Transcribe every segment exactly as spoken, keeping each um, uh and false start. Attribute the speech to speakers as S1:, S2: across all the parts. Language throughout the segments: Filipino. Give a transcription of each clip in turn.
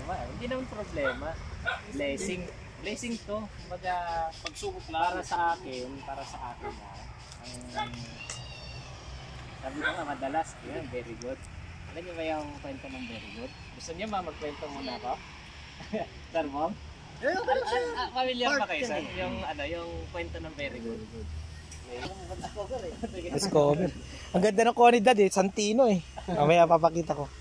S1: problema. Hindi naman problema. Blessing. Blessing to. Kumbaga,
S2: Pagsubok lang.
S1: para sa akin, para sa akin na, ang sabi ko nga madalas, yun, very good. Alam niyo ba yung kwento ng very good? Gusto niyo ma magkwento muna ako? Sir Mom?
S3: Eh, okay lang siya.
S1: Ah, familiar ba
S3: Part
S1: kayo
S3: yan
S1: sir?
S3: eh.
S1: Yung ano, yung kwento ng very good.
S4: Discover. Ang ganda ng qualidad eh, Santino eh. Mamaya papakita ko.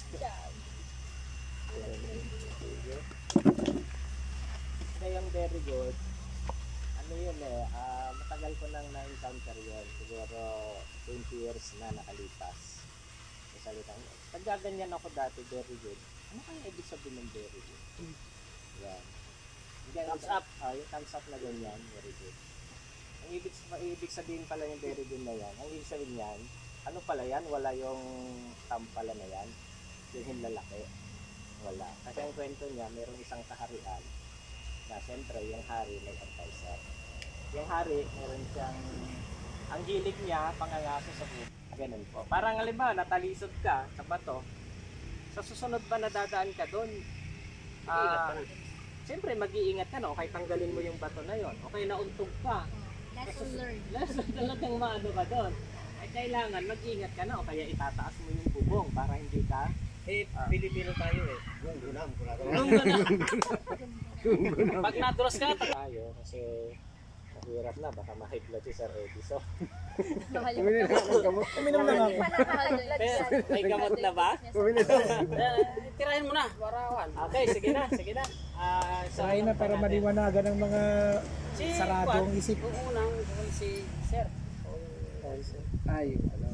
S1: Kaya yung very good, ano yun eh, ah, matagal ko nang na-encounter yun. Siguro twenty years na nakalipas. Salitang, pag gaganyan ako dati, very good. Ano kaya ibig sabihin ng very good? Yan. Yan, thumbs up. Ah, yung thumbs up na ganyan, very good. Ang ibig, ibig sabihin pala yung very good na yan, ang ibig sabihin yan, ano pala yan? Wala yung thumb pala na yan. Yung hinlalaki. Wala. Kasi ang kwento niya, mayroong isang kaharian na siyempre yung hari may advisor. Yung hari, meron siyang, ang hilig niya, pangangaso sa buhay. Ganun po. Parang halimbawa, natalisod ka sa bato, sa susunod ba nadadaan ka doon? Ah, siyempre mag-iingat ka, no? Okay, tanggalin mo yung bato na yon. Okay, nauntog ka.
S5: Lesson learned.
S1: Lesson talagang maano ka doon. Ay kailangan mag-ingat ka na o kaya itataas mo yung bubong para hindi ka
S2: Eh, Pilipino tayo eh.
S3: Yung gunam,
S1: Nung gano'n. Pag nadulas ka tayo kasi mahirap na baka ma-high blood si Sir Edison.
S3: Umili na ng gamot.
S4: Uminom lang ako.
S1: Pero may gamot na ba?
S3: Umili na.
S2: Eh, tirahin mo na, warawan.
S1: Okay, sige na, sige na. Ah, so
S4: Sakay na para maliwanagan ng mga
S2: Si
S4: saradong
S2: Juan,
S4: isip.
S2: Yung unang, yung si Sir.
S3: Ay, ano.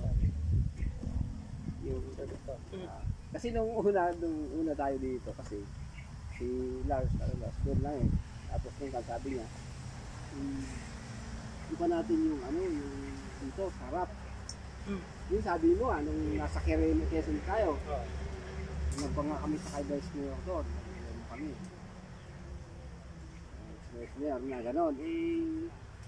S3: Yung ganito. Ah, kasi nung una, nung una tayo dito kasi si Lars, ano Lars, doon lang eh. Tapos nung sabi niya, um, iba natin yung ano, yung dito, sarap. Yung sabi mo, ah, nung nasa Quezon, Quezon tayo, nagbanga kami sa Kaibals New York doon. Nagano kami. Yes, meron na gano'n. Eh,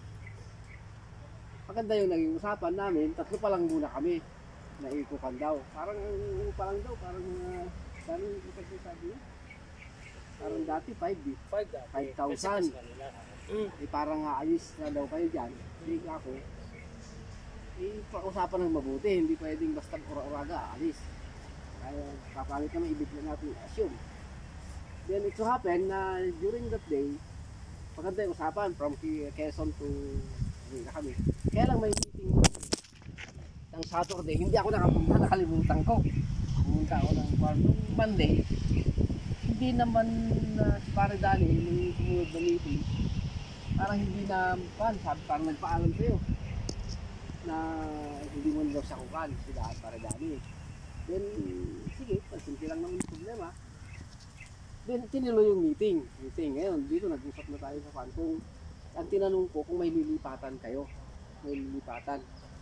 S3: maganda yung naging usapan namin, tatlo pa lang muna kami na ikukan daw. Parang ano pa lang daw, parang uh, dami yung kasi sabi niya. Parang dati five eh.
S2: Five dati.
S3: five thousand. Eh parang aayos na daw kayo dyan. Hindi ako. Eh pag-usapan ng mabuti, hindi pwedeng basta ura-uraga, alis. Kaya kapalit naman ibig na natin assume. Then it so happen na during that day, maganda yung usapan from Quezon to hindi na kami. Kaya lang may meeting ng Saturday, hindi ako nakapunta, nakalimutan ko. Pumunta ako ng nung Monday. Hindi naman na uh, si Pare Dali, nung sumunod na meeting, parang hindi na pan, sabi parang nagpaalam sa'yo na hindi mo nila sa kukan, si Pare Dali. Then, sige, pansimple lang naman yung problema. Then, tinuloy yung meeting. Meeting. Ngayon, dito nag-usap na tayo sa fan. Kung, ang tinanong ko kung may lilipatan kayo. May lilipatan.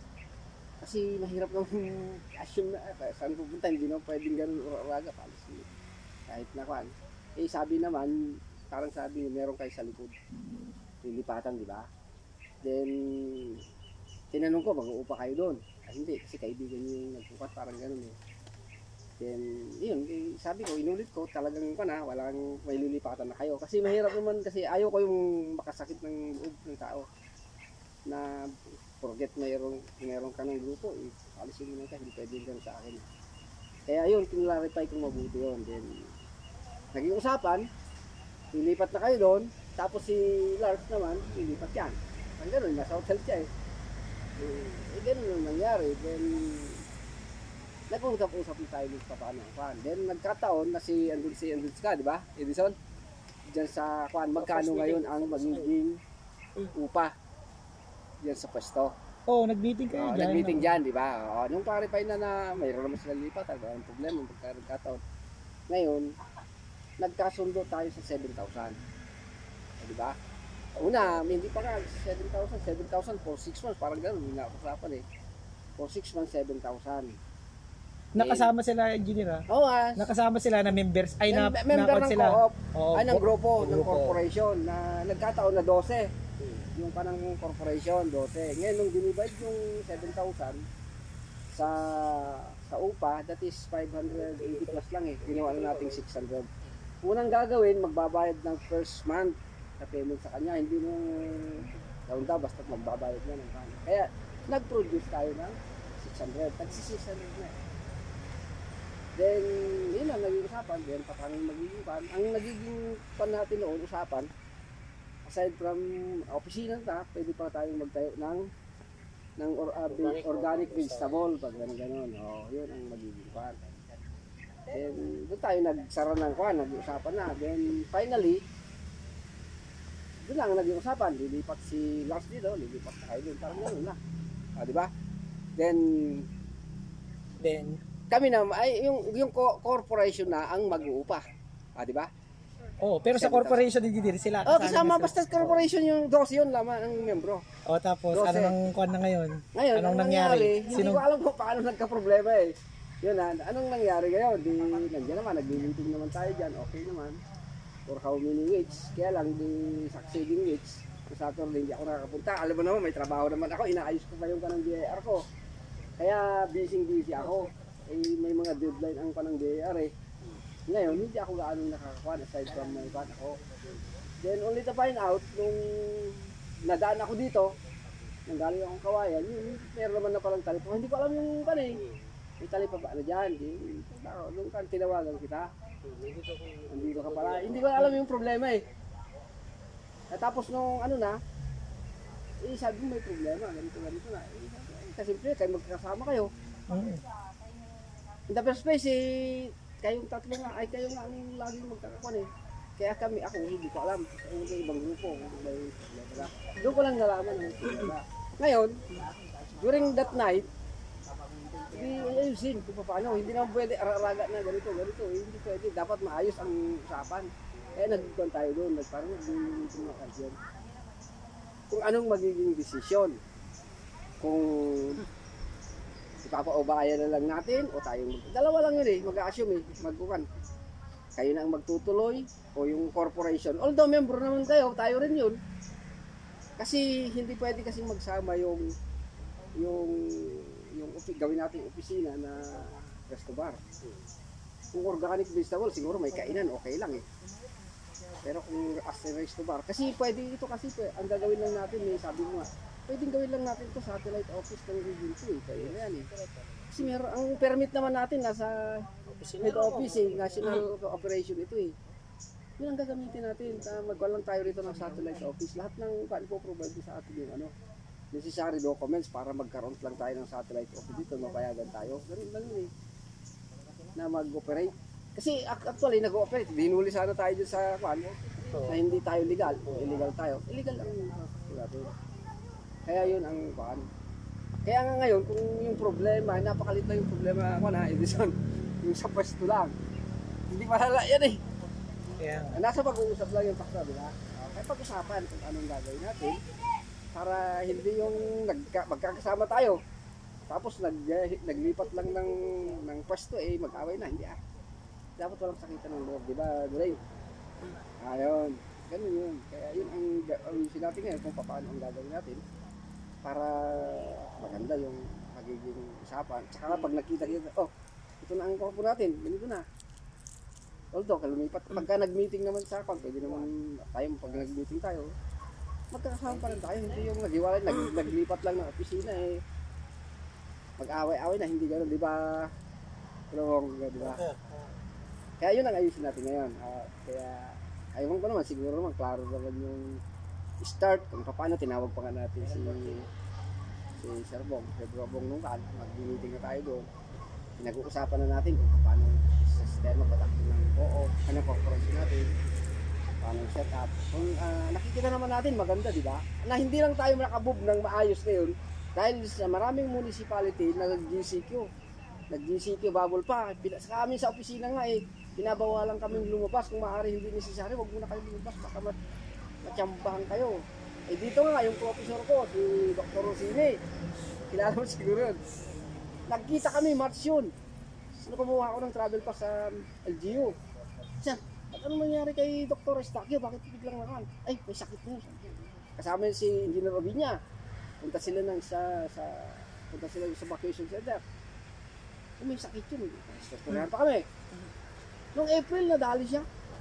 S3: Kasi mahirap naman assume na, eh, saan pupunta, hindi naman pwedeng ganun uraga. Policy. Kahit na kwan. Eh, sabi naman, parang sabi, meron kayo sa likod. Lilipatan, di ba? Then, tinanong ko, mag-uupa kayo doon. Ay, hindi, kasi kaibigan yung nagpupat, parang ganun eh. Then, yun, eh, sabi ko, inulit ko, talagang ko na, walang may lilipatan na kayo. Kasi mahirap naman, kasi ayaw ko yung makasakit ng loob ng tao. Na, forget mayroong, mayroong ka ng grupo, eh, alisin mo na ka, hindi pwede ganun sa akin. Kaya yun, kinlarify kong mabuti yun. Then, naging usapan, lilipat na kayo doon, tapos si Lars naman, lilipat yan. Ang ganun, nasa hotel siya eh. Eh, eh ganun yung nangyari. Then, nag-usap-usap na tayo sa paano Kwan. Then nagkataon na si andun si andun ka, di ba? Edison. Diyan sa Kwan, magkano ngayon ang magiging upa diyan sa pwesto.
S4: Oh, nag-meeting kayo
S3: Oh,
S4: dyan.
S3: nag-meeting diyan, di ba? Oh, nung clarify na na mayroon naman sila lipat, ang problema pagka nagkataon. Ngayon, nagkasundo tayo sa seven thousand. Oh, di ba? Una, hindi pa nga seven thousand, seven thousand for six months, parang gano'n, hindi na usapan eh. For six months, seven thousand.
S4: Nakasama sila, engineer ah.
S3: Oo ah.
S4: Nakasama sila na members, ay na,
S3: Mem- member
S4: na
S3: ng
S4: sila.
S3: co-op,
S4: Oo,
S3: ay ng
S4: co-
S3: grupo, ng
S4: grupo.
S3: corporation na nagkataon na twelve. Yung panang corporation, twelve. Ngayon, nung dinivide yung seven thousand sa sa upa, that is five hundred eighty plus lang eh. Ginawa na natin six hundred. unang gagawin, magbabayad ng first month na payment sa kanya. Hindi mo taon-taon basta magbabayad na ng kanya. Kaya nag-produce tayo ng six hundred. Tagsi six hundred na. Then, yun lang naging usapan. Then, patangin magiging pan. Ang nagiging pan natin noon, usapan, aside from opisina na, pwede pa tayong magtayo ng ng or, uh, organic, organic vegetable, pag gano'n-gano'n. O, yun ang magiging pan. Then, doon tayo nagsara ng kwan, nag-usapan na. Then, finally, doon lang naging usapan. Lilipat si Lars dito, lilipat na kayo doon. Parang gano'n na. Ah, di ba? Then,
S4: Then,
S3: kami na, ay, yung, yung co- corporation na ang mag-uupa. Ah, di ba?
S4: oh, pero sa corporation hindi din sila.
S3: Oh,
S4: kasama
S3: kasama,
S4: na
S3: basta
S4: sila.
S3: corporation yung dos yun lamang ang membro.
S4: Oh, tapos
S3: Dose.
S4: ano nang kuan na ngayon?
S3: Ngayon,
S4: Anong
S3: anong
S4: nangyari?
S3: nangyari? Hindi
S4: Sino?
S3: ko alam kung paano nagka-problema eh. Yun na, anong nangyari ngayon? Di, nandiyan naman, nag-meeting naman tayo dyan, okay naman. For how many weeks? Kaya lang, di succeeding weeks. Sa Saturday, hindi ako nakakapunta. Alam mo naman, may trabaho naman ako. Inaayos ko pa yung kanang D I R ko. Kaya, busy-busy ako. Eh, may mga deadline ang kanang D I R eh. Ngayon, hindi ako gaano nakakakuan aside from my pan ako. Then, only to find out, nung nadaan ako dito, nang galing akong kawayan, yun, meron naman na palang talipa. Hindi ko alam yung kan eh. May talipa ba na dyan? Di, nung kan, tinawagan kita. Hindi ko ka pala. Hindi ko alam yung problema eh. At tapos nung ano na, eh sabi mo may problema, ganito, ganito na. Eh, kasi siyempre, kayo magkakasama kayo.
S4: Mm.
S3: In the first place, eh, kayong tatlo nga, ay kayo nga ang laging magkakakuan eh. Kaya kami, ako, hindi ko alam. Yung sa ibang grupo, may problema. Doon ko lang nalaman ang problema. Ngayon, during that night, hindi ayusin kung paano. Hindi naman pwede araraga na ganito, ganito. Eh, hindi pwede. Dapat maayos ang usapan. Kaya nagkuhan tayo doon. Parang nag-meeting na kayo. Kung anong magiging desisyon. Kung ipapa-ubaya na lang natin o tayong mag- dalawa lang yun eh, mag-a-assume eh, magkukan. Kayo na ang magtutuloy o yung corporation. Although member naman kayo, tayo rin yun. Kasi hindi pwede kasi magsama yung yung yung opi- gawin nating opisina na resto bar. Kung organic vegetable, siguro may kainan, okay lang eh. Pero kung as a resto bar, kasi pwede ito kasi pwede, ang gagawin lang natin eh, sabi mo nga, pwedeng gawin lang natin ito satellite office ng Region two eh. Kaya yan eh. Kasi meron, ang permit naman natin nasa head office eh, national operation ito eh. Yun ang gagamitin natin. Uh, Magkaroon lang tayo rito ng satellite office. Lahat ng paano po provide sa atin yung ano, necessary documents para magkaroon lang tayo ng satellite office dito, mapayagan tayo. Ganun lang yun eh. Na mag-operate. Kasi actually nag-ooperate. Dinuli sana tayo dyan sa kwan, na hindi tayo legal. Illegal tayo. Illegal lang yung natin. Kaya yun ang kwan. Kaya nga ngayon, kung yung problema, napakalit na yung problema ko na, Edison, yung sa pwesto lang. Hindi malala yan eh.
S4: Yeah.
S3: Nasa pag-uusap lang yung paksa, di ba? Kaya pag-usapan kung anong gagawin natin para hindi yung nagka, magkakasama tayo. Tapos nag, naglipat lang ng, ng pwesto eh, mag-away na, hindi ah. Dapat walang sakitan ng loob, di ba, Duray? Ayun, ganun yun. Kaya yun ang gawin natin ngayon kung paano ang gagawin natin para maganda yung magiging usapan. Tsaka pag nakita kita, oh, ito na ang korpo natin, ganito na. Although, kalumipat, pagka nag-meeting naman sa akin, pwede naman tayo, pag nag-meeting tayo, magkakasama pa rin tayo, hindi yung nag-iwalay, nag naglipat lang ng opisina eh. Mag-away-away na, hindi gano'n, di ba? Pero, di ba? Kaya yun ang ayusin natin ngayon. Uh, kaya, ayaw ko naman, siguro naman, klaro naman yung start, kung paano tinawag pa nga natin si si Sir Bong, Sir Bong nung kan, mag-meeting na tayo doon. Pinag-uusapan na natin kung paano sa sistema patakbo ng co-op, ano corporation natin, paano set up. Kung uh, nakikita naman natin maganda, di ba? Na hindi lang tayo nakabub ng maayos ngayon dahil sa maraming municipality na nag-G C Q. Nag-G C Q bubble pa. Sa kami sa opisina nga eh, binabawalan kaming lumabas. Kung maaari hindi necessary, wag muna kayo lumabas. Baka mat matsambahan kayo. Eh dito nga, yung professor ko, si Doctor Rosini, kilala mo siguro yun. Nagkita kami, March yun. Sino kumuha ako ng travel pass sa L G U. Siya, ano nangyari kay Doctor Estacio? Bakit biglang nakan? Ay, may sakit na. Kasama yun si Engineer Oviña. Punta sila ng sa, sa, punta sila sa vacation center. May sakit yun. Storyahan pa kami. Noong April, nadali siya.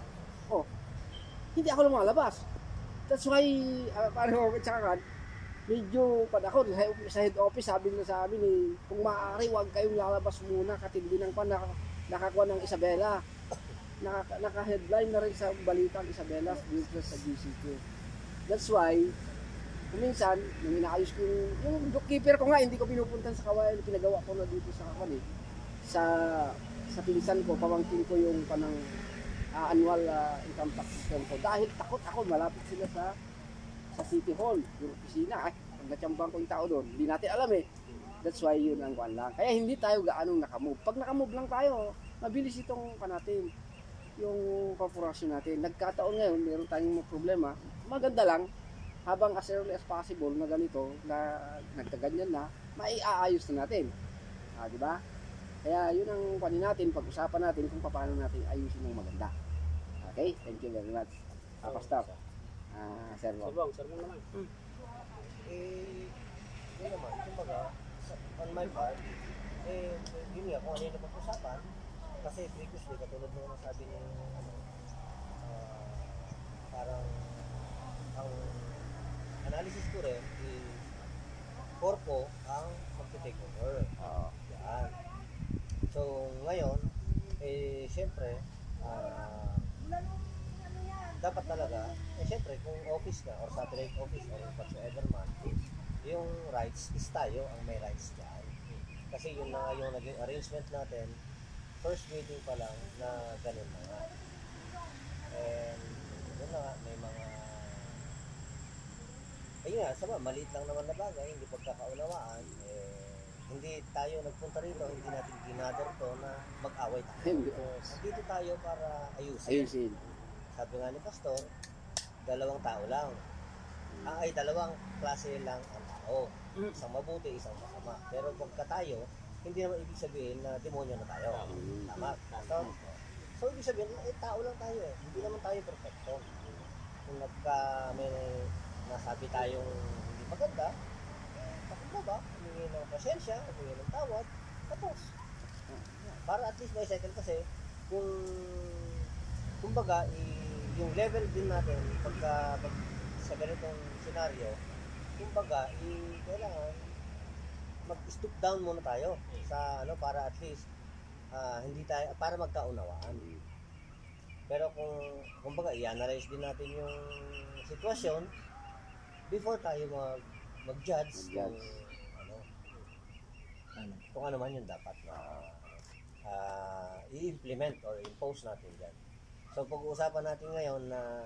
S3: ko. Hindi ako lumalabas. That's why, uh, paano ako kitsakan, medyo pad ako sa, sa head office, sabi na sa amin eh, kung maaari, huwag kayong lalabas muna, katindi ng pan, naka, nakakuha ng Isabela. Naka, naka-headline na rin sa balitang Isabela dito sa G C Q. That's why, minsan, nung inaayos ko yung, yung bookkeeper ko nga, hindi ko pinupuntan sa kawayan, pinagawa ko na dito sa kawan eh. Sa, sa pinsan ko, pamangkin ko yung panang uh, annual uh, income tax system ko. Dahil takot ako, malapit sila sa sa City Hall, yung opisina. Ay, pag natsambang ko yung tao doon, hindi natin alam eh. That's why yun ang kwan lang. Kaya hindi tayo gaanong nakamove. Pag nakamove lang tayo, mabilis itong pa natin, yung korporasyon natin. Nagkataon ngayon, meron tayong problema. Maganda lang, habang as early as possible na ganito, na nagkaganyan na, maiaayos na natin. Ah, di ba? Kaya yun ang panin natin, pag-usapan natin kung paano natin ayusin ng maganda. Okay? Thank you very much. Ah, Pastor. Ah, Sir Bob.
S2: Sabong, sabong naman.
S5: Eh, yun naman, kumbaga, sa- on my part, eh, yun nga, kung ano yung napag-usapan, kasi previously, katulad nung sabi ni, ano, ah, parang, ang analysis ko rin is, corpo ang mag-take over.
S3: Oo.
S5: Yan. So, ngayon, eh, syempre, ah, dapat talaga, eh syempre kung office ka or satellite office or whatsoever man, yung rights is tayo ang may rights dyan. Kasi yun na nga yung naging arrangement natin, first meeting pa lang na ganun na nga. And yun na nga, may mga, ayun nga, sama, maliit lang naman na bagay, hindi pagkakaunawaan, eh, hindi tayo nagpunta rito, hindi natin ginador to na mag-away tayo.
S3: Hindi.
S5: Nandito tayo para ayusin.
S3: Ayusin.
S5: Sabi nga ni Pastor, dalawang tao lang. Ah, ay, dalawang klase lang ang tao. Isang mabuti, isang masama. Pero pagka tayo, hindi naman ibig sabihin na demonyo na tayo. Tama? So, so ibig sabihin, eh, tao lang tayo eh. Hindi naman tayo perfecto. Kung nagka may nasabi tayong hindi maganda, eh, pakibaba, humingi ng pasensya, humingi ng tawad, tapos. Para at least may settle kasi, kung kumbaga, i- yung level din natin pagka pag, sa ganitong senaryo, kumbaga, i- kailangan mag-stoop down muna tayo sa ano para at least ah, hindi tayo para magkaunawaan. Pero kung kumbaga i-analyze din natin yung sitwasyon before tayo mag mag-judge kung ano
S1: Ano?
S5: kung ano man yung dapat na ah, i-implement or impose natin diyan. So pag-uusapan natin ngayon na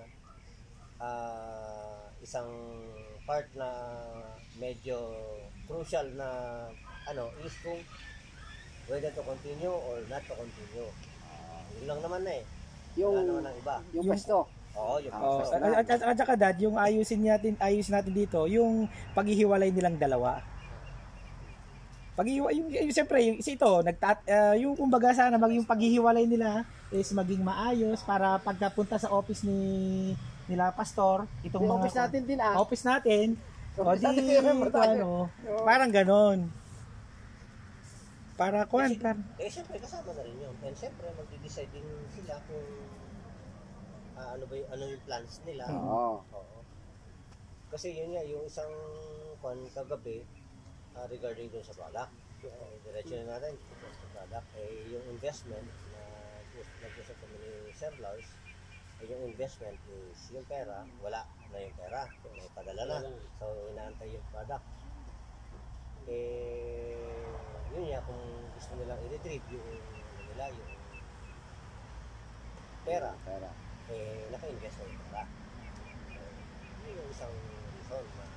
S5: ah, isang part na medyo crucial na ano is kung whether to continue or not to continue. Ah, yun lang naman na eh.
S3: Yung,
S5: Wala naman ang iba.
S3: yung pwesto.
S5: Oo, yung
S3: Ah,
S4: Oh,
S5: process.
S4: at, at, at saka dad, yung ayusin natin, ayusin natin dito, yung paghihiwalay nilang dalawa. Paghihiwalay, yung, yung siyempre, yung, isa ito, nagtat, uh, yung kumbaga sana, mag, yung paghihiwalay nila is maging maayos para pagkapunta sa office ni nila pastor, itong
S3: Yung
S4: mga
S3: office natin din ah.
S4: office natin, o
S3: Office
S4: di,
S3: natin din,
S4: ito,
S3: tayo.
S4: ano,
S3: Oo.
S4: parang ganon. Para kuhan,
S5: Eh,
S4: par,
S5: Eh, syempre, kasama na rin yun. And syempre, magde-decide din sila kung ah, ano ba yung, ano yung plans nila.
S3: Oo.
S5: Oo. Kasi yun nga, yung isang kwan kagabi ah, regarding dun sa product. Uh, diretso na natin dun sa product. Eh, yung investment na nag-usap kami ni Sir Lars, eh, yung investment is yung pera, wala na yung pera. May padala na. So, inaantay yung product. Eh, yun nga, kung gusto nilang i-retrieve yung, ano nila, yung pera,
S3: Pera.
S5: eh, naka-invest na yung pera. So, yun yung isang reason na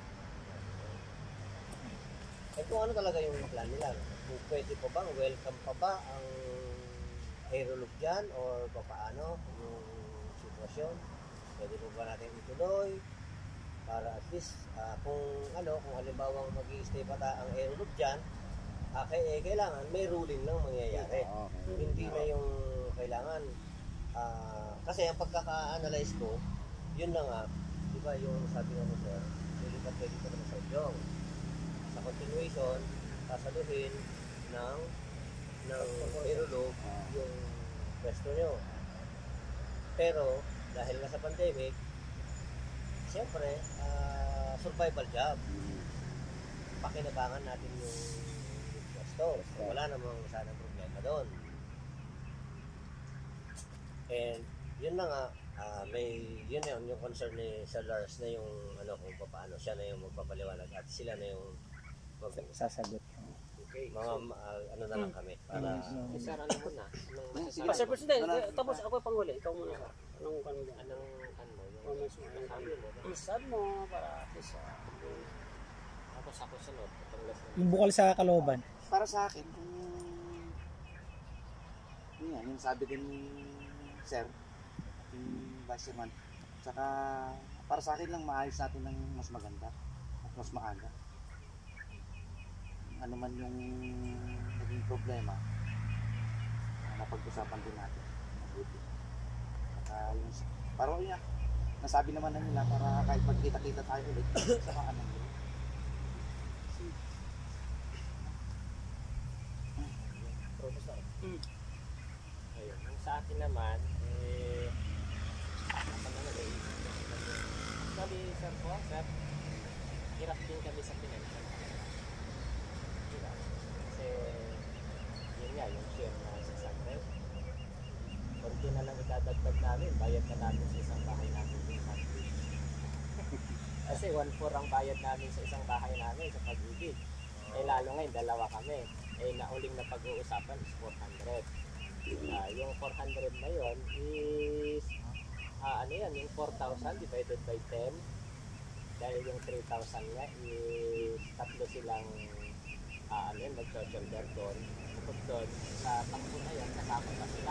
S5: eh kung ano talaga yung plan nila, kung pwede pa ba, welcome pa ba ang aerolog dyan or papaano yung sitwasyon, pwede pa ba natin ituloy para at least ah, kung ano, kung halimbawa mag-i-stay pa ta ang aerolog dyan, ah, kay, eh, kailangan may ruling lang mangyayari.
S3: Okay.
S5: Hindi na yung kailangan ah, kasi ang pagkaka-analyze ko yun lang nga, di ba yung sabi nga mo sir, hindi ka pwede ka naman sa udyong sa continuation, sasaluhin ng ng aerolog yung pwesto nyo. Pero dahil nga sa pandemic, siyempre, ah, survival job. Pakinabangan natin yung pwesto. Wala namang sana problema doon. And yun na nga, ah, may yun yun yung concern ni Sir Lars na yung ano kung paano siya na yung magpapaliwanag at sila na yung mag,
S4: Sasagot.
S5: okay, mga ah, ano na lang kami para
S1: Eh, sir, ano mo na? Anong masasabi
S2: Ah, Sir
S1: mo?
S2: President, tapos ako panghuli. Ikaw muna. Anong ano yan?
S1: Anong, ano, yung
S2: Comments mo.
S1: masasabi mo?
S2: Ang sad mo para at least ah,
S1: Tapos ako sunod, itong last na.
S4: Yung bukal sa kalooban.
S6: Para sa akin, kung yun yan, yung sabi din ni Sir, yung Vice Chairman, tsaka para sa akin lang maayos natin ng mas maganda at mas maaga. Ano man yung naging problema, napag-usapan din natin. Mabuti. Tsaka yung, parang yun, nasabi naman na nila para kahit magkita-kita tayo ulit, saka ano yun.
S1: Ayun. Yung sa akin naman, eh, ako naman eh, sabi sir po, sir, hirap din kami sa financial. Hirap. Kasi, yun nga, yung share na six hundred. Konti na lang idadagdag namin, bayad na namin sa isang bahay namin yung monthly. Kasi one four ang bayad namin sa isang bahay namin sa Pag-ibig. Eh lalo ngayon, dalawa kami. Eh nauling na pag-uusapan is four hundred. Ah, yung four hundred na yun is ah, ano yan, yung four thousand divided by ten, dahil yung three thousand nga is tatlo silang ah, ano yun, mag-shoulder doon. Bukod doon, sa takbo na yan, kasama pa sila.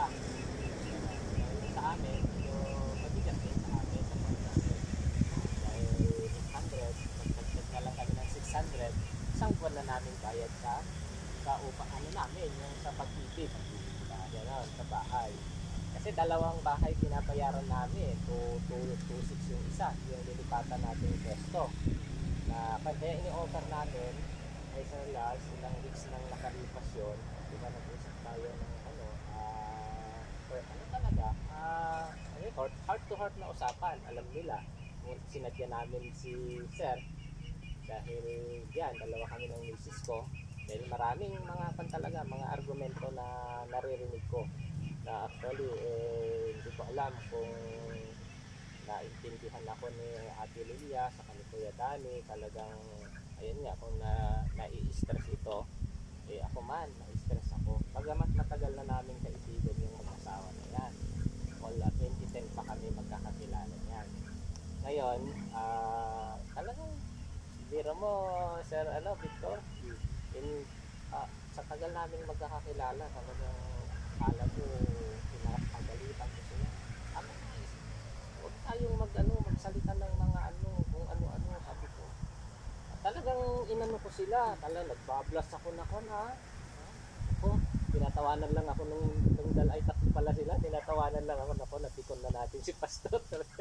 S1: Yung sa amin, yung mabigat din sa amin sa four hundred. Dahil eight hundred, magpagpag na lang kami ng six hundred, isang buwan na namin bayad sa sa upang ano namin, yung sa Pag-ibig. Gano'n, sa bahay. Kasi dalawang bahay pinapayaran namin. two six yung isa, yung lilipatan natin yung pesto. Na kaya ini-offer natin ay sa last, ilang weeks nang nakalipas yun. Diba nag-usap tayo ng ano, ah, or ano talaga, ah, ano, heart, heart to heart na usapan. Alam nila, kung sinadya namin si Sir, dahil yan, dalawa kami ng misis ko. Dahil maraming mga kan talaga, mga argumento na naririnig ko na actually eh, hindi ko alam kung naintindihan ako ni Ate Lilia sa ni Kuya Dani, talagang ayun nga, kung na, nai-stress ito, eh ako man, na-stress ako. Pagamat matagal na namin kaibigan yung mag-asawa na yan. All uh, twenty ten pa kami magkakakilala yan. Ngayon, ah, talagang biro mo, Sir ano, Victor, in, uh, sa tagal namin magkakakilala, talagang alam mo, pinakagalitan ko sila. Ako guys, huwag tayong mag, ano, magsalita ng mga ano, kung ano-ano, sabi ko. At talagang inano ko sila, talagang nagbablas ako na ko na. Ako, tinatawanan lang ako nung, nung dal ay tatlo pala sila, tinatawanan lang ako na ko, napikon na natin si Pastor.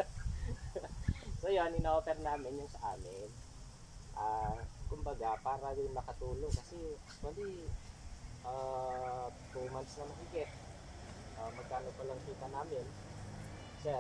S1: So yan, ina-offer namin yung sa amin. Ah, uh, kumbaga para din makatulong kasi actually uh, two months na mahigit, uh, magkano pa lang kita namin, sir?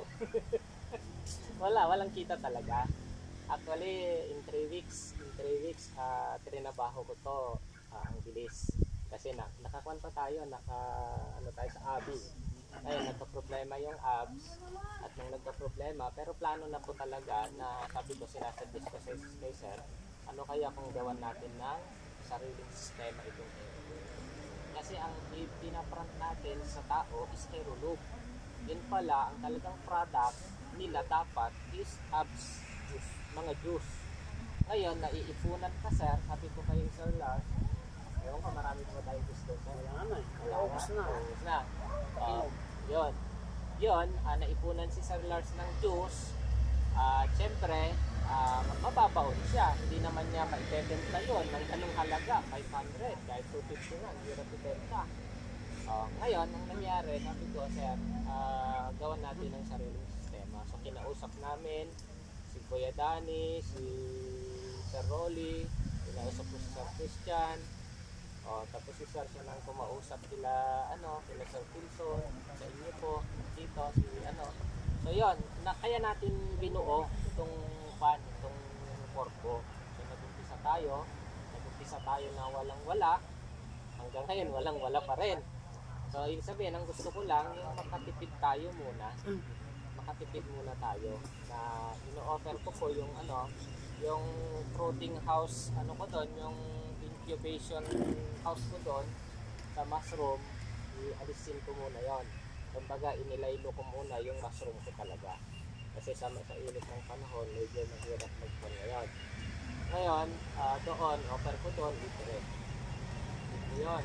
S1: wala walang kita talaga actually. In three weeks in three weeks uh, trinabaho ko to, uh, ang bilis kasi na, nakakuan pa tayo, naka ano tayo sa abs. Ayun, nagka-problema yung abs at nung nagka-problema, pero plano na po talaga na sabi ko, sinasuggest ko sa kay sir, ano kaya kung gawan natin ng sariling sistema itong aeroloop. Kasi ang pinapront natin sa tao is aeroloop. Yun pala, ang talagang product nila dapat is abs, juice, mga juice. Ngayon, naiipunan ka sir, sabi ko kay Sir Lars, ewan ko, marami po tayong gusto.
S2: Wala na eh.
S1: Wala
S2: Ubus na.
S1: Ubus na. Uh, yun. Yun, uh, naipunan si Sir Lars ng juice. At uh, syempre, uh, mababaon siya. Hindi naman niya maibebenta yun ng anong halaga, five hundred, kahit two fifty na, hindi rin ibenta. Uh, ngayon, ang nangyari, sabi ko, sir, uh, gawan natin ng sariling sistema. So, kinausap namin si Kuya Dani, si Sir Rolly, kinausap ko si Sir Christian. Oh, tapos si Sir siya nang kumausap sila, ano, kila Sir Pilson, sa inyo po, dito, si ano. So yun, na, kaya natin binuo itong pan, itong korpo. So nag-umpisa tayo, nag-umpisa tayo na walang-wala, hanggang ngayon walang-wala pa rin. So ibig sabihin, ang gusto ko lang, yung makatipid tayo muna, makatipid muna tayo, na ino-offer ko po yung ano, yung fruiting house, ano ko doon, yung incubation house ko doon, sa mushroom, i-alisin ko muna yon. Kumbaga, inilaylo ko muna yung mushroom ko talaga. Kasi sa, sa init ng panahon, medyo mahirap magpon ngayon. Ngayon, uh, doon, offer ko doon, libre. Libre yun.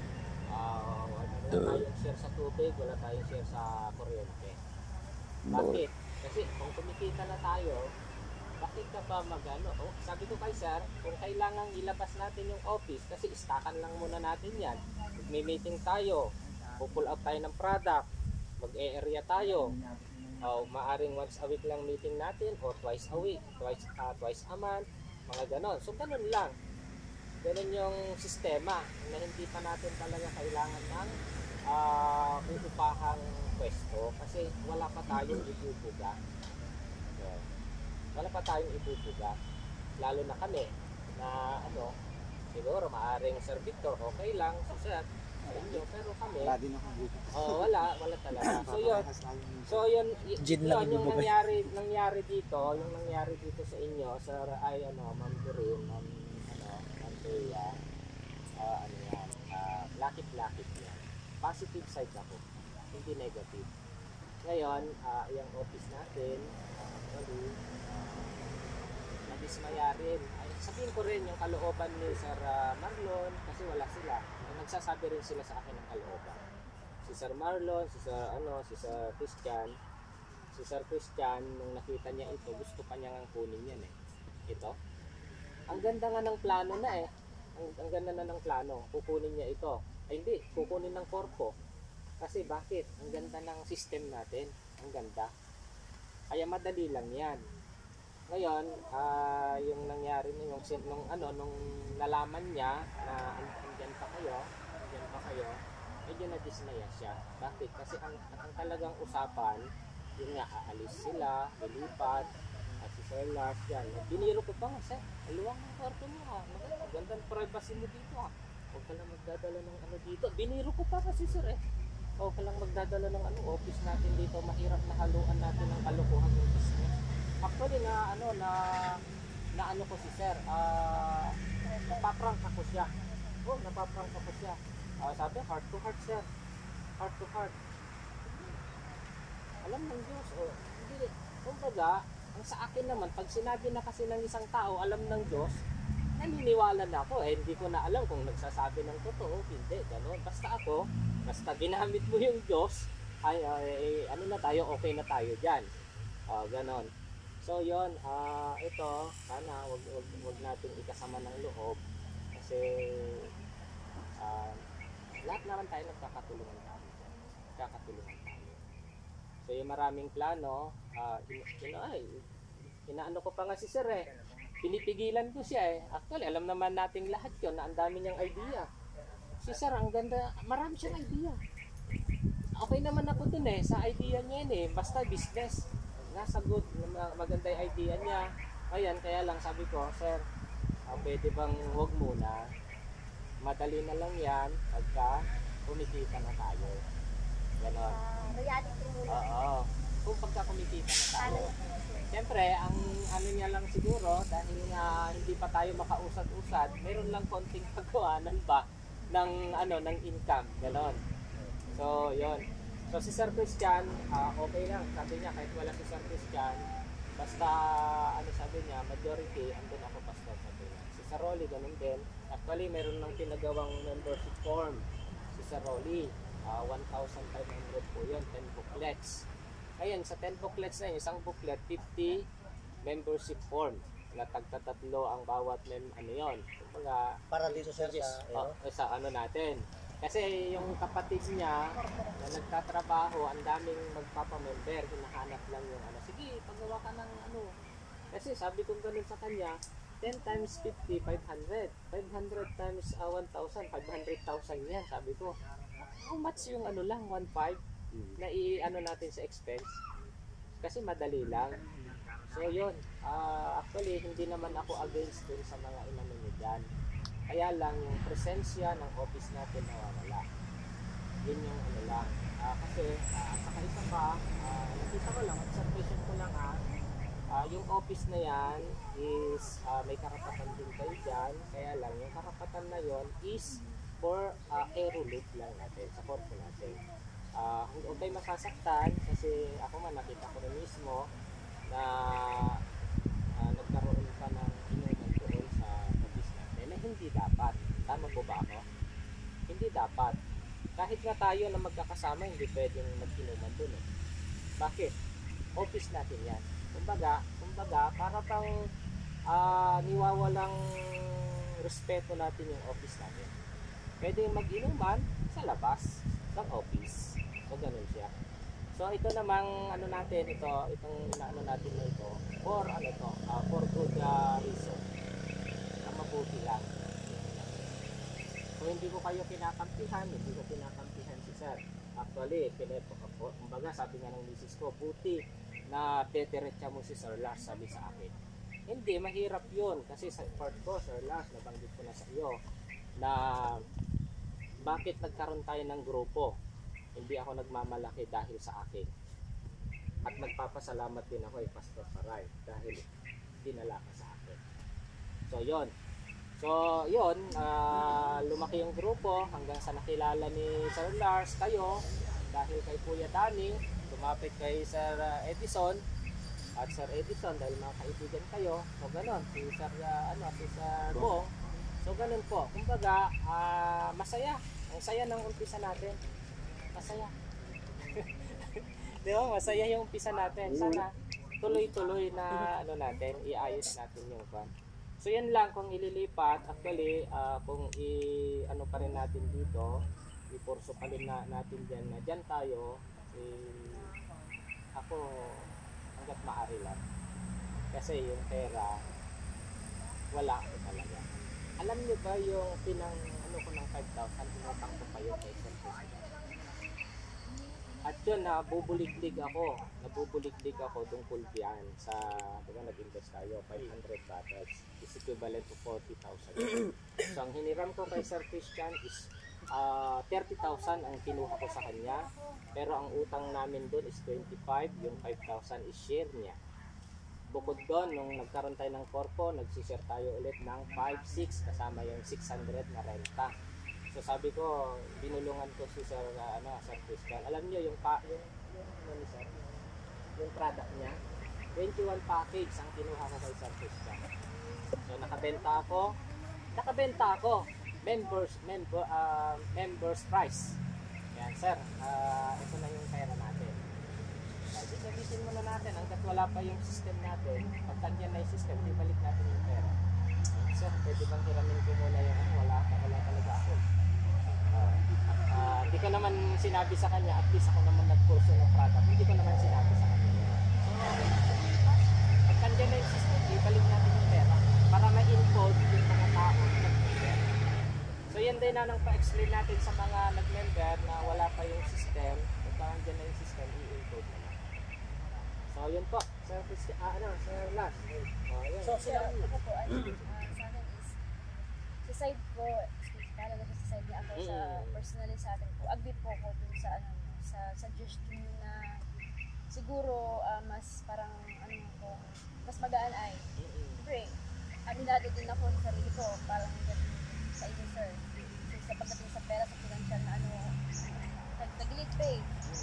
S1: Uh, wala tayong share sa tubig, wala tayong share sa kuryente. Bakit? Kasi kung kumikita na tayo, bakit ka pa magano? Oh, sabi ko kay sir, kung kailangan ilabas natin yung office, kasi istakan lang muna natin yan. May meeting tayo, pull out tayo ng product, mag-e-area tayo. O maaring once a week lang meeting natin or twice a week, twice, uh, twice a month, mga ganon. So ganun lang. Ganun yung sistema na hindi pa natin talaga kailangan ng uh, upupahang pwesto kasi wala pa tayong ibubuga. So, wala pa tayong ibubuga. Lalo na kami na ano, siguro maaring Sir Victor, okay lang, so sir, sa inyo, pero kami,
S6: Wala din akong buto.
S1: oh, wala, wala talaga. So yun, so yun, y-
S4: Gin
S1: yun
S4: lang
S1: yung
S4: ibubugay.
S1: nangyari, nangyari dito, yung nangyari dito sa inyo, sir, ay ano, Ma'am Doreen, Ma'am, ano, Ma'am Bea, uh, ano yan, uh, lakit-lakit yan. Positive side ako, hindi negative. Ngayon, uh, yung office natin, uh, actually, uh, nadismaya rin. Ay, sabihin ko rin yung kalooban ni Sir uh, Marlon, kasi wala sila. Nagsasabi rin sila sa akin ng kalooban. Si Sir Marlon, si Sir ano, si Sir Christian, si Sir Christian nung nakita niya ito, gusto pa niya ngang kunin yan eh. Ito. Ang ganda nga ng plano na eh. Ang, ang ganda na ng plano. Kukunin niya ito. Ay hindi, kukunin ng korpo. Kasi bakit? Ang ganda ng system natin. Ang ganda. Kaya madali lang yan. Ngayon, uh, yung nangyari na yung nung ano nung nalaman niya na andyan pa kayo, andyan pa kayo, medyo na-dismaya siya. Bakit? Kasi ang, ang talagang usapan, yun nga, aalis sila, lilipat, at si Sir Lars yan. Biniro ko pa nga, sir, aluwang ng kwarto mo ha. Magandang privacy mo dito ha. Huwag ka lang magdadala ng ano dito. Biniro ko pa kasi sir eh. Huwag ka lang magdadala ng ano, office natin dito. Mahirap na haluan natin ng kalokohan ng business. Actually na ano na na ano ko si sir, ah uh, napaprank ako siya. Oh, napaprank ako siya. Uh, sabi heart to heart sir. Heart to heart. Alam ng Diyos, oh, hindi kumbaga, ang sa akin naman pag sinabi na kasi ng isang tao, alam ng Diyos, naniniwala na ako. Eh hindi ko na alam kung nagsasabi ng totoo, hindi ganoon. Basta ako, basta ginamit mo yung Diyos, ay, ay, ay ano na tayo, okay na tayo diyan. Ah, uh, ganoon. So yon, uh, ito, sana wag, wag, wag natin ikasama ng loob kasi uh, lahat naman tayo nagkakatulungan tayo. Nagkakatulungan tayo. So yung maraming plano, uh, in, in, ay, inaano ko pa nga si sir eh. Pinipigilan ko siya eh. Actually, alam naman nating lahat yun na ang dami niyang idea. Si sir, ang ganda, marami siyang idea. Okay naman ako dun eh, sa idea niya yun eh, basta business. Nasa good, maganda yung idea niya. Ayan, kaya lang sabi ko, sir, uh, pwede bang huwag muna? Madali na lang yan pagka kumikita na tayo. Ganon.
S7: Uh, reality muna.
S1: Oo. Kung pagka kumikita na tayo. Siyempre, ang ano niya lang siguro, dahil nga hindi pa tayo makausad-usad, meron lang konting pagkawaanan ba ng, ano, ng income. Ganon. So, yon. So si Sir Christian, uh, okay lang, sabi niya kahit wala si Sir Christian, basta ano sabi niya, majority, andun ako pastor sabi niya. Si Sir Rolly, ganun din. Actually, meron ng pinagawang membership form si Sir Rolly, uh, one thousand five hundred po yun, ten booklets. Ngayon, sa ten booklets na yun, isang booklet, fifty membership form na tagtatatlo ang bawat mem ano yon. Kumbaga,
S5: Para dito sir
S1: yes,
S5: sa,
S1: oh, sa ano natin. Kasi yung kapatid niya na nagtatrabaho, ang daming magpapamember, hinahanap lang yung ano, sige, paggawa ka ng ano. Kasi sabi ko ganun sa kanya, ten times fifty, five hundred. five hundred times uh, one thousand, five hundred thousand yan, sabi ko. How much yung ano lang, one point five na i-ano natin sa expense? Kasi madali lang. So yun, ah, actually hindi naman ako against dun sa mga inano nyo dyan. Kaya lang yung presensya ng office natin nawawala. Yun yung ano lang. Ah, kasi uh, saka isa pa, uh, nakita ko lang, observation ko lang ha, uh, yung office na yan is uh, may karapatan din kayo dyan. Kaya lang yung karapatan na yon is for uh, aerolite lang natin, sa korpo natin. Uh, huwag kayo masasaktan kasi ako man nakita ko rin mismo na uh, nagkaroon pa ng inuman doon sa office natin na hindi dapat. Tama po ba ako? Hindi dapat. Kahit nga tayo na magkakasama, hindi pwedeng mag-inuman doon. Eh. Bakit? Office natin yan. Kumbaga, kumbaga para pang uh, niwawalang respeto natin yung office natin. Pwede mag-inuman sa labas ng office. So, ganun siya. So, ito namang ano natin, ito, itong inaano natin na ito, for ano to, uh, for good uh, reason. Na mabuti lang. So, hindi ko kayo kinakampihan, hindi ko kinakampihan si Sir. Actually, pinepo ka po. Kumbaga, sabi nga ng misis ko, buti na teteretsa mo si Sir Lars, sabi sa akin. Hindi, mahirap yun. Kasi sa part ko, Sir Lars, nabanggit ko na sa iyo, na bakit nagkaroon tayo ng grupo. Hindi ako nagmamalaki dahil sa akin. At nagpapasalamat din ako kay Pastor Paray dahil dinala ka sa akin. So, yon. So, yon. Uh, lumaki yung grupo hanggang sa nakilala ni Sir Lars kayo dahil kay Kuya Danny, lumapit kay Sir Edison at Sir Edison dahil mga kaibigan kayo. So, ganon. Si Sir, uh, ano, si Sir Bong. So, ganun po. Kumbaga, uh, masaya. Ang saya ng umpisa natin. Masaya. Di ba? Masaya yung umpisa natin. Sana tuloy-tuloy na ano natin, iayos natin yung pan. So, yan lang kung ililipat. Actually, uh, kung i ano pa rin natin dito, ipurso pa rin na, natin dyan na dyan tayo, eh, ako hanggat maaari lang. Kasi yung pera, wala ako talaga. Alam niyo ba yung pinang ano ko ng five thousand, pinatang ko pa yun kay Sir Christian. At yun, nabubuliglig ako. Nabubuliglig ako tungkol diyan sa, diba nag-invest tayo, five hundred batas. Is equivalent to forty thousand. So, ang hiniram ko kay Sir Christian is uh, thirty thousand ang kinuha ko sa kanya. Pero ang utang namin doon is twenty-five, yung five thousand is share niya. Bukod doon, nung nagkaroon tayo ng korpo, nagsishare tayo ulit ng five six kasama yung six hundred na renta. So sabi ko, binulungan ko si Sir, uh, ano, Sir Christian. Alam niyo yung, pa, yung, yung, ano ni Sir, yung product niya, twenty-one package ang kinuha ko kay Sir Christian. So nakabenta ako, nakabenta ako, members, member, uh, members price. Yan Sir, uh, ito na yung pera natin. Sabihin muna natin, hanggat wala pa yung system natin, pag tagyan na yung system, ibalik natin yung pera. Sir, pwede bang hiramin ko muna yung ano, wala, wala talaga ako. Uh, uh, hindi ko naman sinabi sa kanya, at least ako naman nag-kurso ng product, hindi ko naman sinabi sa kanya. So, pag tagyan na yung system, ibalik natin yung pera para ma-encode yung mga tao na nag-member. So, yan din na nang pa-explain natin sa mga nag-member na wala pa yung system, pag tagyan na yung system, i-encode na. So, yun po. Sir, ah, ano, Sir Lars. Oh, yun.
S7: So, sila, ako po, ano, uh, sa akin is, sa side ko, excuse, para na sa side niya ako, sa personally sa akin po, agree po ako dun sa, ano, sa suggestion na siguro, uh, mas parang, ano ko, mas magaan ay, siyempre, aminado din ako sa sarili ko, parang sa inyo, sir. So, sa pagdating sa pera, sa financial na, ano, tag-tagilid pay.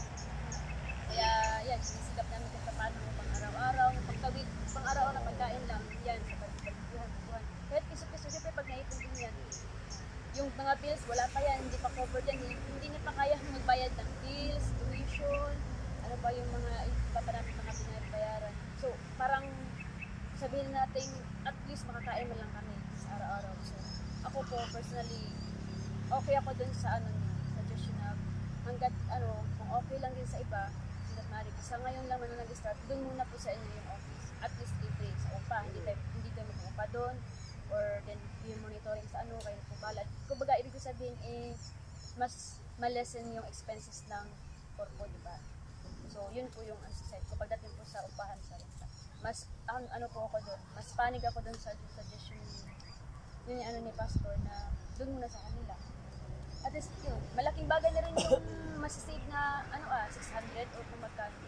S7: Kaya, yan, sinisigap namin kung paano pang araw-araw, pagtawid, pang araw na pagkain lang, yan, sa pagkakuhan, kukuhan. Kahit piso-piso, siyempre pag naipon din yan, yung mga bills, wala pa yan, hindi pa covered yan, hindi na pa kaya magbayad ng bills, tuition, ano pa yung mga, iba pa namin mga pinabayaran. So, parang, sabihin natin, at least makakain mo lang kami sa araw-araw. So, ako po, personally, okay ako dun sa, ano, suggestion na, hanggat, ano, kung okay lang din sa iba, sa ngayon lang na nag-start, doon muna po sa inyo yung office. At least libre sa upa, hindi tayo, hindi tayo mag-upa doon, or then yung monitoring sa ano, kayo po balad. Kumbaga, ibig ko sabihin, eh, mas malesen yung expenses ng corpo, di ba? So, yun po yung ano, sa side ko. Pagdating po sa ano, ano po ako doon. Mas panig ako doon sa suggestion yun yung ano ni Pastor na doon muna sa kanila. At least yun, malaking bagay na rin yung masisave na ano ah, six hundred or kung magkano.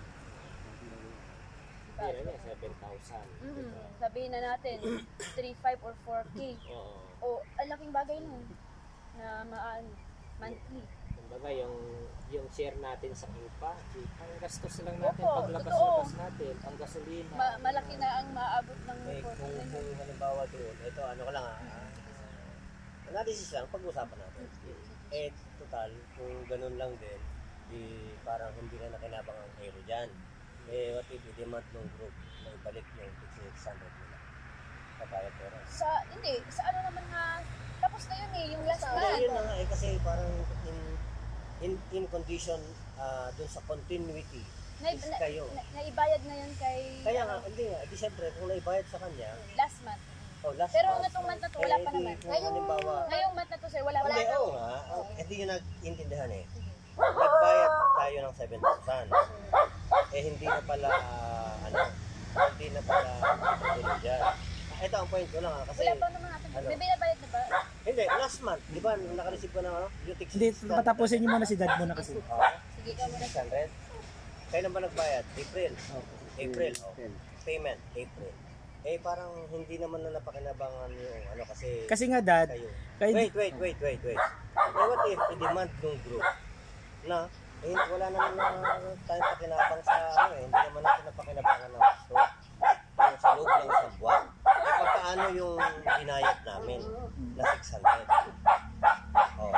S7: Diba?
S1: Pero niya, seven thousand.
S7: Mm-hmm. Sabihin na natin, three five or four K.
S1: Oo.
S7: O, ang laking bagay nun na maano, monthly.
S1: Kumbaga, yung, yung share natin sa ipa, ang gastos lang natin
S7: Opo,
S1: paglabas-labas natin, ang gasolina.
S7: Ma- malaki na ang maabot ng
S5: Eh,
S7: four
S5: kung,
S7: K.
S5: kung halimbawa doon, ito ano ko lang ah, analysis lang, pag-usapan natin. Eh, total, kung ganun lang din, di parang hindi na nakinabang ang hero dyan. Eh, what if i-demand ng group na ibalik yung six hundred nila? Papayag pera.
S7: Sa, hindi, sa ano naman nga, tapos na yun eh, yung last
S5: Pero
S7: month.
S5: yun na nga eh, kasi parang in in, in condition uh, dun sa continuity
S7: Na,
S5: is
S7: na,
S5: kayo.
S7: na, naibayad na yun kay
S5: Kaya nga, hindi nga, di syempre, kung naibayad sa kanya,
S7: last month.
S5: oh, last
S7: Pero
S5: month,
S7: itong month na to, wala
S5: eh,
S7: pa
S5: di,
S7: naman.
S5: kung halimbawa,
S7: Ngayong month na to sir, wala wala.
S5: hindi, oo nga, oh, hindi yun nag-intindihan eh. Nagbayad tayo ng seven thousand. Eh, hindi na pala, ah, ano, hindi na pala tuloy dyan. Ah, ito ang point ko lang ah, kasi,
S7: Wala pa naman natin.
S5: Ano?
S7: May binabayad na ba?
S5: hindi, last month, di ba, nakareceive ko ng ano, yung text.
S4: Hindi, patapusin nyo muna si dad muna kasi.
S5: Oh,
S7: Sige ka muna.
S5: six hundred. Kailan ba nagbayad? April. April, oh.
S3: Ten.
S5: Payment, April. Eh, parang hindi naman na napakinabangan yung ano kasi,
S4: Kasi nga dad,
S5: kayo.
S4: kaya
S5: Wait, wait, wait, wait, wait. Eh, what if i-demand ng group na eh, wala naman na tayong pakinabang sa ano eh, hindi naman natin napakinabangan ng gusto. Yung sa loob lang sa buwan. Eh, paano yung inayat namin na six hundred? Oh.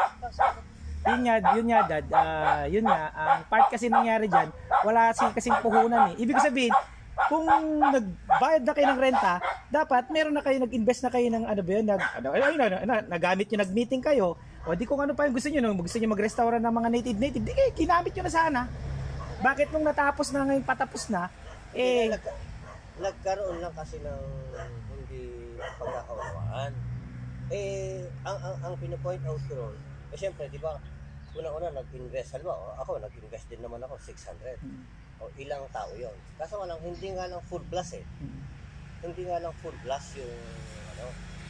S4: yun nga, yun nga dad, ah, yun nga, ang part kasi nangyari dyan, wala si kasing puhunan eh. Ibig sabihin, kung nagbayad na kayo ng renta, dapat meron na kayo, nag-invest na kayo ng ano ba yun, nag, ano, ayun, ano, ano, nagamit nyo, nag-meeting kayo, o di kung ano pa yung gusto nyo, no, gusto nyo mag-restaurant ng mga native-native, di kayo, kinamit nyo na sana. Bakit nung natapos na ngayon, patapos na, eh,
S5: Nag, nagkaroon lang kasi ng hindi pagkakaunawaan. Eh, ang, ang, ang pinapoint out ko ron, eh syempre, di ba, una-una nag-invest, halimbawa, ako, nag-invest din naman ako, six hundred. O ilang tao yon. Kaso nga lang, hindi nga lang full plus eh. Hindi nga lang full plus yung, ano.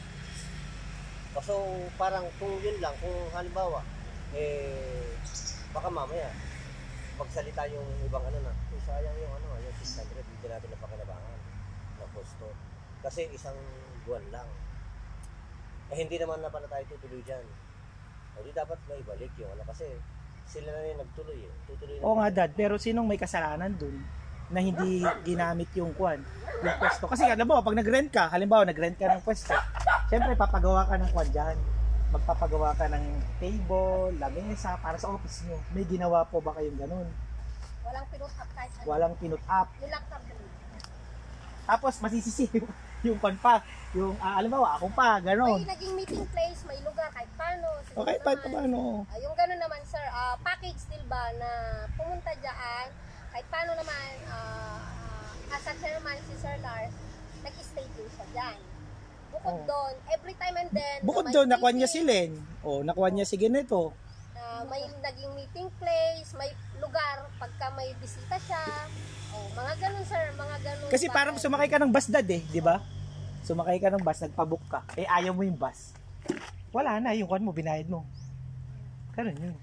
S5: So, parang kung yun lang, kung halimbawa, eh, baka mamaya, magsalita yung ibang ano na, eh, sayang yung ano, yung six hundred, hindi natin napakinabangan na costo. Kasi isang buwan lang. Eh, hindi naman na pala tayo tutuloy dyan. O di dapat na ibalik yung ano, kasi sila na rin nagtuloy eh. Tutuloy na.
S4: oo nga dad, pero sinong may kasalanan dun na hindi ginamit yung kwan, yung pwesto? Kasi alam mo, pag nag-rent ka, halimbawa nag-rent ka ng pwesto, syempre papagawa ka ng kwan dyan. Magpapagawa ka ng table, lamesa, para sa office nyo. May ginawa po ba kayong ganun?
S8: Walang pinutap kahit ano.
S4: Walang pinut-up.
S8: Yung laptop din.
S4: Tapos masisisi yung, yung kwan pa, yung uh, alam mo, ako pa, ganon.
S8: May naging meeting place, may lugar kahit paano. Siguro
S4: Okay, pa
S8: naman,
S4: paano?
S8: ah, yung gano'n naman sir, ah, package still ba na pumunta dyan, kahit paano naman, uh, uh, as a chairman si Sir Lars, nag-stay din siya dyan. Bukod
S4: Oh.
S8: doon, every time and then,
S4: Bukod
S8: na may
S4: doon, nakuha niya si
S8: meeting,
S4: Len. O, nakuha niya si Ganito.
S8: na may naging meeting place, may lugar pagka may bisita siya. Oh, mga ganun sir, mga ganun.
S4: Kasi parang
S8: bagay.
S4: sumakay ka ng bus dad eh, di ba? Sumakay ka ng bus, nagpabook ka. Eh, ayaw mo yung bus. Wala na, yung kwan mo, binayad mo. Ganun yun.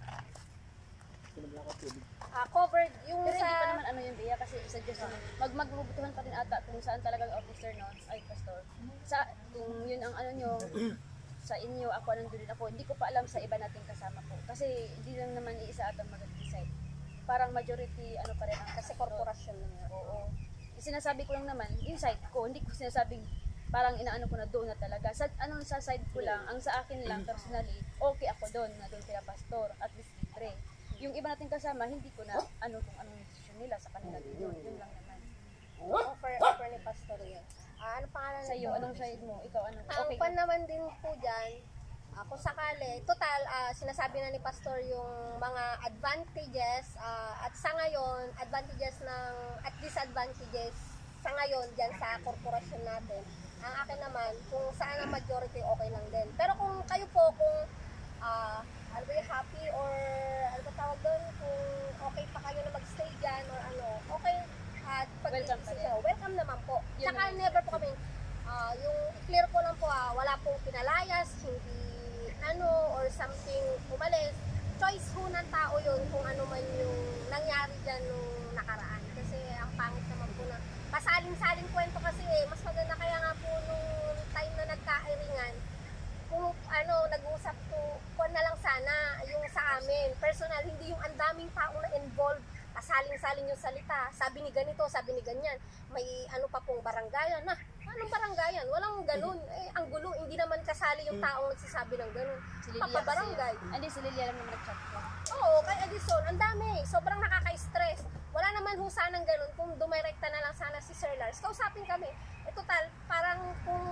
S8: Ah, covered yung
S7: Pero
S8: sa...
S7: hindi pa naman ano yung biya kasi suggest naman. Mag magbubutuhan pa rin ata kung saan talagang officer no, ay pastor. Sa kung yun ang ano nyo sa inyo, ako nandun din ako. Hindi ko pa alam sa iba nating kasama ko. Kasi hindi lang naman iisa atang mag-decide. Parang majority ano pa rin ang
S8: Kasi korporasyon lang yun.
S7: Oo. Yung sinasabi ko lang naman, yung side ko, hindi ko sinasabing parang inaano ko na doon na talaga. Sa anong sa side ko lang, ang sa akin lang personally, okay ako doon na doon sila pastor, at least libre. Yung iba nating kasama, hindi ko na ano kung anong decision nila sa kanila din yun. Yun lang naman.
S8: Offer, offer ni Pastor yun. Ah, ano pangalan
S7: Sa iyo,
S8: nito?
S7: anong side mo? Ikaw anong
S8: Ang
S7: okay?
S8: pan naman din po dyan, ah, kung sakali, total, ah, sinasabi na ni Pastor yung mga advantages, ah, at sa ngayon, advantages ng, at disadvantages sa ngayon dyan sa korporasyon natin. Ang akin naman, kung saan ang majority, okay lang din. Pero kung kayo po, kung ah, ano ba yung happy or ano ba tawag doon, kung okay pa kayo na magstay dyan or ano, okay, at pag
S7: Welcome pa rin.
S8: mag-decision. Welcome naman po.
S7: Yun
S8: Tsaka
S7: naman.
S8: never po kami, ah, yung clear ko lang po, ah, wala pong pinalayas, hindi ano, or something umalis. Choice ho ng tao yun kung ano man yung nangyari dyan nung nakaraan. Kasi ang pangit naman po na, pasaling-saling kwento kasi eh, mas maganda kaya nga po nung time na nagkairingan, kung ano, nag-uusap po, kung na lang sana yung sa amin, personal, hindi yung ang daming tao na involved, pasaling-saling yung salita, sabi ni ganito, sabi ni ganyan, may ano pa pong barangayan, na, anong barangayan? Walang ganun, eh, ang gulo, hindi naman kasali yung taong nagsasabi ng ganun,
S7: Si Lilia
S8: papabarangay.
S7: kasi- Hindi, si Lilia alam naman nag-chat ko.
S8: Oo, kay Edison, ang dami, sobrang nakaka-stress. Wala naman ho sanang ganun kung dumirekta na lang sana si Sir Lars. Kausapin kami. Eh, total, parang kung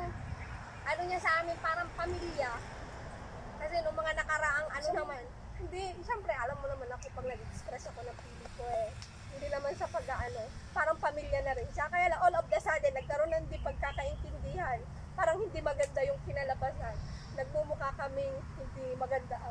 S8: ano niya sa amin, parang pamilya. Kasi nung mga nakaraang ano naman, hindi, siyempre, alam mo naman ako pag nag-express ako ng feeling ko eh. Hindi naman sa pag-ano, parang pamilya na rin siya. Kaya lang, all of the sudden, nagkaroon ng di pagkakaintindihan. Parang hindi maganda yung kinalabasan. Nagmumukha kaming hindi maganda ang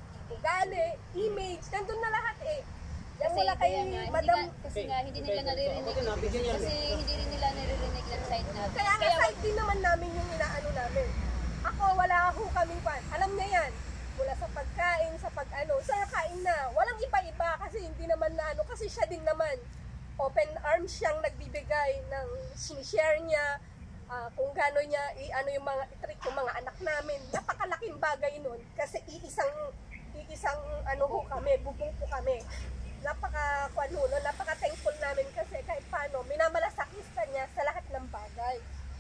S8: ugali, image, nandun na lahat eh. Yan
S7: Kasi
S8: wala kay
S7: kaya nga, hindi
S8: Madam.
S7: nga, kasi nga hindi nila naririnig.
S2: Okay, nabigyan niya.
S7: Kasi hindi rin nila naririnig ng side natin.
S8: Kaya nga side din naman namin yung inaano namin. Ako, wala ho kaming pan. Alam niya yan. Mula sa pagkain, sa pag-ano. Sir, kain na. Walang iba-iba kasi hindi naman na ano. Kasi siya din naman. Open arms siyang nagbibigay ng sinishare niya. ah, kung gano'n niya, i-ano yung mga i-treat yung mga anak namin. Napakalaking bagay nun. Kasi iisang, iisang ano ho kami, bubong po kami. Napaka, ano, no, napaka-thankful namin kasi kahit paano, minamalasakis ka niya sa lahat ng bagay.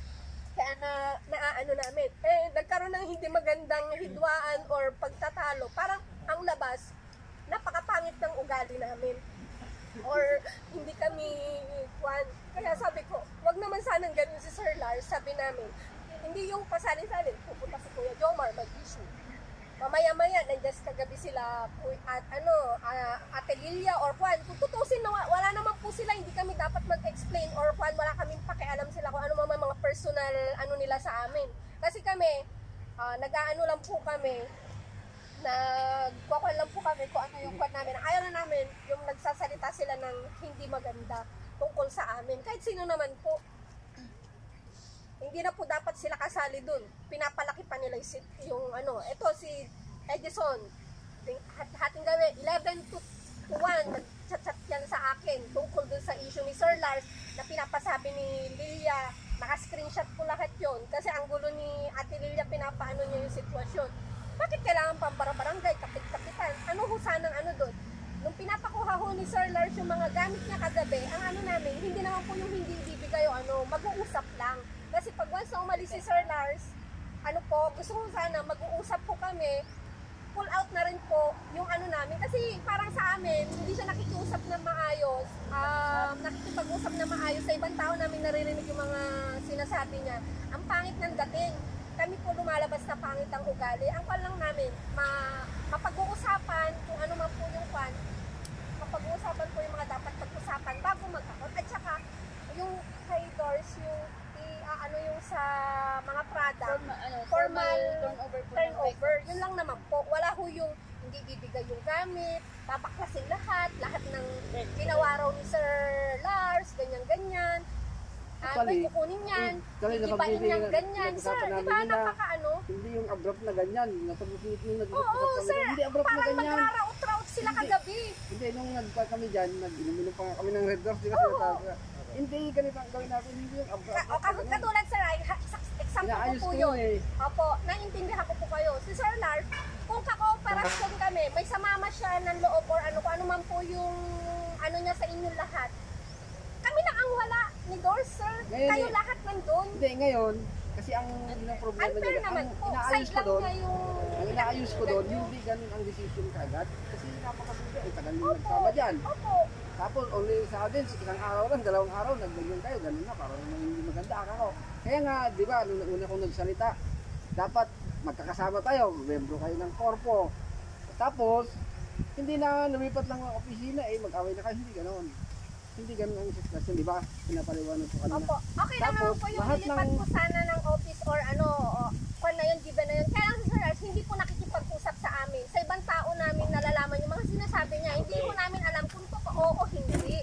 S8: Kaya na, naaano namin. Eh, nagkaroon ng hindi magandang hidwaan or pagtatalo. Parang ang labas, napakapangit ng ugali namin. Or hindi kami kwan. Kaya sabi ko, wag naman sanang ganun si Sir Lars. Sabi namin, hindi yung pasalin-salin. Pupunta si Kuya Jomar, mag-issue. Mamaya-maya, nandiyan kagabi sila at ano, uh, Ate Lilia or Juan. Kung tutusin na wala naman po sila, hindi kami dapat mag-explain or Juan, wala kaming pakialam sila kung ano mga mga personal ano nila sa amin. Kasi kami, uh, nag-aano lang po kami, nagkwakwal lang po kami kung ano yung kwan namin. Ayaw na namin yung nagsasalita sila ng hindi maganda tungkol sa amin. Kahit sino naman po, hindi na po dapat sila kasali dun. Pinapalaki pa nila yung, yung ano, ito si Edison, hat- hating gabi, eleven to one, nag-chat-chat yan sa akin tungkol dun sa issue ni Sir Lars na pinapasabi ni Lilia, naka-screenshot ko lahat yon kasi ang gulo ni Ate Lilia, pinapaano niya yung sitwasyon. Bakit kailangan pang barangay, kapit-kapitan? Ano ho sanang ano doon? Nung pinapakuha ho ni Sir Lars yung mga gamit niya kagabi, ang ano namin, hindi naman po yung hindi ibibigay o ano, mag-uusap lang. Kasi pag once na umalis si Sir Lars, ano po, gusto ko sana mag-uusap po kami, pull out na rin po yung ano namin. Kasi parang sa amin, hindi siya nakikiusap na maayos, um, nakikipag-usap na maayos sa ibang tao namin naririnig yung mga sinasabi niya. Ang pangit ng dating. Kami po lumalabas na pangit ang ugali. Ang kwan lang namin, ma mapag-uusapan kung ano man po yung kwan, mapag-uusapan po yung mga dapat pag-usapan bago magkakot. At saka, yung kay Doors, yung i-ano yung sa mga product,
S7: Formal, ano,
S8: formal
S7: turnover po.
S8: turnover. Yun lang naman po. Wala ho yung hindi bibigay yung gamit, papaklasin lahat, lahat ng ginawa raw ni Sir Lars, ganyan-ganyan. Ah, may
S3: Actually,
S8: kukunin yan,
S3: Kali na
S8: gigibain yan,
S3: pagbibigyan,
S8: ganyan. Sir, di ba napaka-ano?
S3: hindi yung abrupt na ganyan. Napag-usit yung nag
S8: Oo, sir.
S3: Hindi abrupt na
S8: Parang
S3: ganyan.
S8: magraraot-raot sila
S3: Hindi.
S8: kagabi.
S3: Hindi, nung nagpa kami dyan, nag-inuminom pa nga kami ng Red Doors. Di ba
S8: Oo.
S3: sinasabi? Hindi, ganito ang gawin natin. Hindi yung abrupt.
S8: Ka- o, ka- katulad sir, ay, ha- sa- example ko
S3: Inaayos
S8: po
S3: ko
S8: yun.
S3: yun eh.
S8: Opo, naiintindihan ko po kayo. Si Sir Lars, kung kakooperasyon kami, may samama siya ng loob or ano, kung ano man po yung ano niya sa inyong lahat. Kami na ang wala ni Doors, sir.
S3: Ngayon,
S8: Kayo
S3: eh,
S8: lahat nandun.
S3: Hindi, ngayon, kasi ang ang problema
S8: Unfair
S3: dyan,
S8: naman
S3: ang
S8: po.
S3: inaayos
S8: Side
S3: ko
S8: lang
S3: doon,
S8: niya yung...
S3: ang inaayos ko doon,
S8: ganyan.
S3: hindi ganun ang decision kaagad. Kasi napakabuti, ay tagal nyo
S8: Opo.
S3: nagsama dyan.
S8: Opo.
S3: Tapos, only sa atin, isang araw lang, dalawang araw, nagganyan kayo, ganun na, parang hindi maganda ako. Kaya nga, di ba, nung una kong nagsalita, dapat magkakasama tayo, membro kayo ng korpo. Tapos, hindi na lumipat lang ang opisina, eh, mag-away na kayo, hindi ganoon. Hindi ganun ang sitwasyon, di ba? Pinapaliwanag ko kanina.
S8: Opo. Okay lang naman
S3: Tapos,
S8: po yung
S3: lahat
S8: lilipat
S3: ng-
S8: po sana ng office or ano, o, kung na yun, given na yun. Kaya lang si Sir Lars, hindi po nakikipag-usap sa amin. Sa ibang tao namin nalalaman yung mga sinasabi niya. Hindi po namin alam kung totoo o hindi.
S3: Ah,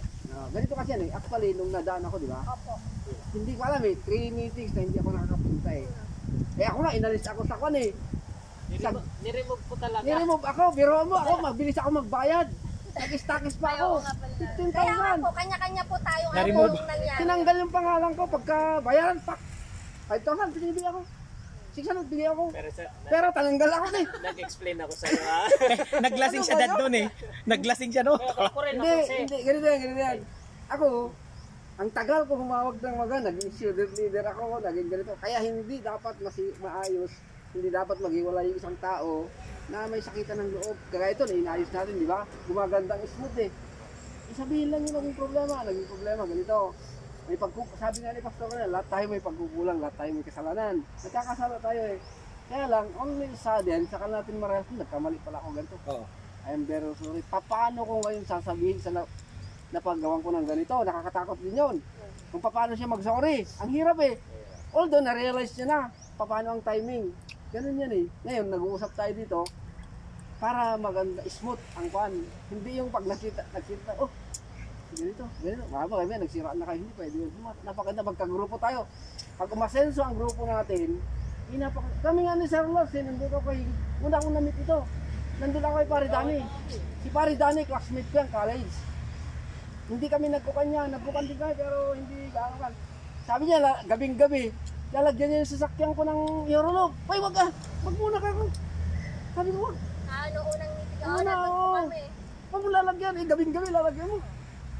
S3: ganito kasi yan eh. Actually, nung nadaan ako, di ba?
S8: Opo.
S3: Hindi ko alam eh. Three meetings na hindi ako nakakapunta eh. Eh ako nga, inalis ako sa kwan eh. Sa,
S2: Niremove, niremove ko talaga.
S3: niremove ako, biro mo ako, mabilis ako magbayad. Nag-stackis pa
S7: Ay,
S3: ako.
S7: oo nga pala.
S3: fifteen
S8: Kaya nga
S3: thousand.
S8: po, kanya-kanya po tayong ano
S4: Na-remove.
S8: yung nangyari.
S3: Tinanggal yung pangalan ko pagka bayaran, pak. five thousand, pinibigay ako. six hundred, bigay ako.
S2: Pero sa, na,
S3: Pero talanggal ako eh.
S2: nag-explain ako sa'yo ha.
S4: Naglasing siya dad doon eh. Naglasing siya no.
S2: Kaya ako rin
S3: Hindi,
S2: ako kasi.
S3: hindi, ganito yan, ganito yan. Ako, ang tagal ko humawag ng mga, naging student leader ako, naging ganito. Kaya hindi dapat masi, maayos, hindi dapat maghiwalay yung isang tao na may sakitan ng loob. Kaya ito, inaayos natin, di ba? Gumagandang smooth eh. Isabihin lang yung naging problema, naging problema, ganito. May pagkukulang, sabi nga ni Pastor na, lahat tayo may pagkukulang, lahat tayo may kasalanan. Nagkakasala tayo eh. Kaya lang, only sudden, saka natin marahas, nagkamali pala ako ganito.
S4: Oo.
S3: I am very sorry. Pa- Paano ko ngayon sasabihin sa na, napagawan ko ng ganito? Nakakatakot din yun. Kung paano siya mag-sorry. Ang hirap eh. Although na-realize niya na paano ang timing. Ganun yan eh. Ngayon, nag-uusap tayo dito para maganda, smooth ang pan. Hindi yung pag nakita, nakita, oh, ganito, ganito. Mahaba kami, nagsiraan na kayo. Hindi pwede yun. Napakaganda, magkagrupo tayo. Pag umasenso ang grupo natin, inapaka, kami nga ni Sir Lars, eh, nandun ako kay, una akong namit ito. Nandun ako kay Pari Dani. Si Pari Dani, classmate ko yan, college. Hindi kami nagkukanya, nagkukan din kami, pero hindi gaano kan. Sabi niya, la- gabing-gabi, lalagyan niya yung sasakyan ko ng Eurolog. Uy, wag ka, wag muna ka. Sabi ko, wag.
S8: Ah, noong unang meeting,
S3: Ano,
S8: oo, nandun po
S3: oo.
S8: kami.
S3: Huwag mo lalagyan, eh, gabing-gabi lalagyan mo.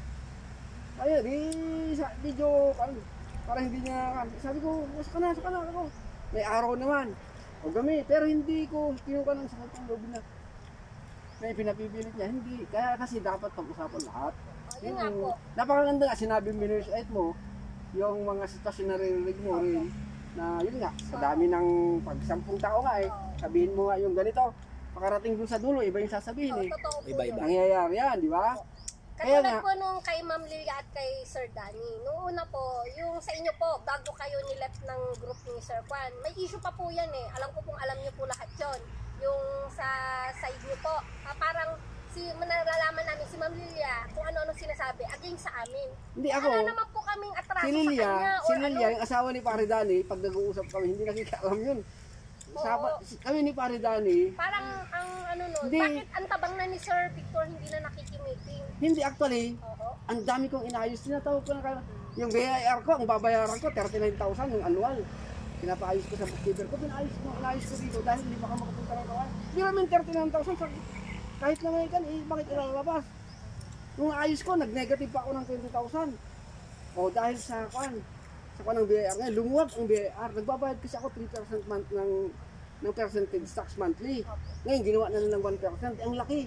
S3: Ayun, di sa video, parang, parang hindi niya, sabi ko, saka na, saka na, ako. May araw naman. O gami, pero hindi ko kinuha ng sakit ng loob na. May pinapipilit niya, hindi. Kaya kasi dapat pag-usapan lahat.
S8: Oh, yun nga po.
S3: Napakaganda nga, sinabi mo minus eight mo, yung mga sitwasyon na narinig mo rin, na yun nga, sa dami ng pag sampung tao nga eh, sabihin mo nga yung ganito, pakarating dun sa dulo, iba yung sasabihin
S8: Oh,
S3: eh.
S8: totoo po
S4: Iba-iba.
S8: yun.
S3: Nangyayari yan, di ba? Kaya
S8: Katulad
S3: nga,
S8: po nung kay Ma'am Lilia at kay Sir Danny. Noong una po, yung sa inyo po, bago kayo nileft ng group ni Sir Juan, may issue pa po yan eh. Alam ko pong alam niyo po lahat yon. Yung sa side niyo po, ah, parang si nalalaman namin si Ma'am Lilia kung ano-ano sinasabi against sa amin.
S3: hindi ako,
S8: Wala naman po kaming atraso
S3: si
S8: sa
S3: Lilia,
S8: kanya.
S3: si
S8: or
S3: Lilia,
S8: ano.
S3: yung asawa ni Pare Dani, pag nag-uusap kami, hindi nakikaalam yun. Saba, si- kami ni Pare Dani,
S8: Parang ang ano nun,
S3: Hindi.
S8: bakit ang tabang na ni Sir Victor hindi na nakikimiting?
S3: hindi actually,
S8: Oo.
S3: ang dami kong inayos, tinatawag ko na kayo. Yung V I R ko, ang babayaran ko, thirty-nine thousand yung annual. Pinapaayos ko sa bookkeeper ko, pinayos ko, inayos ko dito dahil hindi pa ka makapunta ng kawan. Hindi namin thirty-nine thousand, kahit na may kan, eh, bakit ilalabas? Nung ayos ko, nag-negative pa ako ng twenty thousand. O dahil sa kan, sa kan ng V I R ngayon, lumuwag ang V I R. Nagbabayad kasi ako three percent month ng ng percentage tax monthly. Ngayon, ginawa na nilang one percent. Ang laki.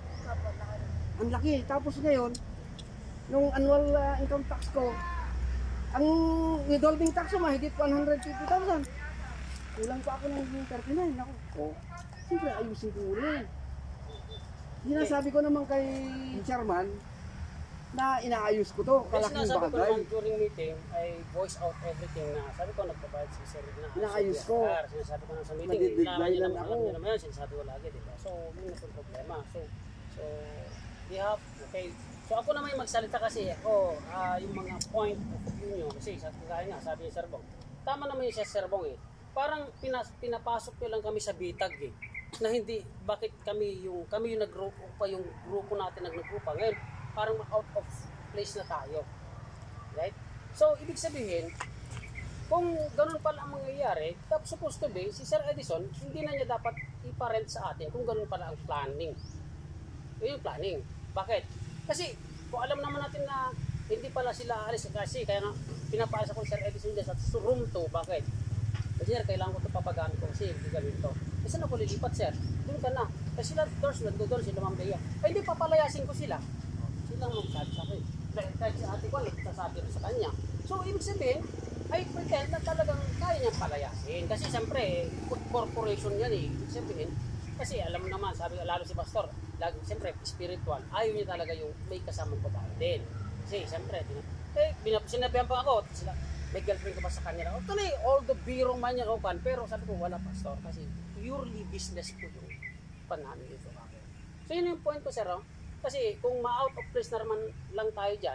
S3: Ang laki. Tapos ngayon, nung annual uh, income tax ko, ang withholding tax ko mahigit one hundred fifty thousand. Kulang pa ako ng thirty-nine. Ako, oh, siyempre ayusin ko muna. Sinasabi ko naman kay chairman na inaayos ko to,
S2: Kasi
S3: kalaking
S2: sinasabi ko
S3: bagay.
S2: naman during meeting, I voice out everything na sabi ko nagpapayad si Sir na
S3: Inaayos ko.
S2: Sinasabi ko na sa meeting,
S3: Madidiglayan
S2: inaman niya
S3: ako.
S2: naman, alam niya naman yun, sinasabi ko lagi, diba? So, yun na yung problema. So, so, we have, okay. So, ako naman yung magsalita kasi, ako, ah, yung mga point of view nyo, kasi sa kaya nga, sabi ni Sir Bong, tama naman yung Sir Bong eh. Parang pinas, pinapasok nyo lang kami sa bitag eh. Na hindi, bakit kami yung, kami yung nag-grupo pa, yung grupo natin nag-grupa. Ngayon, parang out of place na tayo. Right? So, ibig sabihin, kung ganun pala ang mangyayari, tapos supposed to be, si Sir Edison, hindi na niya dapat iparent sa atin kung ganun pala ang planning. Yun yung planning. Bakit? Kasi, kung alam naman natin na hindi pala sila aalis, kasi kaya nga, pinapaasa ko si Sir Edison dyan sa room two, bakit? Kasi sir, kailangan ko ito papagaan ko kasi hindi gawin ito. Kasi na ko lilipat, sir. Doon ka na. Kasi sila, doors, nagdodoon sila, Ma'am Bea. Ay, hindi, papalayasin ko sila. Sila ang magsabi sa akin. Kahit si ate ko, nagsasabi rin sa kanya. So, ibig sabihin, ay pretend na talagang kaya niyang palayasin. Kasi siyempre, corporation yan eh. Ibig sabihin, kasi alam mo naman, sabi lalo si Pastor, lagi, siyempre, spiritual, ayaw niya talaga yung may kasamang babae din. Kasi siyempre, eh, sinabihan pa ako, sila, may girlfriend ka ba sa kanila? O tuloy, all the biro man niya kaupan, pero sabi ko, wala Pastor, kasi purely business ko yung panamin dito. So yun yung point ko, sir. Oh. Kasi kung ma-out of place na naman lang tayo dyan,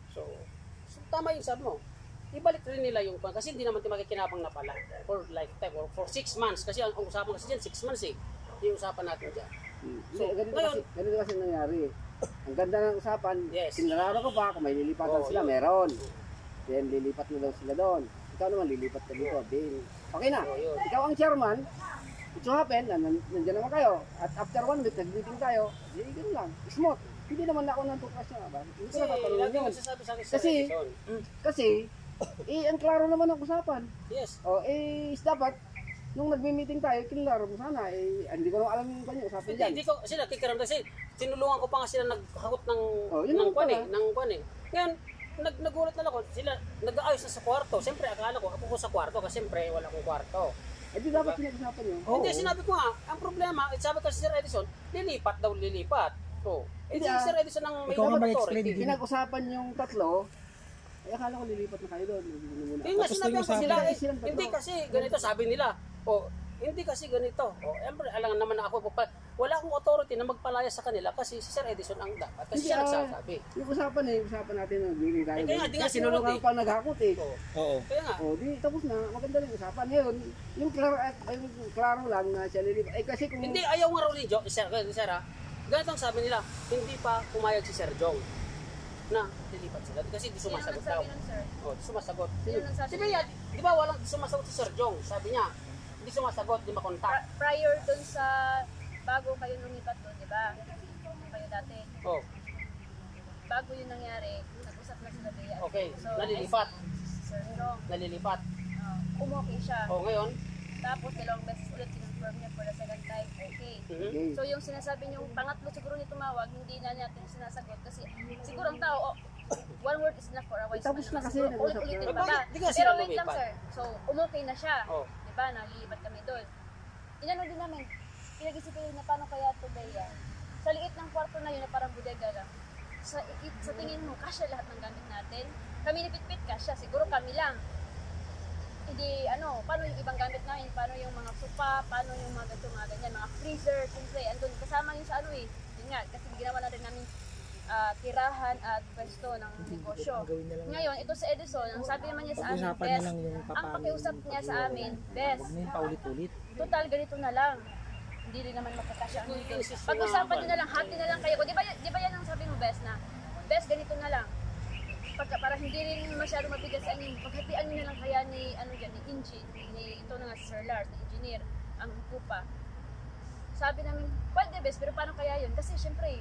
S2: So, so tama yung sabi mo. Ibalik rin nila yung kwan kasi hindi naman tayo makikinabang na pala for lifetime or for six months kasi ang, ang usapan kasi dyan six months eh yung usapan natin dyan.
S3: Hmm.
S2: So,
S3: So, ganito,
S2: ngayon-
S3: kasi, ganito kasi nangyari. Ang ganda ng usapan,
S2: Yes.
S3: sinarado ko pa kung may lilipatan
S2: Oo,
S3: sila,
S2: yun.
S3: meron. Then lilipat na daw sila doon. Ikaw naman lilipat ka dito. Then, okay na.
S2: Oo, yun.
S3: Ikaw ang chairman. It so happen, na nan- nandiyan naman kayo. At after one week, nag-meeting tayo. Di, ganun lang. Smooth. Hindi naman ako nang tuklas niya. Ba? Hindi ko
S2: Kasi
S3: na tatanungin
S2: lagi
S3: yun.
S2: magsasabi sa akin sa
S3: Kasi-
S2: Edison.
S3: Kasi, eh, ang klaro naman ang usapan.
S2: Yes.
S3: O, eh, is dapat, nung nagme-meeting tayo, kinlaro mo sana. Eh, hindi ko na alam yung kanya usapan
S2: Hindi,
S3: dyan.
S2: hindi ko, kasi nakikaroon kasi tinulungan ko pa nga sila naghakot ng,
S3: Oh, yun
S2: ng
S3: lang
S2: kwan eh,
S3: pala.
S2: ng kwan eh. Ngayon, nag, nagulat na ako, sila nag-aayos na sa kwarto. Siyempre, akala ko, ako ko sa kwarto kasi siyempre wala akong kwarto.
S3: Eh, di dapat pinag-usapan yun.
S2: Hindi, sinabi ko nga, ang problema, eh, sabi ko si Sir Edison, lilipat daw, lilipat. So, eh, si
S3: Hindi, ah.
S2: Sir Edison ang may
S4: Ikaw nga mag-explain,
S2: authority.
S4: hindi.
S3: Pinag-usapan yung tatlo, eh, akala ko lilipat na kayo doon. Hindi muna.
S2: Hindi nga
S4: Tapos
S2: sinabi
S4: yung
S2: ko
S4: sabi-
S2: sila, eh,
S3: Silang tatlo.
S2: hindi kasi ganito sabi nila. O, hindi kasi ganito. O, siyempre, alam naman na ako, pa- wala akong authority na magpalaya sa kanila kasi si Sir Edison ang dapat. Kasi
S3: Hindi,
S2: siya
S3: ah,
S2: nagsasabi.
S3: Yung usapan eh, usapan natin na meeting tayo.
S2: Eh, kaya nga, di nga
S3: Kasi sinulungan
S2: sinunod eh.
S3: pa naghakot eh.
S2: O,
S4: Oo.
S2: kaya nga,
S3: O, di, tapos na, maganda rin usapan. Ngayon, yung klaro, eh, yung klaro lang na siya lilipat. Eh, kasi kung...
S2: hindi, ayaw nga raw ni Jo, Sir, ni Sir ha, ganito ang sabi nila, hindi pa pumayag si Sir Jong na lilipat sila kasi di
S7: Sino
S2: sumasagot daw.
S7: nagsabi nun, sir?
S2: O, di sumasagot.
S7: Sino nagsabi
S2: Si Bea, di ba walang di sumasagot si Sir Jong? Sabi niya, hindi sumasagot, di makontak.
S7: Pra- prior dun sa bago kayo lumipat doon, di ba? Kayo dati.
S2: Oh,
S7: Bago yun nangyari, nag-usap na sila Bea.
S2: okay,
S7: So,
S2: nalilipat,
S7: Sir Jong,
S2: nalilipat.
S7: uh, umokay siya.
S2: O, ngayon,
S7: Tapos dalawang beses ulit kinonfirm niya for the second time, okay.
S2: mhm.
S3: Okay.
S7: So yung sinasabi niyong pangatlo siguro niya tumawag, hindi na natin sinasagot kasi siguro ang tao, oh, one word is enough for a wise
S3: Tapos
S7: man.
S3: na kasi,
S7: Siguro
S3: nag-usap
S7: ulit-ulitin
S2: na.
S7: pa ba?
S2: Bakit di ka
S7: Pero
S2: sila
S7: wait lang
S2: lumipat?
S7: sir, so umokay na siya,
S2: Oh,
S7: di ba, nalilipat kami doon. Inano din namin, pinag-isipan na paano kaya ito Bea. Sa liit ng kwarto na yun na parang bodega lang. Sa, i- sa tingin mo, kasya lahat ng gamit natin. Kami ni Pitpit, kasya. Siguro kami lang. Hindi, ano, paano yung ibang gamit namin? Paano yung mga sopa? Paano yung mga ganito, mga ganyan? Mga freezer, siyempre, andun. Kasama yun sa ano eh. Yun nga, kasi ginawa na rin namin ah, tirahan at pwesto ng negosyo. Ngayon, ito sa Edison, ang sabi naman niya sa amin,
S4: Pag-usapan na
S7: best,
S4: lang yung
S7: ang
S4: papaano.
S7: pakiusap niya sa amin, best,
S4: Huwag na yung paulit-ulit.
S7: total ganito na lang. Hindi rin naman magkakasya ang dito.
S2: Insist yung
S7: Pag-usapan
S2: mga-
S7: nyo na lang, hati na lang kayo. Di ba, di ba yan ang sabi mo, best, na best ganito na lang. Pagka, para hindi rin masyado mabigat sa inyo, paghatian nyo na lang kaya ni, ano dyan, ni Inji, ni, ito na nga si Sir Lars, na engineer, ang kupa. Sabi namin, pwede best, pero paano kaya yun? Kasi syempre,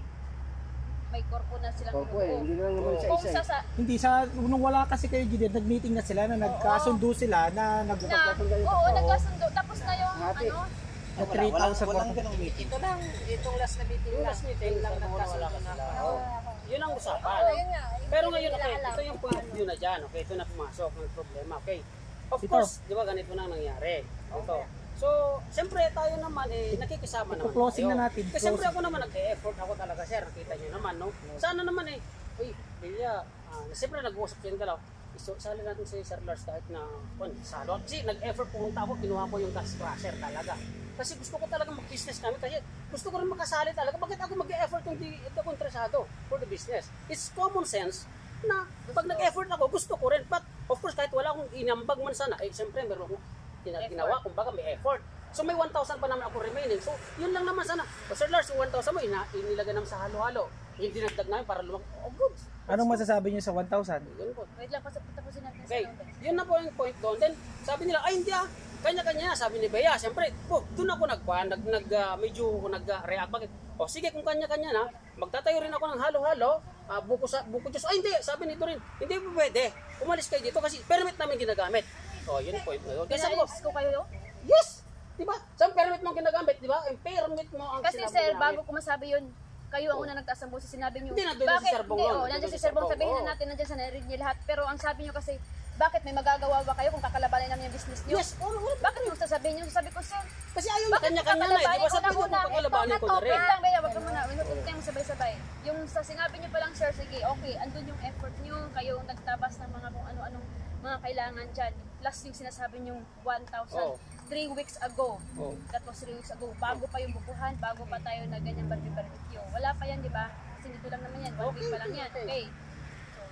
S7: may korpo na silang
S3: Opo eh, hindi lang naman
S7: Kung
S3: isa-isa
S7: sa,
S3: eh.
S7: sa,
S4: Hindi, sa nung wala kasi kayo Gideon, nag-meeting na sila na nagkasundo sila na nag
S7: na, oo, nagkasundo. Tapos na yung,
S3: Hati.
S7: ano,
S4: na three thousand
S6: Walang ganong meeting.
S1: Ito lang, itong last na meeting
S2: yung
S1: lang.
S2: last meeting,
S1: Yun lang
S2: sabi mo na wala
S1: nagkasundo
S2: ka
S1: na.
S2: sila. Oh, yun ang usapan.
S8: Oo, yun nga. Yung
S2: Pero
S8: hindi
S2: ngayon,
S8: nila
S2: okay,
S8: alam
S2: ito yung
S8: kung
S2: point of
S8: paano.
S2: view na dyan. Okay, ito na pumasok ng problema. Okay. Of
S4: Ito.
S2: course, di ba ganito na ang nangyari. Ito. So, siyempre tayo naman eh, nakikisama naman
S4: closing
S2: tayo.
S4: na natin,
S2: Kasi siyempre
S4: closing.
S2: ako naman nag-e-effort ako talaga, sir. Nakita nyo naman, no? Sana naman eh, uy, Bea, ah, siyempre nag-uusap yung dalaw. So, sali natin si Sir Lars kahit na, kung salo. Kasi nag-effort pumunta ako, kinuha ko yung gas crusher talaga. Kasi gusto ko talaga mag-business kami kasi gusto ko rin makasali talaga. Bakit ako mag-e-effort kung di ito kontresado for the business? It's common sense na pag nag-effort ako, gusto ko rin. But of course, kahit wala akong inambag man sana, eh siyempre meron akong gina- ginawa, kumbaga may effort. So may one thousand pa naman ako remaining. So yun lang naman sana. O Sir Lars, yung one thousand mo, ina inilagay naman sa halo-halo. Yung dinagdag namin para lumang, oh good.
S4: Anong masasabi niyo sa one thousand?
S2: Yun po.
S7: wait lang, pas- tapusin natin sa
S2: Okay,
S7: number.
S2: yun na po yung point doon. Then, sabi nila, ay hindi ah, kanya-kanya, sabi ni Bea, siyempre, po, doon ako nagpa, nag, nag, uh, medyo nag-react. Bakit? O sige, kung kanya-kanya na, magtatayo rin ako ng halo-halo, uh, buko sa, buko Diyos. Ay hindi, sabi nito rin, hindi po pwede. Umalis kayo dito kasi permit namin ginagamit. O, yun yung point na yun. Kasi sabi ko,
S7: Pinalis ko kayo,
S2: yes! Diba? Saan permit mo ang ginagamit, diba? Yung permit mo ang
S7: kasi
S2: sinabi
S7: sir,
S2: namin.
S7: bago ko masabi yun, kayo ang una nagtaas ng boses, sinabi niyo,
S2: Hindi, nandun na si Sir Bong
S7: Hindi,
S2: nun.
S7: oh,
S2: Nandun
S7: nandiyan
S2: si
S7: si
S2: Sir
S7: Sir Bong,
S2: Bong,
S7: sabihin
S2: oo.
S7: na natin, nandiyan sa narinig niyo lahat. Pero ang sabi niyo kasi, bakit may magagawa ba kayo kung kakalabanin namin yung business niyo?
S2: Yes, oo, oo.
S7: Bakit mo sasabihin niyo? Sabi ko, sir,
S2: Kasi ayaw niya
S7: bakit
S2: kanya-kanya na eh. Di ba sabi ko kung pagkalabanin ko na rin.
S7: Wait lang, Bea, wag ka muna. Wag kayong sabay-sabay. Yung sa sinabi niyo pa lang, sir, sige, okay, andun yung effort niyo, kayo nagtabas ng mga kung ano-anong mga kailangan dyan. Plus yung sinasabi niyong one thousand,
S2: Oo.
S7: three weeks ago.
S2: Oo.
S7: That was three weeks ago. Bago pa yung bubuhan, bago pa tayo na ganyan barbecue-barbecue. Wala pa yan, di ba? Kasi dito lang naman yan. One week pa lang yan. Okay. So,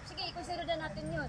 S7: sige, i-consider na natin yun.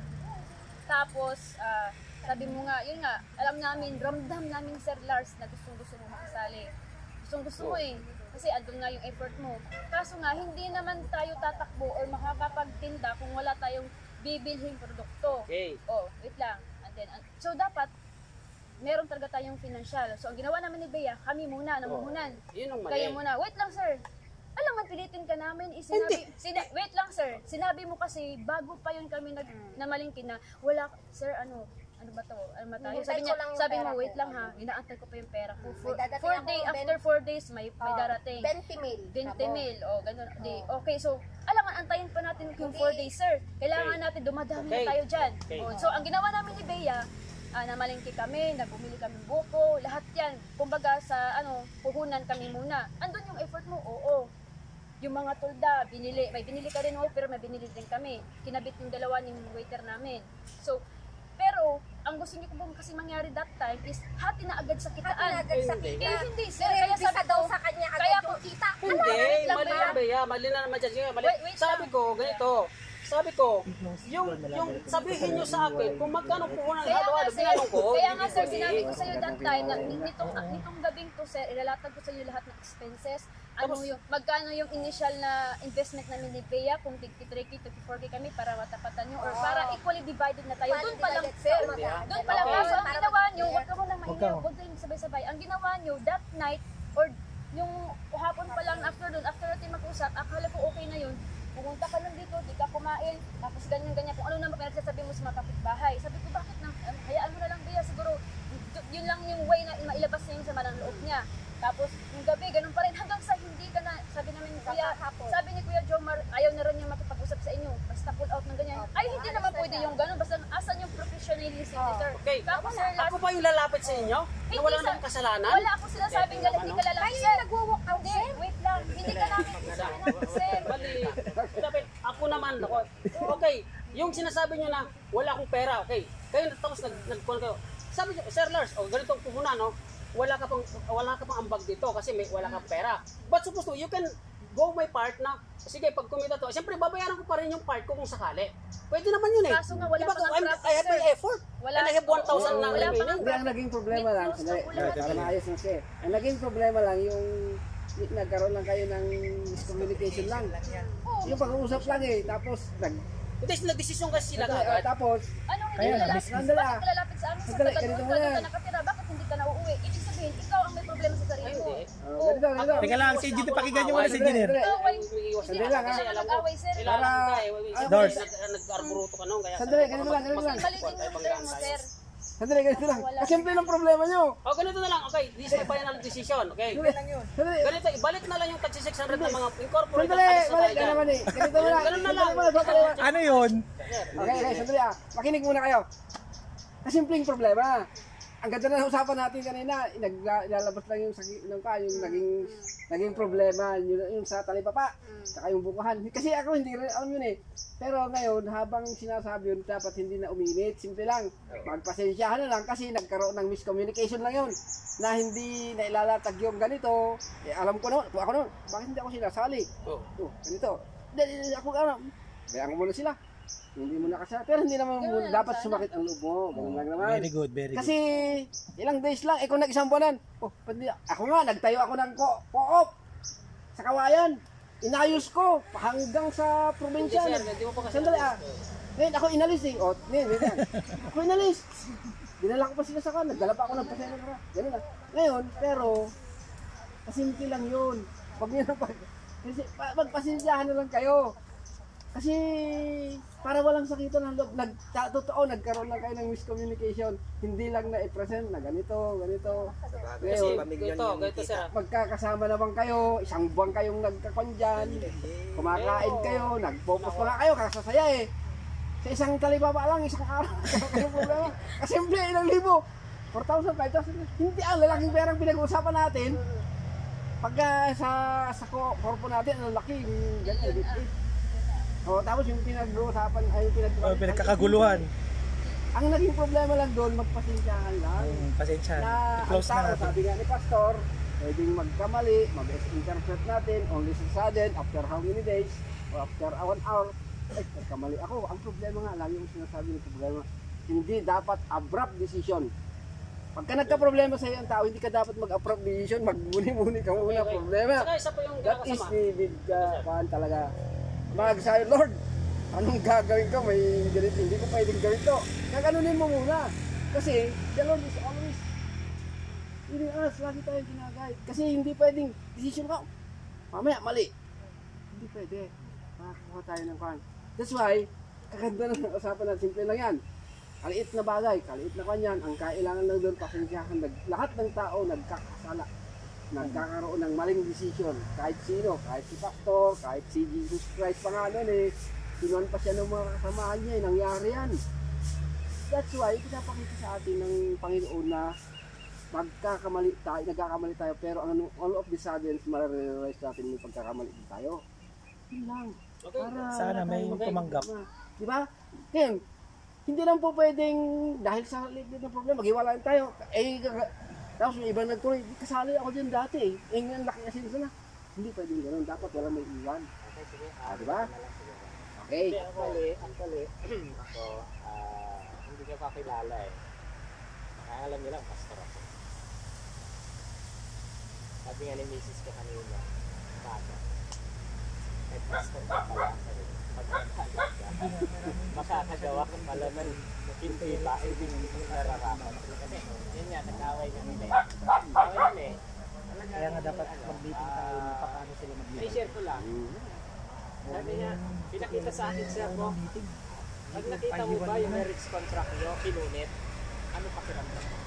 S7: Tapos, ah, sabi mo nga, yun nga, alam namin, ramdam namin Sir Lars na gustong gusto mo makasali. Gustong gusto mo eh. Kasi andun nga yung effort mo. Kaso nga, hindi naman tayo tatakbo or makakapagtinda kung wala tayong bibilhing produkto.
S2: Okay.
S7: Oh, wait lang. And then, and- so dapat, meron talaga tayong financial. So, ang ginawa namin ni Bea, kami muna, namuhunan.
S2: Yun ang mali.
S7: Kaya muna, wait lang sir. Alam mo, pilitin ka namin, isinabi, sina, wait lang sir, sinabi mo kasi, bago pa yun kami nag, namalingkin na, wala, sir, ano, ano ba to? Ano ba tayo?
S8: Hinihintay
S7: Sabi
S8: ko
S7: niya,
S8: lang yung
S7: sabi
S8: pera
S7: mo,
S8: ko.
S7: wait lang ha, inaantay ko pa yung pera ko. For,
S8: May dadating
S7: four
S8: ako,
S7: day,
S8: Ben-
S7: after four days, may, may
S8: Oh,
S7: darating.
S8: twenty mil.
S7: twenty
S8: Tabo.
S7: mil, o, ganun. Di, okay, so, alam nga, antayin pa natin yung four days, sir. Kailangan
S2: Okay.
S7: natin, dumadami
S2: Okay.
S7: na tayo dyan.
S2: Okay.
S7: O, so, ang ginawa namin ni Bea, ah, namalingki kami, nagbumili kami buko, lahat yan. Kumbaga sa ano, puhunan kami muna. Andun yung effort mo, oo. Yung mga tulda, binili, may binili ka rin, oh, pero may binili din kami. Kinabit yung dalawa ng waiter namin. So, pero, ang gusto niyo kung kasi mangyari that time is hati na agad sa kitaan.
S8: Hati na agad sa
S2: Hindi.
S8: kita.
S7: Eh, hindi, sir.
S8: Kaya
S7: Kaya sabi
S8: sabi daw
S7: ko,
S8: sa kanya agad
S7: kaya
S8: yung
S7: ko-
S8: kita.
S2: Hindi,
S7: wait lang,
S2: mali
S7: Bea.
S2: yan, Bea. Mali na naman dyan. Sige, mali.
S7: Wait, wait
S2: Sabi
S7: lang.
S2: ko, ganito. Sabi ko, yung, yung sabihin nyo sa akin kung magkano puhunan ng
S7: Kaya nga,
S2: halo-halo,
S7: sir,
S2: binanong ko.
S7: kaya
S2: hindi
S7: nga,
S2: ko
S7: sir,
S2: pwede.
S7: sinabi ko sa'yo that time na nitong, nitong gabing to, sir, ilalatag ko sa inyo lahat ng expenses. Ano
S2: Tapos-
S7: yung, magkano yung initial na investment namin ni Bea, kung tig-three K to four K kami para matapatan nyo, or para equally divided na tayo. Doon pa lang, sir. Doon pa lang.
S2: Okay.
S7: Kaso ang ginawa nyo, huwag ka mo lang
S4: Huwag
S7: maingaw,
S4: ka.
S7: huwag kayong sabay-sabay. Ang ginawa nyo, that night, or yung hapon pa lang after doon, after natin mag-usap, akala ko okay na yun. Pumunta ka lang dito, di ka kumain, tapos ganyan-ganyan. Kung ano naman pinagsasabi mo sa mga kapitbahay. Sabi ko, bakit nang, um, hayaan mo na lang, Bea, siguro, y- yun lang yung way na mailabas niya yung sama ng loob niya. Tapos, yung gabi, ganun pa rin. Hanggang sa hindi ka na, sabi namin ni Kuya, sabi ni Kuya Jomar, ayaw na rin yung makipag-usap sa inyo. Basta pull out ng ganyan. Ay, hindi naman pwede yung ganun. Basta asan yung professionalism ni sir.
S2: Okay,
S7: Tapos, sir, last,
S2: ako pa yung lalapit sa inyo na wala
S7: sa-
S2: namang kasalanan.
S7: wala ako sinasabing galit, hindi ka lalaki,
S8: Kayo
S7: sir.
S8: yung nagwo-walk out,
S7: Hindi,
S8: sir.
S7: wait lang. Hindi ka namin sinasabing, sir.
S2: Bali, dapat ako naman, ako. Okay, yung sinasabi nyo na wala akong pera, okay. Kayo tapos nag nagkuhan kayo. Sabi nyo, Sir Lars, oh, ganito ang puhunan, no? Wala ka pang wala ka pang ambag dito kasi may wala kang pera. But supposed to, you can go my part na sige, pag kumita to, siyempre babayaran ko pa rin yung part ko kung sakali. Pwede naman yun eh.
S7: Kaso nga, wala
S2: diba,
S7: pa ng
S2: I'm-
S7: traffic,
S2: I have my
S7: sir.
S2: effort.
S7: Wala-
S2: And I have one thousand na
S7: Wala pa
S2: remaining.
S7: ng-
S3: Hindi, ang naging problema lang,
S7: May
S3: sandali,
S7: close na
S3: para
S7: ulit.
S3: maayos na siya. Ang naging problema lang, yung nagkaroon lang kayo ng miscommunication lang. Yung pag-uusap lang eh, tapos nag...
S2: Hindi, nagdesisyon kasi sila
S3: Ah,
S2: agad.
S3: tapos,
S7: Anong
S4: Kaya
S7: hindi
S4: nga,
S7: lalapit?
S3: miss-
S7: Bakit
S3: Sandali,
S7: ka lalapit sa amin? Sa
S3: Sandali,
S7: taga
S3: ganito
S7: doon
S3: muna.
S7: ka, doon ka nakatira. Bakit hindi ka nauuwi? Ibig sabihin, ikaw ang may problema sa sarili mo.
S2: Hindi.
S3: uh, ganito, ganito.
S4: Teka lang, si Engineer, pakinggan nyo muna si Engineer.
S3: Sandali,
S7: Ikaw ay
S3: Sandali lang,
S2: Kasi
S3: ha?
S2: alam ko,
S7: Nag-away, sir.
S2: kailangan
S3: Para-
S2: ka eh.
S3: Ah,
S4: Doors.
S2: Nag- Nag-arburuto ka nung, kaya
S3: Sandali,
S2: sabi ko,
S3: ganito lang, ganito lang.
S2: mas-
S7: Balitin yung term mo, sir.
S3: Sandali, ganito lang. Kasi simple lang problema nyo.
S2: Oh, ganito na lang. Okay, this is my final decision. Okay.
S3: Sandali,
S2: Ganito, ibalik na lang yung tag six hundred ng mga incorporate.
S3: sandali,
S2: alis na tayo
S3: balik ka
S2: dyan.
S3: naman eh. Ganito mo lang.
S2: Ganun na lang.
S3: Sandali mo lang, sandali.
S4: Ano yun?
S3: Okay, okay, sandali ah. Makinig muna kayo. Kasimpleng problema. Ang ganda na usapan natin kanina, naglalabas lang yung sagi- ng pa, yung naging naging problema yung, yung sa talipapa, saka yung bukuhan. Kasi ako hindi rin alam yun eh. Pero ngayon, habang sinasabi yun, dapat hindi na uminit. Simple lang. Magpasensyahan na lang kasi nagkaroon ng miscommunication lang yun. Na hindi na ilalatag yung ganito. Eh, alam ko naman, ako naman, bakit hindi ako sinasali?
S2: Oh.
S3: Oh, ganito. Hindi, hindi, ako alam. Bayaan ko muna sila. Hindi mo nakasala. Pero hindi naman
S7: Ganun
S3: mo,
S7: lang
S3: dapat
S7: sana.
S3: sumakit ang loob mo. Ganun lang naman.
S4: Very good, very good.
S3: Kasi ilang days lang, eh kung nag-isang buwanan, oh, pandi, ako nga, nagtayo ako ng ko- co-op sa Kawayan. Inayos ko hanggang sa
S2: Hindi,
S3: probinsya.
S2: sir, hindi mo pa kasi.
S3: Sandali ah. Ngayon ako inalis eh. O, ngayon, ngayon. Ako inalis. Dinala ko pa sila sa kan. Nagdala pa ako ng pasensya para. Ganun lang. Ngayon, pero, kasimple lang yun. Pag yun ang pag... Kasi, pa- magpasensyahan na lang kayo. Kasi, para walang sakitan ng loob, nag, ta- totoo, nagkaroon lang kayo ng miscommunication. Hindi lang na i-present na ganito, ganito.
S2: Kasi,
S3: Ngayon,
S2: ganito, ganito sir.
S3: magkakasama naman kayo, isang buwan kayong nagkakwan dyan, kumakain kayo, nag-focus pa nga kayo, kasasaya eh. Sa isang talibaba lang, isang araw, kayong problema. Kasi simple, ilang libo. four thousand, five thousand. Hindi ang lalaking perang pinag-uusapan natin. Pagka sa sa ko- korpo natin, ang laki, yung ganyan, bit-bit. O, tapos yung pinag-uusapan, ay yung pinag-
S4: Oh, pinagkakaguluhan.
S3: Ang naging problema lang doon, magpasensyahan lang.
S4: Hmm, pasensya.
S3: Na ang
S4: I-close na
S3: tao,
S4: natin.
S3: sabi nga ni Pastor, pwedeng magkamali, mag-interpret natin, only sa sudden, after how many days, or after one hour. ay, nagkamali ako. Ang problema nga, lagi yung sinasabi ng problema, hindi dapat abrupt decision. Pagka nagka-problema sa iyo ang tao, hindi ka dapat mag-abrupt decision, magmuni-muni ka muna
S2: Okay, okay.
S3: problema.
S2: Saka isa pa yung
S3: That is
S2: kasama.
S3: the big uh, paan talaga. Magsabi, Lord, anong gagawin ko? May ganito, hindi ko pwedeng gawin to. Kaganunin mo muna. Kasi, the Lord is always leading us, lagi tayong ginagayad. Kasi hindi pwedeng decision ka, mamaya, mali. Hindi pwede. Makakuha tayo ng kan. That's why, kaganda ng usapan natin, simple lang yan. Kaliit na bagay, kaliit na kanyan, ang kailangan lang doon pasensyahan. Nag, lahat ng tao nagkakasala. Nagkakaroon ng maling decision. Kahit sino, kahit si Pastor, kahit si Jesus Christ pa nga nun eh. Sinuan pa siya ng mga kasamahan niya eh, nangyari yan. That's why, pinapakita sa atin ng Panginoon na magkakamali tayo, nagkakamali tayo, pero ang all of the sudden, marirealize natin yung pagkakamali din tayo. Yun lang.
S2: Okay.
S3: Para
S4: Sana may
S3: tayo-
S4: tumanggap.
S3: Di ba? Ngayon, hindi lang po pwedeng dahil sa liit ng problema, maghiwalayan tayo. Eh, kaka- tapos may ibang nagtuloy, kasali ako dyan dati eh. Eh, ngayon laki asin na. Hindi pwedeng gano'n. Dapat wala may iwan.
S1: Okay, sige.
S3: Ah,
S1: Ah,
S3: di ba?
S1: na lang siguro.
S3: Okay.
S1: Hindi, actually, actually, ako, ah, hindi ko kakilala eh. Kaya alam niyo lang, pastor ako. Sabi nga ni misis ko kanina, baga. Kahit pastor ka pala, sabi ko, pagkakalit ka, makakagawa ka pala ng hindi ba, hindi mo nararapat. Kasi, yun nga, nag-away kami eh. Away kami eh. Talaga,
S4: Kaya nga dapat
S1: ano,
S4: mag-meeting tayo
S1: ah,
S4: na paano sila mag-meeting.
S1: I-share ko lang. Sabi niya, pinakita sa akin siya ko, pag nakita mo ba yung marriage contract nyo, pinunit, ano pakiramdam mo?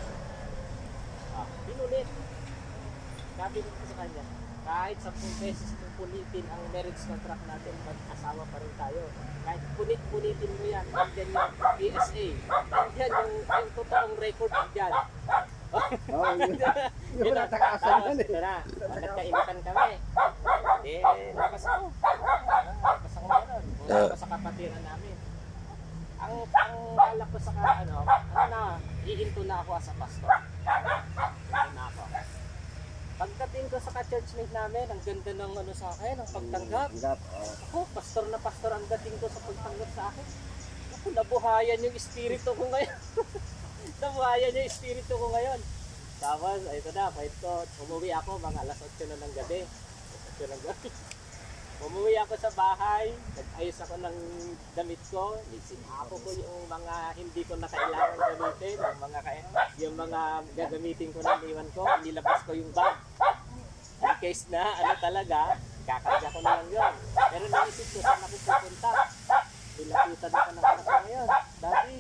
S1: Ah, pinunit. Sabi ko sa kanya, kahit sampung beses kung punitin ang marriage contract natin, mag-asawa pa rin tayo. Kahit punit-punitin mo yan, nandiyan yung P S A, nandiyan yung, yung totoong record dyan.
S3: Oh, yun. Yun na,
S1: Tapos,
S3: natakasan yan eh.
S1: ito na, nagkainitan kami. Eh, lakas ako. Lakas ako gano'n. Wala pa sa kapatiran namin. Ang ang alak ko sa ka, ano, ano na, ihinto na ako as a pastor. Ihinto na ako. Pagdating ko sa ka-churchmate namin, ang ganda ng ano sa akin, ang pagtanggap.
S3: Tanggap, oh.
S1: Ako, pastor na pastor ang dating ko sa pagtanggap sa akin. Ako, nabuhayan yung espiritu ko ngayon. Nabuhayan yung espiritu ko ngayon. Tapos, ito na, kahit ko, umuwi ako mga alas otso na ng gabi. alas otso ng gabi. Umuwi ako sa bahay, nag-ayos ako ng damit ko, sinako ko yung mga hindi ko na kailangan gamitin, yung mga, yung mga gagamitin ko na iwan ko, nilabas ko yung bag. In case na ano talaga, kakarga ko na lang yun. Pero naisip ko, saan ako pupunta? Nilapitan ako ng anak ko ngayon. Daddy,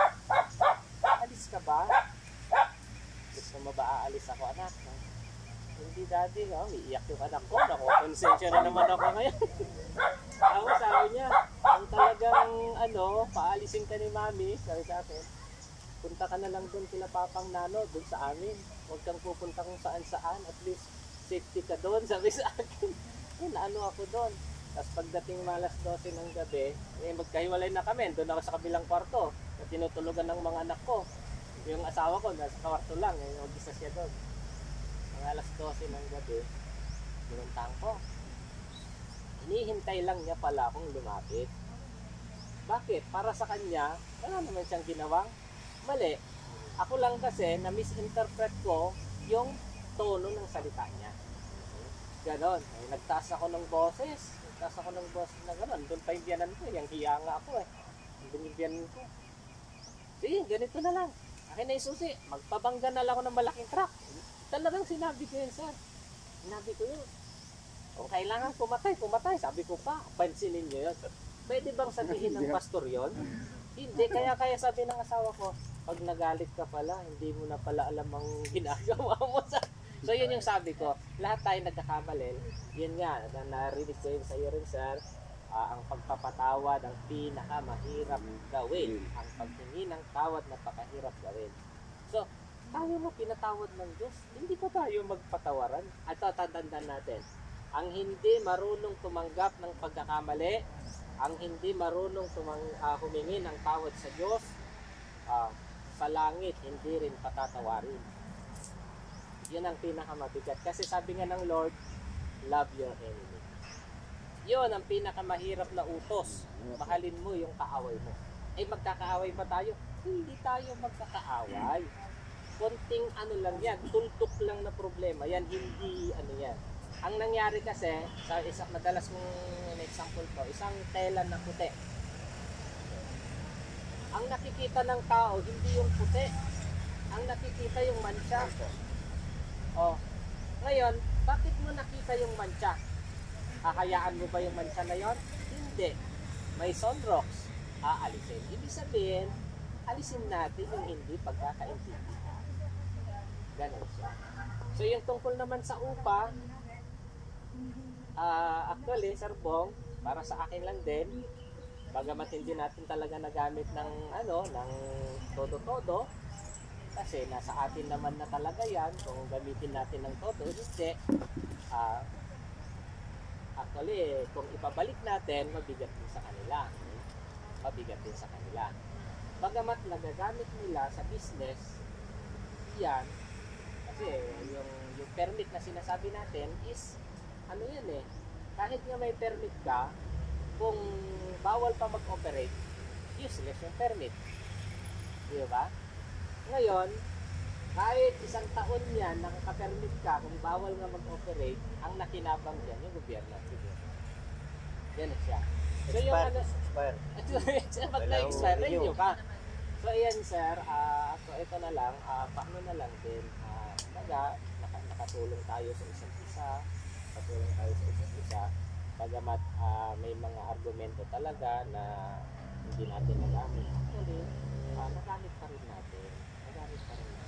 S1: alis ka ba? Gusto mo ba aalis ako, anak? Hindi, daddy, no? Iiyak yung anak ko. Naku, konsensya na naman ako ngayon. Ako, sabi niya, kung talagang, ano, paalisin ka ni mami, sabi sa akin, punta ka na lang doon kila Papang Nano, doon sa amin. Huwag kang pupunta kung saan-saan. At least, safety ka doon, sabi sa akin. Eh, naano ako doon. Tapos pagdating malas dose ng gabi, eh, magkahiwalay na kami. Doon ako sa kabilang kwarto, na tinutulugan ng mga anak ko. Yung asawa ko, nasa kwarto lang, eh, mag-isa siya doon. Mga alas dose ng gabi, binuntahan ko. Hinihintay lang niya pala akong lumapit. Bakit? Para sa kanya, wala naman siyang ginawang mali. Ako lang kasi, na-misinterpret ko yung tono ng salita niya. Ganon. Eh, nagtaas ako ng boses. Nagtaas ako ng boses na ganon. Doon pa yung biyanan ko. Yung hiya nga ako eh. Doon yung biyanan ko. Sige, ganito na lang. Akin na yung susi. Magpabangga na lang ako ng malaking truck. Talagang sinabi ko yun, sir. Sinabi ko yun. Kung kailangan pumatay, pumatay. Sabi ko pa, pansinin nyo yun. Pwede bang sabihin ng pastor yun? Hindi. Kaya kaya sabi ng asawa ko, pag nagalit ka pala, hindi mo na pala alam ang ginagawa mo sa... So yun yung sabi ko, lahat tayo nagkakamali. Yun nga, na narinig ko yun sa iyo rin, sir. Uh, ang pagpapatawad ang pinakamahirap gawin. Ang paghingi ng tawad napakahirap gawin. So, tayo mo pinatawad ng Diyos, hindi pa tayo magpatawaran. At tatandaan natin, ang hindi marunong tumanggap ng pagkakamali, ang hindi marunong tumang, uh, humingi ng tawad sa Diyos, uh, sa langit, hindi rin patatawarin. Yun ang pinakamabigat. Kasi sabi nga ng Lord, love your enemy. Yun ang pinakamahirap na utos. Mahalin mo yung kaaway mo. Ay magkakaaway ba tayo? Hindi tayo magkakaaway. Konting ano lang yan, tultok lang na problema. Yan, hindi ano yan. Ang nangyari kasi, sa isang madalas kong example ko, isang tela na puti. Ang nakikita ng tao, hindi yung puti. Ang nakikita yung mancha. Oh. Ngayon, bakit mo nakita yung mancha? Kakayaan mo ba yung mancha na yon? Hindi. May sunrocks. Aalisin. Ibig sabihin, alisin natin yung hindi pagkakaintindi. Ganun siya. So yung tungkol naman sa upa, uh, actually, Sir Bong, para sa akin lang din, bagamat hindi natin talaga nagamit ng ano, ng todo-todo, kasi nasa atin naman na talaga yan, kung gamitin natin ng todo, hindi. Ah, uh, Actually, kung ipabalik natin, mabigat din sa kanila. Mabigat din sa kanila. Bagamat nagagamit nila sa business, yan, kasi yung, yung permit na sinasabi natin is, ano yan eh, kahit nga may permit ka, kung bawal pa mag-operate, useless yung permit. Di ba? Ngayon, kahit isang taon yan, nakaka-permit ka, kung bawal nga mag-operate, ang nakinabang dyan, yung gobyerno. Yan siya. So yung ano,
S5: Expire.
S1: pag na-expire, renew ka. So ayan sir, uh, so ito na lang, uh, paano na lang din, uh, naga, naka, nakatulong tayo sa isa't isa, nakatulong tayo sa isa't isa, bagamat uh, may mga argumento talaga na hindi natin nagamit. Actually, uh, nagamit pa rin natin. Nagamit pa rin natin.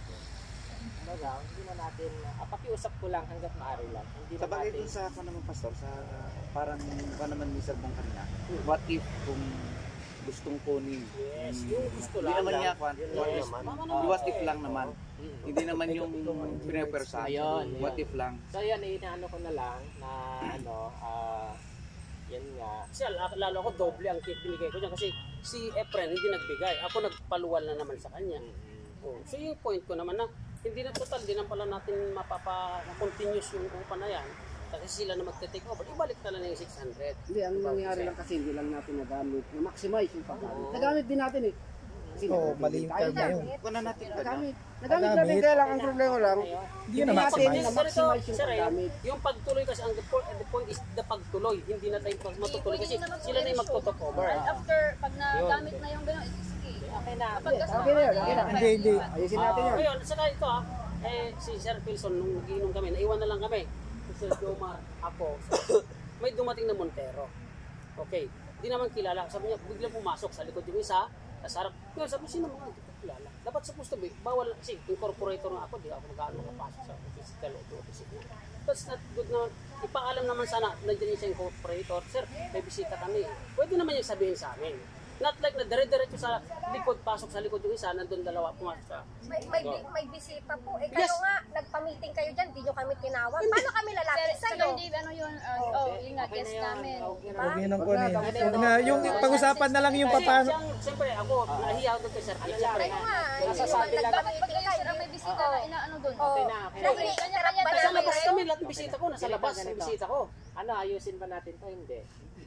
S1: Kumbaga, hindi na natin, uh, pakiusap ko lang hanggat maaari lang. Hindi
S6: Sa
S1: na
S6: bagay
S1: natin,
S6: dun sa ako naman pastor, sa parang pa naman ni Sir Bong kanina, what if kung gustong kunin?
S2: Yes,
S6: Hmm.
S2: yung gusto
S6: Hindi
S2: lang.
S6: naman niya kwan.
S5: Yun
S6: What
S5: lang
S6: if,
S5: naman.
S2: Mama
S6: uh,
S2: naman
S6: what
S2: eh.
S6: if lang naman. Hindi naman yung pinapersa.
S1: Ayun,
S6: What
S1: ayun.
S6: if lang.
S1: so yan, inaano ko na lang na ano, ah, yan nga,
S2: Kasi al- lalo ako doble ang kit binigay ko dyan kasi si Efren hindi nagbigay. Ako nagpaluwal na naman sa kanya. Oh, so yung point ko naman na hindi na total, hindi na pala natin mapapa-continuous yung upa na yan. Kasi sila na magte-take over, ibalik na lang yung six hundred.
S3: Hindi, ang nangyari lang kasi hindi lang natin nagamit, na-maximize yung paggamit. Nagamit din natin eh. Kasi
S4: Oo,
S3: nagamit
S4: mali
S3: din
S4: yung
S3: tayo
S4: term na
S3: dyan.
S4: yun.
S6: Kung na natin ba
S3: Nagamit. Nagamit
S4: Nagamit.
S3: natin, kaya lang ang problema lang,
S4: Hindi na
S3: natin
S4: maximize.
S3: na-maximize yung
S2: Sir, eh,
S3: paggamit.
S2: yung pagtuloy kasi ang the point, the point is the pagtuloy, hindi na tayo matutuloy kasi sila na yung magto-take over.
S7: And after, pag nagamit na yung gano'n, sige.
S1: okay na.
S7: Kapag
S3: Okay na yun, okay na.
S4: Hindi, hindi.
S3: Ayusin natin yun.
S2: Ngayon, saka ito ah, eh, si Sir Pilson, nung nagiinom kami, naiwan na lang kami. Si Sir Jomar, ako, may dumating na Montero. Okay, di naman kilala. Sabi niya, biglang pumasok sa likod yung isa, sa harap. Ngayon, sabi, sino mga hindi ko kilala? Dapat supposed to be, bawal, kasi incorporator na ako, di ako nag-ano kapasok sa physical office. That's not good naman. Ipaalam naman sana, nandiyan siya incorporator. Sir, may bisita kami. Pwede naman yung sabihin sa amin. Not like na dire-diretso sa likod, pasok sa likod yung isa, nandun dalawa, pumasok sa...
S8: May, may, may bisita po. Eh,
S2: Yes.
S8: kayo nga, nagpa-meeting kayo dyan, di nyo kami tinawag. Paano kami lalapit
S7: Sir,
S8: sa'yo?
S7: hindi, ano yun, uh, oh, yun nga,
S1: Okay
S7: guest
S1: na yun.
S7: namin.
S1: Okay na.
S4: Huwag yun ang
S3: Wag
S4: kunin.
S3: na,
S4: Huwag na, yung pag-usapan na lang yung
S2: Kasi
S4: paano.
S2: siyang, siyempre ako, nahiya ako doon kay Sir
S1: Ano
S2: Pilson.
S1: lang,
S8: Kayo nga, hindi
S1: Nasasabi
S8: naman
S1: lang.
S7: Dapat pag
S8: nagpa-meeting
S7: kayo, sir,
S8: kayo.
S7: ang may bisita na inaano doon.
S1: Okay na, okay na.
S8: Nahi-
S7: Kanya-kanya
S8: ba
S2: Nasa
S8: namin
S2: labas
S8: kayo?
S2: kami, lahat ng bisita ko, nasa
S1: Ganito,
S2: labas yung
S1: ganito.
S2: bisita ko.
S1: Ano, ayusin ba natin to? Hindi.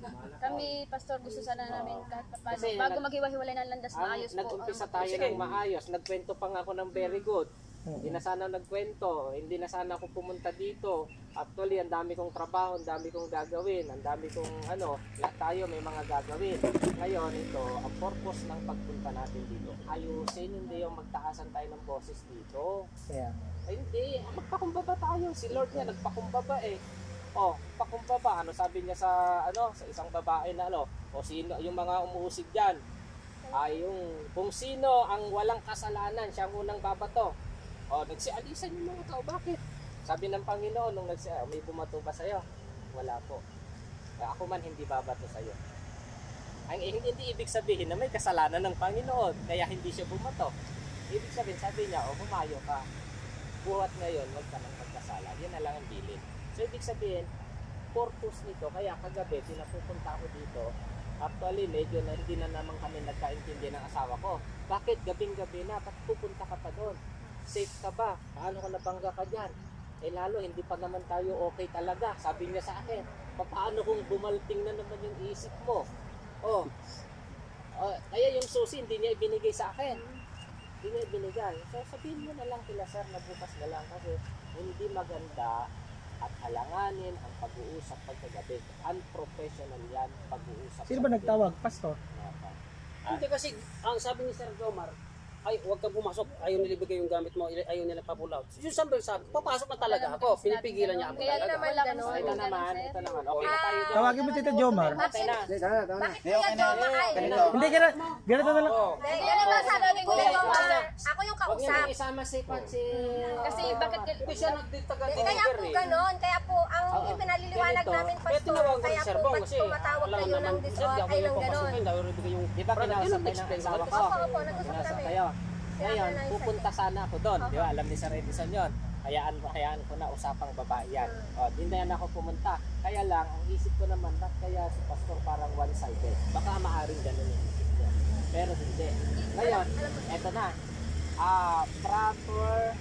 S7: Kami, pastor, gusto sana namin kahit pa paano.
S1: Kasi
S7: Bago
S1: nag-
S7: maghiwa-hiwalay ng landas,
S1: Ang
S7: maayos po.
S1: nag-umpisa
S7: ang-
S1: tayo
S2: Sige.
S1: ng maayos. Nagkwento pa nga ako ng very good. Hindi na sana nagkwento. Hindi na sana ako pumunta dito. Actually, ang dami kong trabaho, ang dami kong gagawin, ang dami kong ano, lahat tayo may mga gagawin. Ngayon, ito, ang purpose ng pagpunta natin dito, ayusin, hindi yung magtaasan tayo ng boses dito.
S4: Yeah.
S1: Ay, hindi, magpakumbaba tayo. Si Lord niya, nagpakumbaba eh. Oh, pakumbaba. Ano sabi niya sa, ano, sa isang babae na ano, o sino, yung mga umuusig dyan, ay yung, kung sino ang walang kasalanan, siya ang unang babato. O, nagsialisan yung mga tao. Bakit? Sabi ng Panginoon, nung nagsi, may bumato ba sa'yo? Wala po. Kaya ako man hindi babato sa'yo. Ang hindi, hindi ibig sabihin na may kasalanan ng Panginoon, kaya hindi siya bumato. Ibig sabihin, sabi niya, o humayo ka. Buhat ngayon, wag ka nang magkasala. Yan na lang ang bilin. So, ibig sabihin, purpose nito, kaya kagabi, pinapupunta ako dito, actually, medyo na hindi na naman kami nagkaintindi ng asawa ko. Bakit gabing-gabi na? Ba't pupunta ka pa doon? Safe ka ba? Paano ka nabangga ka dyan? Eh lalo, hindi pa naman tayo okay talaga. Sabi niya sa akin, paano kung bumalting na naman yung isip mo? Oh, oh kaya yung susi, hindi niya ibinigay sa akin. Hindi niya ibinigay. So sabihin mo na lang kila sir na bukas na lang kasi hindi maganda at alanganin ang pag-uusap pagkagabi. Unprofessional yan, pag-uusap.
S4: Sino ba nagtawag? Pastor?
S2: Hindi kasi, ang sabi ni Sir Jomar, ay, huwag kang pumasok, ayaw nila ibigay yung gamit mo, ayaw nila pa-pull out. Yung sabi sabi, papasok na talaga ako, pinipigilan niya ako
S7: Kaya
S2: talaga.
S7: naman lang ganun.
S1: Ito naman, ito naman. Okay na tayo doon.
S4: Tawagin mo Tita Jomar.
S1: Okay na.
S3: Hindi, tama na, tama na.
S8: Bakit kaya Joma ay?
S6: Ganito.
S4: Hindi, ganito, ganito na lang.
S1: Oh.
S8: Hindi, ganito sabi ni Kuya Joma. Ako yung
S1: Huwag niyo
S8: kausap.
S1: nang isama si si
S7: Kasi bakit
S2: Hindi siya nagditagal
S8: Hindi, kaya po ganon. Kaya po, ang
S1: Oo.
S8: ipinaliliwanag
S1: Ganito.
S8: namin,
S2: Kaya
S8: Pastor,
S2: tinawag ko
S8: kaya
S2: ni Sir
S8: po,
S2: Bong
S8: ba't
S2: kasi
S8: tumatawag
S2: alam
S8: kayo
S2: naman,
S8: ng
S2: Sir,
S8: disorder,
S2: di ako
S8: ay ng
S2: yung
S8: ganon?
S2: papasukin, dahil ibigay yung...
S1: Di ba
S2: Brother,
S1: kinausap
S2: yun ang
S1: kayo ng
S2: explain
S1: asawa
S2: sa
S1: ko?
S8: Opo, opo, nag-usap
S1: Kinausap
S8: kami.
S1: kayo. Ngayon,
S8: Sinabi na
S1: pupunta sana ako doon. Di ba? Alam ni Sir Edison yun. Hayaan, hayaan ko na usapang babae yan. O, di na yan ako pumunta. Kaya lang, ang isip ko naman, ba't kaya si Pastor parang one-sided? Baka maaaring ganun yung isip niya. Pero hindi. Ngayon, eto na. Ah, proper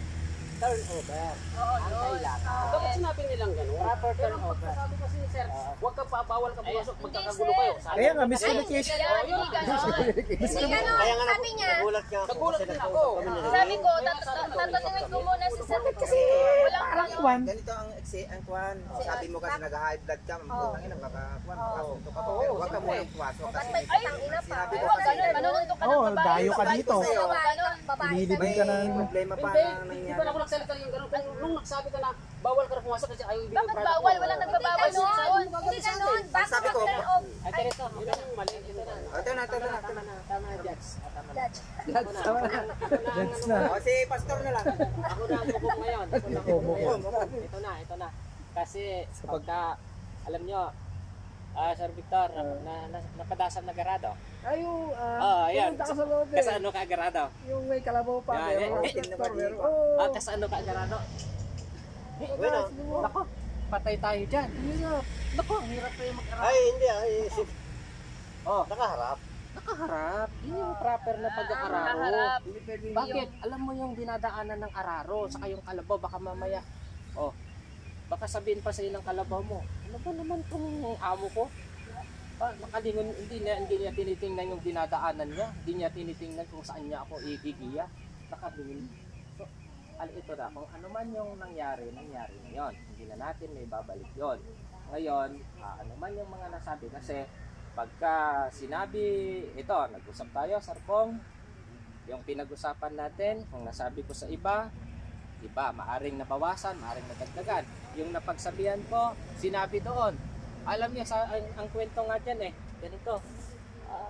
S1: turnover. Ang kailangan.
S2: Bakit sinabi nilang gano'n?
S1: Proper
S2: Pero
S1: turnover.
S2: sabi kasi ni Sir,
S1: Oo.
S2: huwag ka pa, bawal ka pumasok,
S7: Hindi,
S2: magkakagulo
S7: sir.
S2: kayo. Sabi
S4: Kaya
S2: ko,
S4: nga, miscommunication.
S7: Yan, hindi ganon.
S8: Hindi ganon.
S5: Kaya nga
S8: Sabi niya,
S5: nagulat nga ako.
S2: Nagulat
S5: kasi
S2: din
S5: nagkausap
S2: ako.
S5: kami ni
S7: Sabi ko,
S2: Kaya
S7: tat-
S2: sabi
S7: tat-
S2: ko,
S7: tatanungin ko muna si Sir kasi
S4: Parang
S7: walang
S4: kwan.
S6: Ganito ang exe, ang kwan. Sabi mo kasi nag-high blood ka, putang ina, baka kwan, makasuntok ka pa.
S2: Oo,
S6: Pero huwag ka
S2: siyempre.
S6: munang pumasok
S8: ba't
S6: kasi
S8: may patang ina pa?
S6: sinabi ko
S7: Huwag
S6: kasi,
S7: ganun, manununtok ka ng
S4: Oo,
S7: babae.
S4: dayo ka dito.
S6: sa'yo.
S8: Babae, babae.
S4: Ililibig
S6: may
S4: ka na.
S6: problema pa
S2: Hindi,
S6: na
S2: hindi
S6: nangyari.
S2: ba na ako nagsalita yung gano'n? Kung nung nagsabi ka na, bawal ka na pumasok kasi ayaw ibigay
S7: Bakit
S2: yung product
S7: bawal?
S2: mo.
S7: Walang
S8: Hindi
S7: nagbabawal
S8: ganon.
S7: doon.
S8: Hindi ganon. Bago
S6: Sabi ko,
S8: mag-turn off.
S1: Ay, ganito.
S2: Yun ang mali, ito na.
S6: Oh, ito na, ito na, ito
S1: Tama
S6: na.
S1: na, tama na, Judge. Ah, tama na.
S8: Judge.
S1: Ako na, ako na, ako na, ang
S4: That's
S1: ano
S4: na.
S6: O, si pastor na lang.
S1: Ako na ang bukog ngayon. Ako na ang bukog ngayon. Ito na, ito na. Kasi pagka, alam nyo, ah Sir Victor, na, na, napadasal na garado.
S3: Ay, yung,
S1: Oo,
S3: ah,
S1: yan.
S3: pumunta ka sa loob eh.
S1: Kasi ano ka garado?
S3: Yung may kalabaw pa,
S1: Yan,
S3: meron
S1: yan.
S3: mga
S1: Eh,
S3: tractor,
S6: eh,
S3: meron.
S6: eh,
S3: Oo.
S1: Ah, kasi ano ka garado?
S6: Bueno,
S1: Nako, patay tayo dyan. Nako, ang hirap tayo mag-arap.
S5: Ay, hindi ah. Ay,
S1: Oh,
S5: nakaharap.
S1: nakaharap. Yun yung proper na pag-aararo.
S7: Nakaharap.
S3: Hindi pwede
S1: Bakit? Alam mo yung dinadaanan ng araro, saka yung kalabaw, baka mamaya, oh, baka sabihin pa sa'yo ng kalabaw mo, ano ba naman kung amo ko? Ah, nakalingon, hindi niya, hindi niya tinitingnan yung dinadaanan niya, hindi niya tinitingnan kung saan niya ako igigiya, nakalingon. So, al ito na, kung ano man yung nangyari, nangyari na yun. Hindi na natin may babalik yon. Ngayon, ah, ano man yung mga nasabi, kasi pagka sinabi, ito, nag-usap tayo, Sarpong, yung pinag-usapan natin, kung nasabi ko sa iba, iba, maaring nabawasan, maaring nadagdagan. Yung napagsabihan ko, sinabi doon. Alam niya, sa, ang, ang kwento nga dyan eh, ganito. Ah,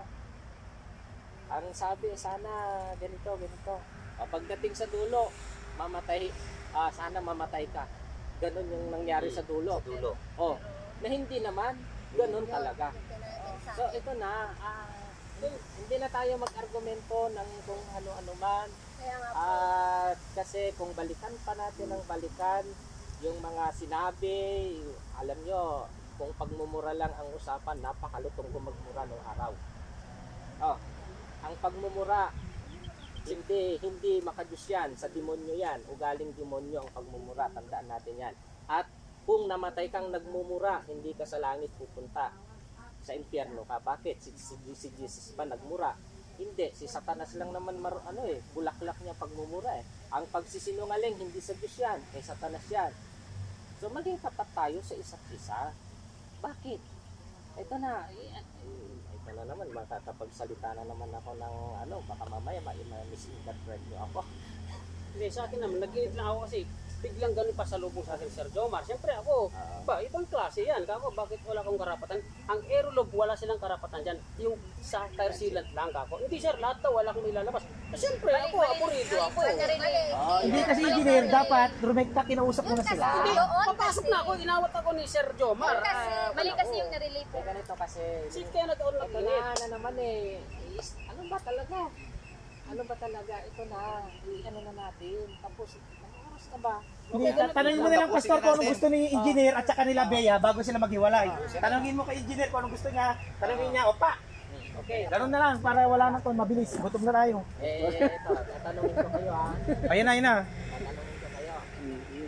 S1: ang sabi, sana ganito, ganito. Ah, pagdating sa dulo, mamatay, ah, sana mamatay ka. Ganon yung nangyari sa dulo.
S5: Sa dulo.
S1: Oh, na hindi naman, ganon talaga. So ito na, ah, hindi na tayo mag-argumento ng kung ano-ano man.
S8: Kaya nga po.
S1: At kasi kung balikan pa natin ang balikan, yung mga sinabi, alam nyo, kung pagmumura lang ang usapan, napakalutong kung magmura ng araw. Oh, ang pagmumura, hindi, hindi makadiyos yan, sa demonyo yan, ugaling demonyo ang pagmumura, tandaan natin yan. At kung namatay kang nagmumura, hindi ka sa langit pupunta, sa impyerno ka. Bakit? Si, si, si Jesus pa nagmura. Hindi, si Satanas lang naman mar, ano eh, bulaklak niya pagmumura eh. Ang pagsisinungaling, hindi sa Diyos yan, kay Satanas yan. So maging tapat tayo sa isa't isa. Bakit? Ito na, eh, ito na naman, makakapagsalita na naman ako ng ano, baka mamaya ma-misinterpret nyo ako.
S2: Hindi, sa akin naman, nag-init lang ako kasi biglang ganun pa sa lubong sa akin, Sir Jomar. Siyempre ako,
S1: Ah.
S2: ba, ibang klase yan. Kako, bakit wala akong karapatan? Ang Aerolob, wala silang karapatan dyan. Yung sa tire sealant lang, kako. Hindi, sir, lahat daw, wala akong ilalabas. Siyempre, ako, apurido ako.
S4: Hindi kasi engineer, dapat rumekta, kinausap mo na sila.
S2: Hindi,
S8: Doon
S2: papasok
S8: kasi.
S2: na ako, inawat ako ni Sir Jomar.
S8: Kasi,
S2: Ah,
S7: Mali
S2: wala
S7: kasi
S2: ko.
S7: yung nirelate
S1: Eh ganito kasi,
S2: Si kaya nag-on
S1: ito
S2: nag-init.
S1: na, na naman eh, is, ano ba talaga? Ano ba talaga? Ito na, i-ano na natin. Tapos, anong oras na ba?
S4: Hindi, ta- tanongin mo na lang pastor kung anong gusto ni engineer at saka nila Bea bago sila maghiwalay. Tanongin mo kay engineer kung anong gusto niya. Tanongin niya, opa.
S1: Okay.
S4: Ganun na lang para wala na to, mabilis. Gutom na tayo.
S1: Eh, ito, tatanungin ko kayo ha.
S4: Ayun na, ayun na.
S1: Tatanungin ko kayo.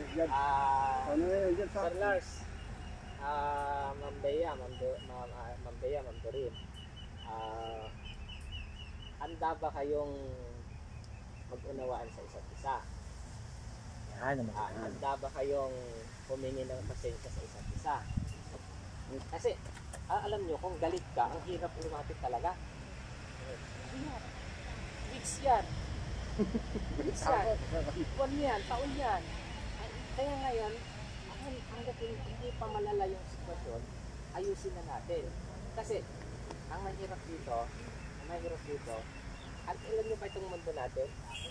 S3: Dyan.
S1: Ah,
S3: Ano na yun dyan sa...
S1: Sir Lars, ah, Ma'am Bea, Ma'am, Do- Ma'am, ah, Ma'am Bea, Ma'am Doreen, ah, handa ba kayong mag-unawaan sa isa't isa?
S4: Yan naman.
S1: Ah, handa ba kayong humingi ng pasensya sa isa't isa? Kasi, ah, alam nyo, kung galit ka, ang hirap lumapit talaga. Yan. Weeks yan. Weeks yan. Buwan yan, taon yan. Kaya ngayon, hang- hanggat hindi pa malala yung sitwasyon, ayusin na natin. Kasi, ang mahirap dito, ang mahirap dito, at alam nyo ba itong mundo natin?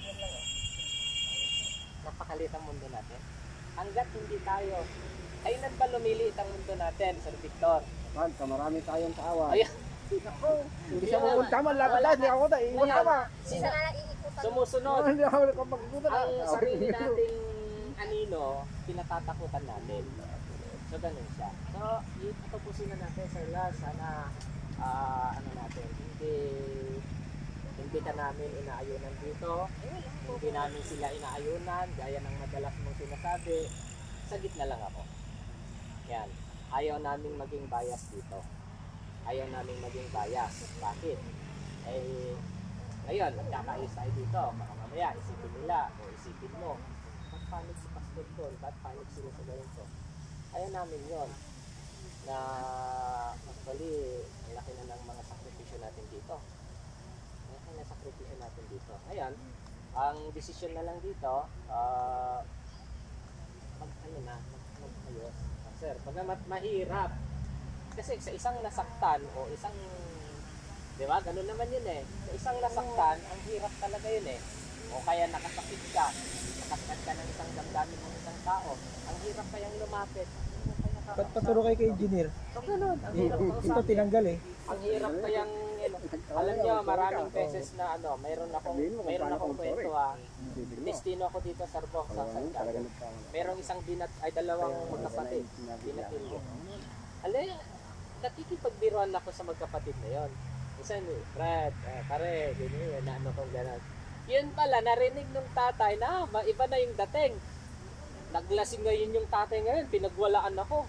S1: Napakalit ang mundo natin. Hanggat hindi tayo, kailan ba lumiliit ang mundo natin, Sir Victor?
S3: Pan, sa marami tayong kaawa.
S1: Ayan.
S3: Hindi siya pupunta man, lapit lahat, hindi ako na, iwan ka ba?
S8: Isa na lang iikutan.
S1: Sumusunod,
S3: Hindi ako nakapag-ikutan.
S1: ang sarili nating anino, pinatatakutan natin. So, ganun siya. So, itapusin na natin, Sir Lars. Sana, ah, ano natin, hindi, hindi ka namin inaayunan dito. Hindi namin sila inaayunan. Gaya ng madalas mong sinasabi, sa gitna lang ako. Yan. Ayaw namin maging bias dito. Ayaw namin maging bias. Bakit? Eh, ngayon, nagkakaayos tayo dito. Baka mamaya, isipin nila o isipin mo. Ba't panig si Pastor doon? Ba't panig sila sa ganito? Ayaw namin yon na actually, ang laki na ng mga sakripisyo natin dito. Ang laki na sakripisyo natin dito. Ngayon, ang desisyon na lang dito, ah, mag ano na, mag mag-ayos. Ah, sir, pagamat mahirap. Kasi sa isang nasaktan o isang, di ba, ganun naman yun eh. Sa isang nasaktan, ang hirap talaga yun eh. O kaya nakasakit ka, nakasakit ka ng isang damdamin ng isang tao, ang hirap kayang lumapit.
S4: Ba't paturo kayo kay engineer?
S1: So ganun, ang hirap
S4: Ito
S1: kausapin.
S4: tinanggal eh.
S1: Ang hirap kayang, alam nyo, maraming beses na ano, mayroon akong, mayroon akong kwento ah. Destino ako dito sa Arbok, sa Santiago. Merong isang binat, ay dalawang magkapatid, binatil ko. Alam, nakikipagbiruan ako sa magkapatid na yon. Isa ni Brad, eh, pare, ganyan, na ano kong gano'n. Yun pala, narinig ng tatay na ma- iba na yung dating. Naglasing ngayon yung tatay ngayon, pinagwalaan ako.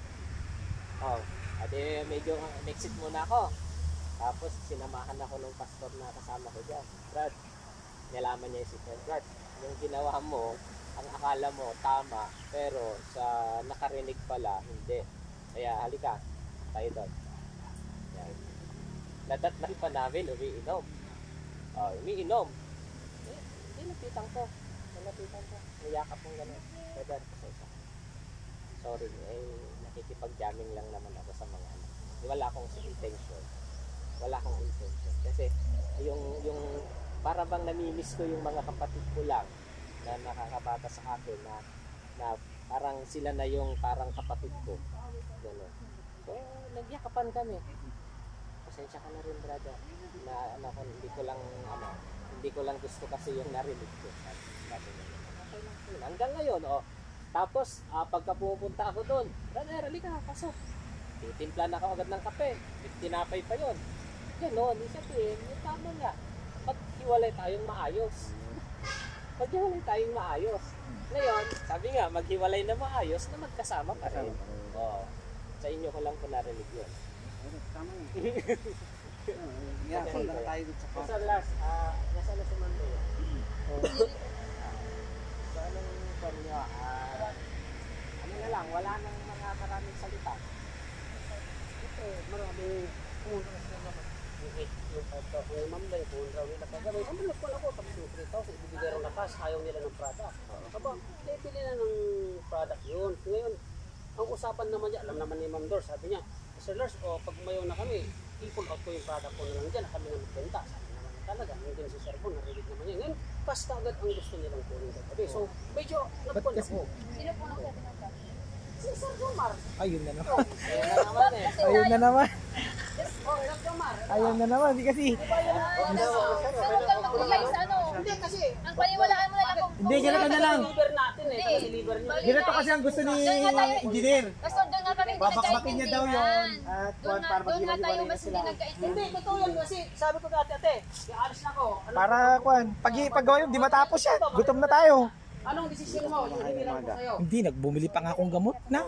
S1: Oh, ade medyo nexit muna ako. Tapos sinamahan ako ng pastor na kasama ko dyan. Brad, nalaman niya yung si Brad. Yung ginawa mo, ang akala mo tama, pero sa nakarinig pala, hindi. Kaya halika, tayo doon. Yan. Nadatnan pa namin, umiinom. Oh, umiinom. Eh, nilapitan ko. Nilapitan ko. Niyakap mong gano'n. Brad, pasensya. Sorry, eh, nakikipag-jamming lang naman ako sa mga ano. Wala akong intention. Wala akong intention. Kasi, yung, yung, para bang namimiss ko yung mga kapatid ko lang na nakakabata sa akin na, na parang sila na yung parang kapatid ko. Gano'n. So, nagyakapan kami. Pasensya ka na rin, brother. Na, ano, kung hindi ko lang, ano, hindi ko lang gusto kasi yung narinig ko. Sabi, sabi niya, okay lang po. Hanggang ngayon, oh. Tapos, ah, pagka pupunta ako doon, brother, halika, pasok. Titimpla na ako agad ng kape. Tinapay pa yun. Gano'n, hindi sabihin, yung tama nga. Maghiwalay tayong maayos. Maghiwalay tayong maayos. Ngayon, sabi nga, maghiwalay na maayos na magkasama pa rin. Oh. Sa inyo ko lang po narinig yun.
S3: Tama yun.
S6: Yeah, punta na tayo dun sa
S1: So,
S6: kwarto.
S1: sa last, ah, nasa na si Mando yun? So, anong kwan nyo? Ah, ano na lang, wala nang mga maraming salita.
S2: Ito, marami. Pumunta na sila naman. Yung eight, yung ito, yung mamlay, pumunta rin na kagawin. Ang malagpan ako, tapos yung three thousand, ibibigay rin na cash, ayaw nila ng product. Aba, pili na ng product yun. Ngayon, ang usapan naman niya, alam naman ni Ma'am Dor, sabi niya, Sir Lars, o pag mayaw na kami, i-pull out ko yung product ko na lang dyan, kami na magbenta. Sabi naman niya talaga, hindi na si Sir Bon, narinig naman niya. Ngayon, fast agad ang gusto nilang kunin kagabi. So, medyo nagpun ako.
S7: Sino po nang sabi ng ka?
S2: Si Sir Jomar.
S4: Ayun na naman.
S1: Ayun na naman eh.
S4: Ayun na naman.
S2: Oh, Sir Jomar.
S4: Ayun na naman. Di kasi.
S7: So, huwag kang magbigay sa ano.
S2: Hindi kasi,
S7: Ang paniwalaan mo na lang kung
S4: Hindi, ganito na lang.
S2: deliver natin eh,
S7: Hindi.
S2: deliver niyo.
S7: Bali-
S4: Ganito kasi ang gusto ni engineer.
S7: Basta doon nga kami hindi
S4: Babakbakin niya daw yun.
S7: nagkaintindihan.
S4: At
S7: Doon nga,
S4: para
S7: doon nga tayo
S4: maghiwalay na
S7: mas hindi
S4: sila.
S2: Hindi,
S7: nagkaintindihan.
S2: totoo yun kasi sabi ko dati ate, ialis na ako. Ano
S4: Para, kuan, pag paggawa yun, di matapos yan. Gutom na tayo.
S2: Anong desisyon mo? Yung hinihiram ko sa'yo.
S4: Hindi, nagbumili pa nga akong gamot na.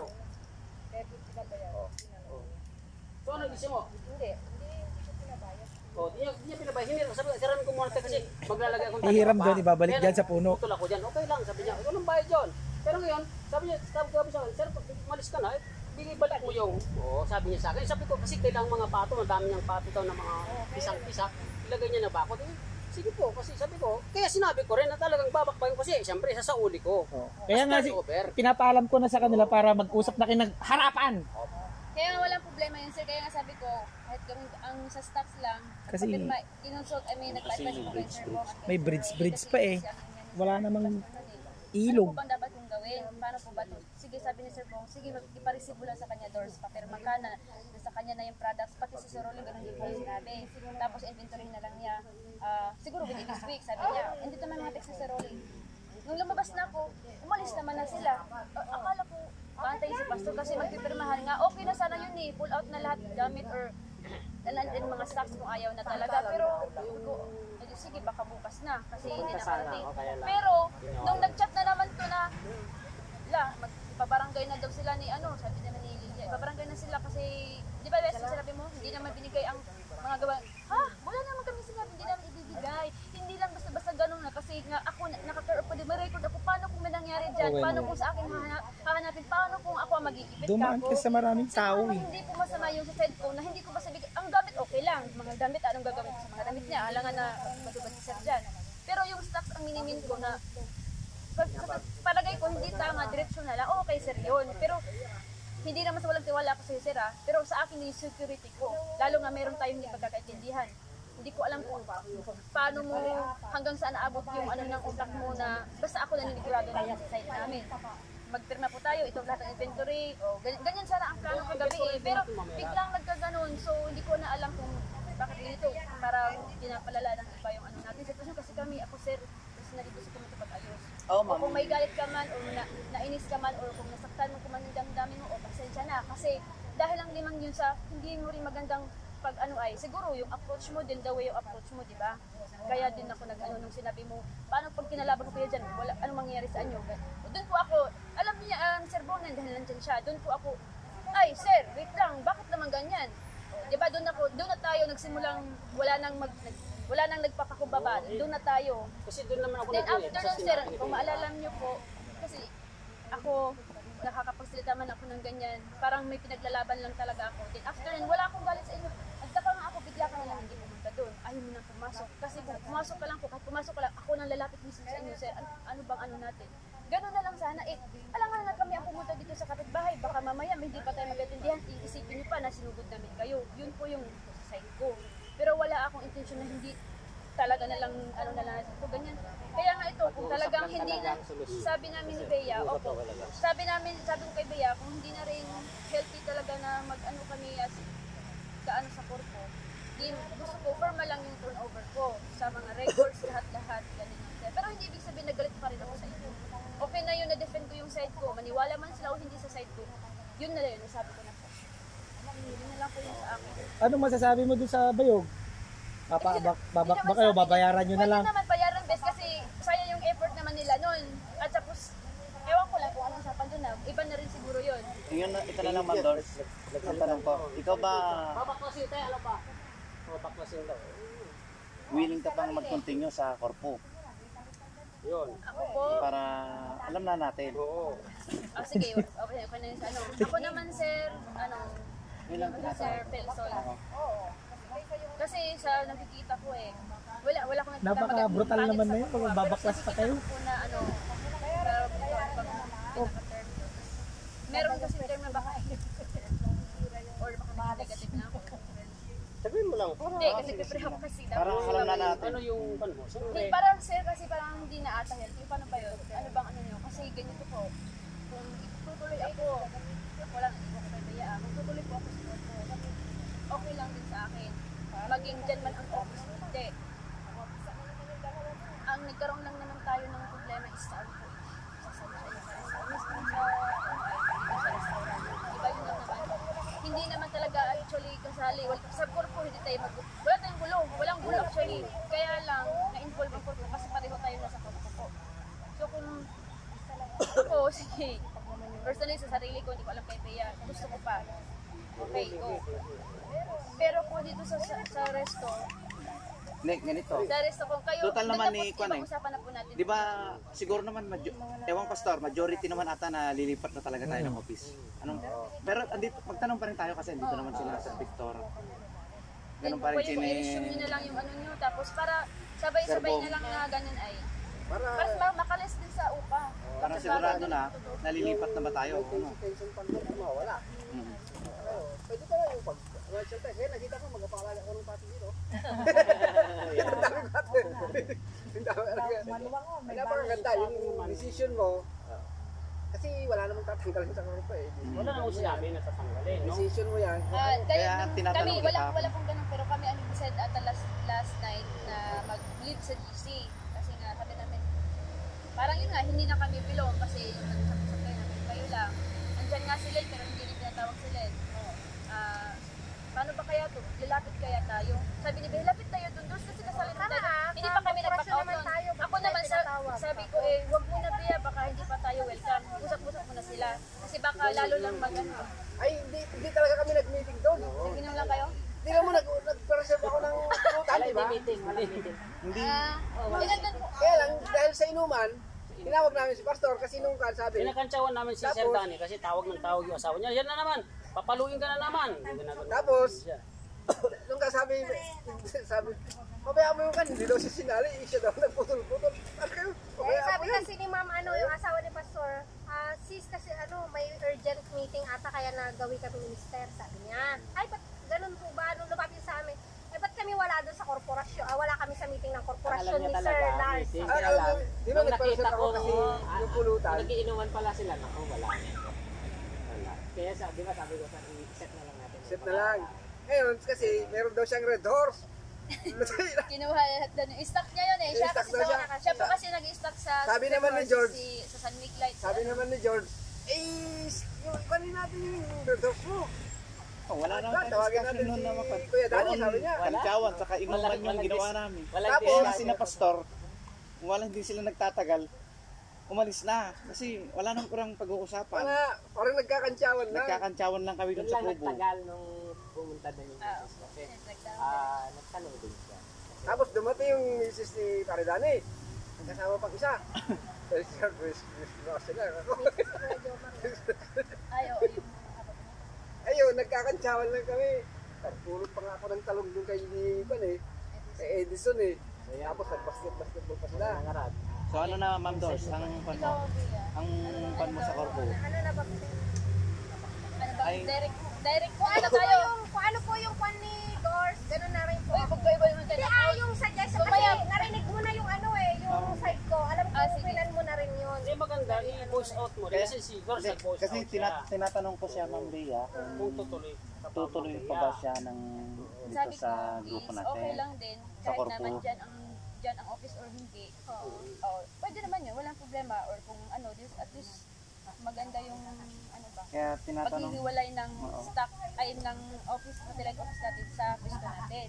S2: So anong desisyon mo?
S7: Hindi, hindi, hindi ko pinabayad.
S2: Oh, di niya, di niya pinabay. Hindi, sabi ko, siramin ko muna tayo kasi maglalagay akong
S4: Ihiram
S2: pa.
S4: doon, ibabalik
S2: Kaya
S4: dyan sa puno.
S2: tutol ako dyan. Okay lang, sabi niya. Ikaw nang bayad dyan. Pero ngayon, sabi niya, sabi ko sa akin, sir, pag umalis ka na, eh, bigay balik mo yung, oo, sabi niya sa akin. Sabi ko, kasi kailangan mga pato, ang dami niyang pato daw ng mga pisang-pisa. Ilagay niya na bakot. Eh, sige po, kasi sabi ko, kaya sinabi ko rin na talagang babakbayin ko kasi, siyempre, isa sa uli ko.
S4: Kaya nga, si, pinapaalam ko na sa kanila para mag-usap na kinagharapan.
S7: Kaya nga walang problema yun, sir. Kaya nga sabi ko, kahit kami ang sa stocks lang,
S4: Kasi-
S7: kapag ma- kinonsult, I mean, nag-advise ko kay Sir Bong.
S4: May bridge-bridge pa eh. Wala namang ilog.
S7: Ano po bang dapat kong gawin? Paano po ba ito? Sige, sabi ni Sir Bong, sige, mag- ipareceive mo lang sa kanya doors, papirma ka na, nasa kanya na yung products, pati si Sir Rolling, ganun din po yung sinabi. Tapos inventory na lang niya. Ah, siguro within this week, sabi niya. Hindi naman mga text ni Sir Rolling. Nung lumabas na ako, umalis naman na sila. A- akala ko, bantay si Pastor kasi magpipirmahan nga. Okay na sana yun eh, pull out na lahat gamit or nalan din mga stocks kung ayaw na talaga. Pero, sabi ko, "Edi, sige, baka bukas na kasi hindi na parating." Pero, nung nag-chat na naman to na, la, magpabarangay na daw sila ni ano, sabi naman ni Lilia, ipabarangay na sila kasi, di ba best sinabi mo, hindi naman binigay ang mga gawa. Ha? Wala naman kami sinabi, hindi naman ibibigay. Hindi lang basta-basta ganun na kasi nga ako, naka-care up ko, di ma-record ako, paano kung may nangyari dyan,
S4: Okay,
S7: paano
S4: no.
S7: kung sa akin hahana- hahanapin, paano kung ako ang mag-iipit
S4: Dumaan
S7: ka
S4: ka sa maraming tao
S7: Siguro
S4: eh.
S7: hindi po masama yung sa side ko na hindi ko masabi, ang gamit okay lang, mga gamit, anong gagawin ko sa mga gamit niya, alangan na matubad si Sir dyan. Pero yung stocks ang minimin ko na, pag, sa palagay ko hindi tama, diretsyo na lang, okay sir yun. Pero hindi naman sa walang tiwala ako sa sir ah, pero sa akin yung security ko, lalo nga meron tayong hindi pagkakaintindihan. Hindi ko alam kung paano mo, hanggang saan naabot yung ano ng utak mo na, basta ako naninigurado na yung sa site namin. Magpirma po tayo, ito lahat ng inventory, o ganyan, ganyan sana ang plano kagabi eh. Pero biglang nagkaganon, so hindi ko na alam kung bakit ganito, para pinapalala ng iba yung ano natin. Sitwasyon kasi kami, ako sir, personally gusto ko magkapag-ayos.
S6: Oo,
S7: O kung may galit ka man, o na, nainis ka man, o kung nasaktan mo kung man yung damdamin mo, o pasensya na. Kasi dahil lang limang yun sa hindi mo rin magandang pag ano ay, siguro yung approach mo din, the way yung approach mo, di ba? Kaya din ako nag-ano nung sinabi mo, paano pag kinalaban ko kayo dyan, wala, anong mangyayari sa inyo? Doon po ako, alam niya, um, Sir Bonan, dahil nandyan siya, doon po ako, ay, sir, wait lang, bakit naman ganyan? Di ba, doon ako, doon na tayo nagsimulang, wala nang mag, nag, wala nang nagpapakumbaba, doon na tayo.
S2: Kasi doon naman ako
S7: Then
S2: nag-uwi.
S7: after nun, sir, kung maalala niyo po, kasi ako, nakakapagsalita man ako ng ganyan, parang may pinaglalaban lang talaga ako. Then after nun, wala akong galit sa inyo. Nagtaka nga ako, bigla ka na lang hindi pumunta doon. Ayaw mo nang pumasok. Kasi kung pumasok ka lang po, kahit pumasok ka lang, ako nang lalapit mismo sa inyo, sir, ano, ano bang ano natin? Ganun na lang sana. Eh, alangan na kami ang pumunta dito sa kapitbahay. Baka mamaya, hindi pa tayo magkatindihan. Iisipin niyo pa na sinugod namin kayo. Yun po yung side ko. Pero wala akong intensyon na hindi talaga na lang, ano na lang natin. So, ganyan. Kaya nga ito, kung talagang hindi na, sabi namin ni Bea, opo, sabi namin, sabi ko kay Bea, kung hindi na rin healthy talaga na mag-ano kami as kaano sa korpo, di, gusto ko, formal lang yung turnover ko sa mga records, lahat-lahat, ganun. Pero hindi ibig sabihin nagalit pa rin ako sa inyo. Okay na yun, na-defend ko yung side ko, maniwala man sila o hindi sa side ko, yun na lang yun, sabi ko na po. Yun na lang po yung sa akin.
S4: Ano masasabi mo dun sa bayog? Papa, bak, babak ba kayo, babayaran nyo na lang.
S7: Pwede naman bayaran best kasi sayang yung effort naman nila nun. At tapos, ewan ko lang kung anong usapan doon na. Iba na rin siguro yun.
S6: Yun na, ito na lang, Ma'am Dors. Ang tanong ko, ikaw ba
S2: Babaklasin tayo, ano pa? Babaklasin daw.
S6: willing ka pang mag-continue sa korpo?
S2: Yun.
S7: Ako po,
S6: Para alam na natin.
S2: Oo.
S7: ah, sige, okay, okay na yun sa ano. Ako naman sir, ano,
S6: Ilang
S7: ano, sir Pelsol. Kasi sa nakikita ko eh, wala, wala akong nakikita
S4: Napaka-brutal
S7: magandang
S4: naman na
S7: pangit
S4: yun,
S7: sa
S4: pag
S7: kuha.
S4: babaklas
S7: Pero
S4: pa kayo.
S7: nakikita ko na ano, pero pag pinaka-term ko. Meron kasi term na baka or baka negative na ako.
S2: Sabihin mo lang, para
S7: Hindi, kasi prepare ako kasi.
S6: Parang alam na natin.
S2: ano yung ano mo? Siyempre,
S7: Hindi, parang sir kasi parang hindi na ata healthy. Paano ba yun? Ano bang ano nyo? Kasi ganito po. Kung tutuloy ako, walang iwan ko may bayaan. Kung tutuloy po ako sa korpo, okay lang din sa akin. Maging dyan man ang office, hindi. Ang nagkaroon lang naman tayo ng problema is sa ano po. Sa sa sa mismo sa sa restaurant. Iba yun lang naman. Hindi naman talaga actually kasali. Wal, sa korpo hindi tayo mag... Wala tayong gulo. Walang gulo actually. Kaya lang, na-involve ang korpo kasi pareho tayo nasa korpo po. So kung sige. Personally, sa sarili ko, hindi ko alam kay Bea. Gusto ko pa. Okay, go. Pero kung dito sa, sa, sa resto,
S6: Hindi, ganito.
S7: sa resto kung kayo,
S6: Total naman ni
S7: nagtapos,
S6: Kwan eh.
S7: usapan na po natin.
S6: Di ba, siguro naman, majo- ewan pastor, majority naman ata na lilipat na talaga tayo ng office. Anong, pero andito, magtanong pa rin tayo kasi dito naman sila sa Victor. Ganun pa rin
S7: Pwede kung i-resume nyo na lang yung ano nyo, tapos para sabay-sabay
S6: Serbo.
S7: na lang na ganun ay.
S3: Para
S7: Para ma- makalis din sa upa.
S6: Parang
S7: Kasi
S6: sigurado
S7: bago
S6: na,
S7: din-
S6: nalilipat na ba tayo?
S3: may
S6: Ano?
S3: tension pa rin mawala.
S6: Mm.
S3: Ano, pwede ka lang yung pag... Well, siyempre, kaya nakita ko, magpapalaga ko ng pati dito. Ang dami pati. Ang dami talaga. Kaya parang ganda, yung decision mo, kasi wala namang tatanggalin sa korpo eh.
S2: Wala namang sinabi na tatanggalin, no?
S3: Decision mo yan.
S7: Ah,
S6: Kaya
S7: kaya nung
S6: tinatanong
S7: kami,
S6: kita.
S7: wala, wala pong ganun, pero kami ano decide at last, last night na mag-leave sa G C. Kasi nga, sabi namin, parang yun nga, hindi na kami belong kasi yung nag-usap-usap kayo namin, kayo lang. Andyan nga sila, pero hindi rin tinatawag sila. Ah, paano ba kaya to? Lalapit kaya tayo? Sabi ni Bea, lapit tayo dun, doon kasi nasalita
S8: Tama,
S7: tayo.
S8: ah,
S7: Hindi pa kami
S8: korporasyon
S7: nagpa-out
S8: naman
S7: nun.
S8: tayo,
S7: Ako
S8: bakit
S7: naman,
S8: tayo
S7: sa,
S8: tinatawag?
S7: sabi ko eh, wag muna Bea, baka hindi pa tayo welcome. Usap-usap muna sila. Kasi baka lalo lang mag-ano.
S3: Ay, hindi, hindi talaga kami nag-meeting doon.
S7: Nag-inom lang kayo?
S3: Hindi naman nag- nag-reserve ako ng pulutan, di ba?
S2: meeting, wala meeting.
S6: Hindi.
S7: Ah, ilan doon po?
S3: Kaya lang, dahil sa inuman, tinawag namin si Pastor kasi nung kan sabi,
S2: Pinakantsawan namin si Sir
S3: Tapos-
S2: Danny kasi tawag ng tawag yung asawa niya. Yan na naman, papaluin ka na naman. Ginagawa
S3: Tapos,
S2: siya.
S3: nung kasabi, sabi, pabayaan mo yung kan, hindi daw siya sinali, siya daw nagputol-putol. Ano kayo?
S8: Eh,
S3: Pabayaan mo
S8: sabi
S3: yan.
S8: kasi ni Ma'am ano, yung asawa ni Pastor, ah, sis kasi ano, may urgent meeting ata kaya nagawi kami ni Mister, sabi niya. Ay, ba't ganun po ba? Nung lumapit sa amin, ay ba't kami wala doon sa korporasyon? Ah, wala kami sa meeting ng korporasyon ni Sir Lars.
S2: meeting.
S3: Ah, alam mo, di ba nagpa-reserve ako kasi
S2: ah,
S3: yung pulutan?
S2: Nagiinuman pala sila, naku, wala. Wala. Kaya sa, di ba sabi ko sa i-set na lang natin.
S3: Set na lang. Ngayon, kasi meron daw siyang red horse.
S7: Kinuha lahat doon. Yung stock niya yun eh. Siya
S3: Yung stock
S7: kasi
S3: daw
S7: sa,
S3: siya.
S7: siya po kasi nag-stock sa
S3: Sabi
S7: Super
S3: naman ni
S7: Horse,
S3: George.
S7: si, sa San Mig Light.
S3: Sabi naman ni George, eh, yung ipanin natin yung red horse mo.
S6: Oh, wala naman
S3: Ah,
S6: tayong
S3: tawagin
S6: discussion
S3: natin
S6: noon
S3: si
S6: na mapan.
S3: Kuya Danny,
S6: Doon,
S3: sabi niya.
S6: Kantsawan, saka inuman
S2: Walang-
S6: yung
S2: walang
S6: ginawa
S2: dis-
S6: namin.
S2: Walang
S3: Tapos,
S6: Kaya
S2: dis-
S6: kasi na pastor, kung wala hindi sila nagtatagal, umalis na. Kasi wala nang kurang pag-uusapan.
S3: Wala, parang nagkakantsawan lang.
S6: Nagkakantsawan lang kami
S2: Yun
S6: doon sa
S2: lang
S6: kubo.
S2: nagtagal nung pumunta na yung
S7: Ah,
S2: misis kasi
S7: Nagdaan.
S2: ah, nagtanong din siya.
S3: Tapos dumating yung misis ni Paridani. Ang kasama pang isa. Sabi siya, Chris, Chris, Chris, sila.
S7: Ay, oo, yung
S3: Ayun, nagkakantsawan lang kami. Pulot pa nga ako ng talong doon kay Ipan eh. Kay Edison eh. Tapos nag-basket-basketball pa sila.
S2: Nangarad.
S6: So ano na, Ma'am Dors, ang pan mo?
S7: ikaw, Bea.
S6: Ang pan mo sa korpo?
S8: Ano na ba?
S7: Ano ba?
S6: Ay.
S7: Direct, direct po.
S8: Kung ano
S7: Ano
S8: po
S7: tayo?
S8: yung, kung ano po yung kwan ni Doors, ganun na rin po.
S7: Uy, magkaiba yung
S8: Hindi,
S7: ganyan.
S8: ah, yung suggestion, kasi
S7: Mamaya-
S8: narinig mo na yung ano eh, yung side ko. Alam ko,
S7: Ah, sige.
S8: pinan mo na rin yun.
S2: Hindi maganda, i-voice out mo rin.
S6: Kaya-
S2: Kasi si George
S6: Kasi,
S2: nag-voice
S6: kasi
S2: out siya.
S6: tina- tinatanong ko siya, Ma'am Bea,
S2: Kung
S6: kung
S2: tutuloy.
S6: tutuloy pa ba siya ng dito
S7: Sabi ko,
S6: sa grupo
S7: is
S6: natin.
S7: okay lang din.
S6: Sa
S7: Kahit
S6: korpo.
S7: naman dyan ang, dyan ang office or hindi.
S8: Oo.
S7: Oh, pwede naman yun, walang problema. Or kung ano, this, at least maganda yung ano ba,
S6: Kaya tinatanong,
S7: paghihiwalay ng
S6: Oo.
S7: stock ay ng office, satellite office natin sa pwesto natin.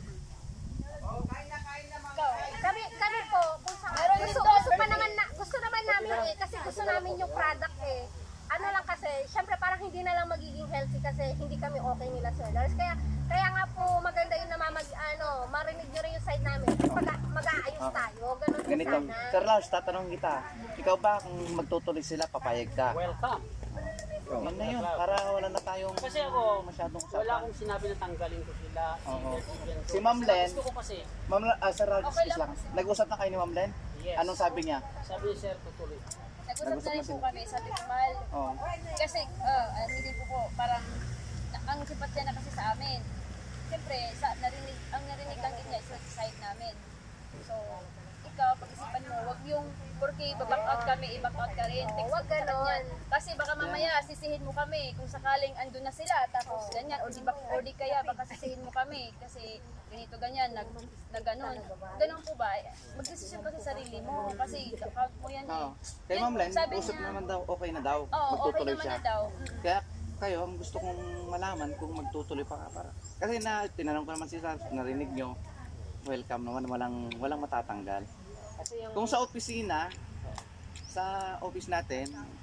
S7: Ikaw,
S8: Kami, kami po, kung sa
S7: Meron
S8: gusto,
S7: din doon,
S8: gusto pa
S7: birthday.
S8: naman na, gusto naman namin eh, kasi gusto namin yung product eh. Ano lang kasi, syempre parang hindi na lang magiging healthy kasi hindi kami okay nila sellers. Kaya, kaya nga po maganda yung namamag, ano, marinig nyo rin yung side namin. Pag mag-aayos
S6: Ah.
S8: tayo, ganun din
S6: ganito,
S8: sana.
S6: Sir Lars, tatanong kita, ikaw ba kung magtutuloy sila, papayag ka?
S2: Welcome.
S6: Yun na yun, para wala na tayong
S2: Kasi ako,
S6: masyadong
S2: wala
S6: usapan.
S2: akong sinabi na tanggalin ko sila.
S6: Oo.
S2: Bigyan ko.
S6: Si Ma'am
S2: Kasi
S6: Len,
S2: Gusto ko kasi,
S6: Ma'am, ah, Sir Lars,
S7: Okay
S6: excuse
S7: lang
S6: lang.
S7: kasi.
S6: Nag-usap na kayo ni Ma'am Len?
S2: yes.
S6: Anong sabi niya?
S2: Sabi ni Sir, tutuloy.
S7: nag-usap
S6: Nag-usap
S7: na rin
S6: na
S7: po
S6: sila.
S7: kami, sabi ko, mahal,
S6: Oh.
S7: kasi, uh, hindi po po, parang, na- ang simpatya na kasi sa amin. Siyempre, sa, narinig, ang narinig lang din niya is sa side namin. So, ikaw, pag-isipan mo, wag yung, porque baback out kami, i-back out ka rin.
S8: Oo,
S7: Text
S8: wag
S7: mo sa
S8: ganon.
S7: kanya. Kasi baka mamaya, sisihin mo kami kung sakaling andun na sila, tapos ganyan, or di, ba, or di kaya, baka sisihin mo kami, kasi ganito, ganyan, nag, na ganon. Ganon po ba? Mag-desisyon ka sa sarili mo, kasi account mo yan eh.
S6: Oo. Kay Ma'am Len,
S7: Sabi
S6: usap
S7: niya-
S6: naman daw, okay na daw.
S7: Oo, okay
S6: magtutuloy
S7: naman
S6: siya.
S7: na daw. Mm.
S6: Kaya kayo, ang gusto kong malaman kung magtutuloy pa ka para. Kasi na, tinanong ko naman si Sir, narinig nyo, welcome naman, walang, walang matatanggal.
S2: Kasi yung
S6: Kung sa opisina, sa office natin,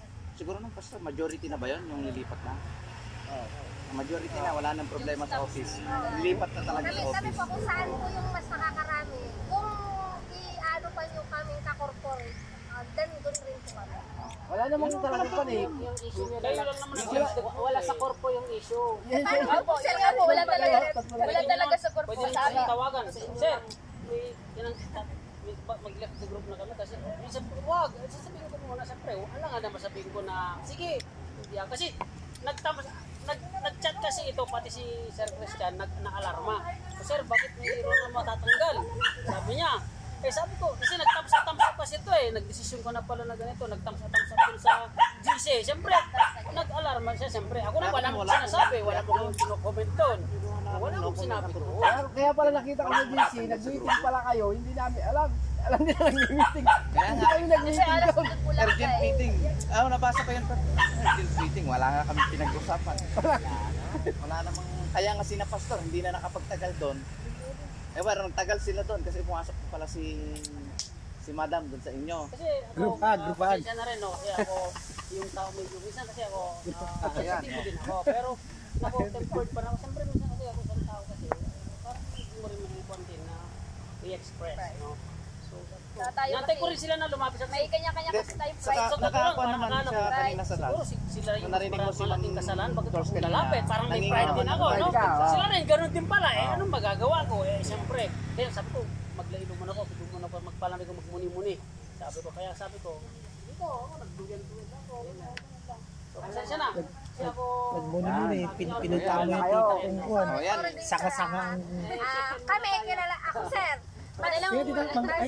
S6: siguro nung pastor, majority na ba yun yung lilipat na?
S3: Oo.
S6: Majority na, wala nang problema sa office. Lilipat na talaga
S8: Kami,
S6: sa
S8: kami
S6: office.
S8: po kung saan po yung mas nakakarami. Kung i-ano pa nyo kaming ka-corporate, uh, then doon rin po kami.
S3: Wala namang talagang pan eh.
S1: Yung issue nila
S2: Kayo
S1: lang,
S2: lang naman ang
S1: wala, wala sa korpo yung issue.
S3: Yes, sir.
S7: Opo, sir nga po, wala talaga, wala talaga sa corpo
S2: Pwede
S7: sa
S2: rin
S7: amin.
S2: tawagan. Sir, may yan ang may- mag-left the group na kami kasi minsan po, wag, sasabihin ko muna siyempre, wala nga naman sabihin ko na, sige, hindi ako. Kasi nagtapos, nag, nag-chat kasi ito, pati si Sir Christian, nag, na-alarma. So, sir, bakit may hero na matatanggal? Sabi niya, eh sabi ko, kasi nag-thumbs up, thumbs up kasi ito eh, nagdesisyon ko na pala na ganito, nag-thumbs up, thumbs up dun sa G C. Siyempre, nag-alarma siya, siyempre. Ako na wala akong sinasabi, wala akong kino-comment doon. Wala akong sinabi doon.
S3: Kaya, kaya pala nakita ko sa G C, nag-meeting pala kayo, hindi namin alam. Alam nila nag-meeting.
S6: Kaya
S3: Hindi
S6: nga,
S3: kayo
S7: Kasi
S3: nag-meeting
S7: alas
S3: doon.
S7: doon po lang
S6: urgent
S7: tayo.
S6: meeting. Ah, nabasa ko yun. Urgent meeting. Wala nga kami pinag-usapan. Wala namang, kaya nga sina pastor, hindi na nakapagtagal doon. Eh, parang tagal sila doon kasi pumasok po pala si si madam doon sa inyo.
S2: Kasi ako,
S4: Grupad,
S2: uh,
S4: grupad.
S2: pasensya na rin, no? Kasi ako, yung tao medyo minsan kasi ako, uh,
S6: Ah, yan.
S2: sensitive din ako. Pero, ako, tempered pa na ako. Siyempre, minsan kasi ako sa tao kasi, parang hindi mo rin mag-ipon din na i-express, no? So,
S7: Saka tayo
S2: nantay ko
S7: kasi-
S2: rin sila na lumapit sa
S7: May kanya-kanya kasi tayong
S6: Saka
S7: pride.
S2: So,
S6: nakakakuha
S2: parang
S6: naman
S2: nakakano,
S6: siya
S2: right?
S6: kanina sa
S2: Siguro
S6: last.
S2: si- sila yung
S6: Narinig mo
S2: mas
S6: silang
S2: malaking kasalanan, bakit
S6: Dors
S2: ako
S6: kanina.
S2: lalapit? Parang may
S6: Nangingi
S2: pride
S6: naman
S2: din
S6: ng
S2: ako, no?
S3: pride ka, oh.
S2: Sila rin, ganun din pala, eh. Anong magagawa ko? Eh, siyempre. Kaya sabi ko, maglailo muna ako, pwede muna ako magpalamig ko magmuni-muni. Sabi ko, kaya sabi ko, dito ako, nagdugan-dugan ako. So, pasensya na. Kasi ako,
S4: Nagmuni-muni, pin- pinunta mo yung tita kung kuhan.
S6: Oh, yan.
S4: Saka-saka ang...
S8: Ah, kami, kilala ako, sir. Madalang
S4: Sige, tita, mag- ay.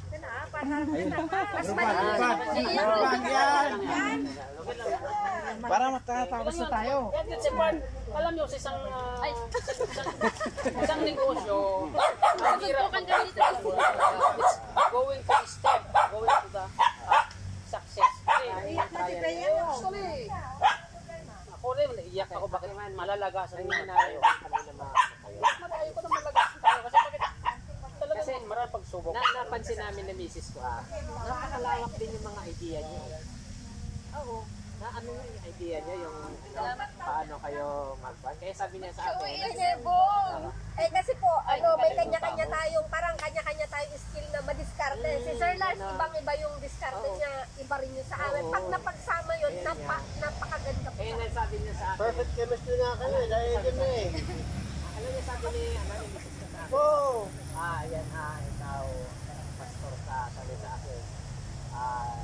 S8: mas mali.
S6: Grupad yan. Para makatapos na tayo.
S2: kaya din si Bart, alam nyo, sa isang, ah, sa isang, isang negosyo, ang hirap ang it's going to the step, going to the ah, success. Kasi, actually, ako rin, naiiyak ako, bakit malalagasan naman tayo. Malayo ko na malagasan tayo, kasi bakit talaga
S1: Kasi,
S2: marami pagsubok.
S1: Na, napansin namin na misis ko ah, napakalawak din yung mga idea niyo. Oo. Na ano yung idea niya, yung ano, paano kayo mag-ban. Kaya sabi niya sa akin,
S8: Eh kasi po, ano, may kanya-kanya tayong, parang kanya-kanya tayong skill na madiskarte. Si Sir Lars, ibang-iba yung diskarte niya, iba rin yun sa amin. Pag napagsama yun, napa, napakaganda po.
S1: kaya nasabi niya sa akin,
S3: Perfect chemistry nga kami, dahil dyan na eh.
S1: ano niya sabi ni, ano ni misis ko sa akin,
S3: Oo.
S1: ah, yan ah, ikaw, pastor ka, sabi sa akin, ah,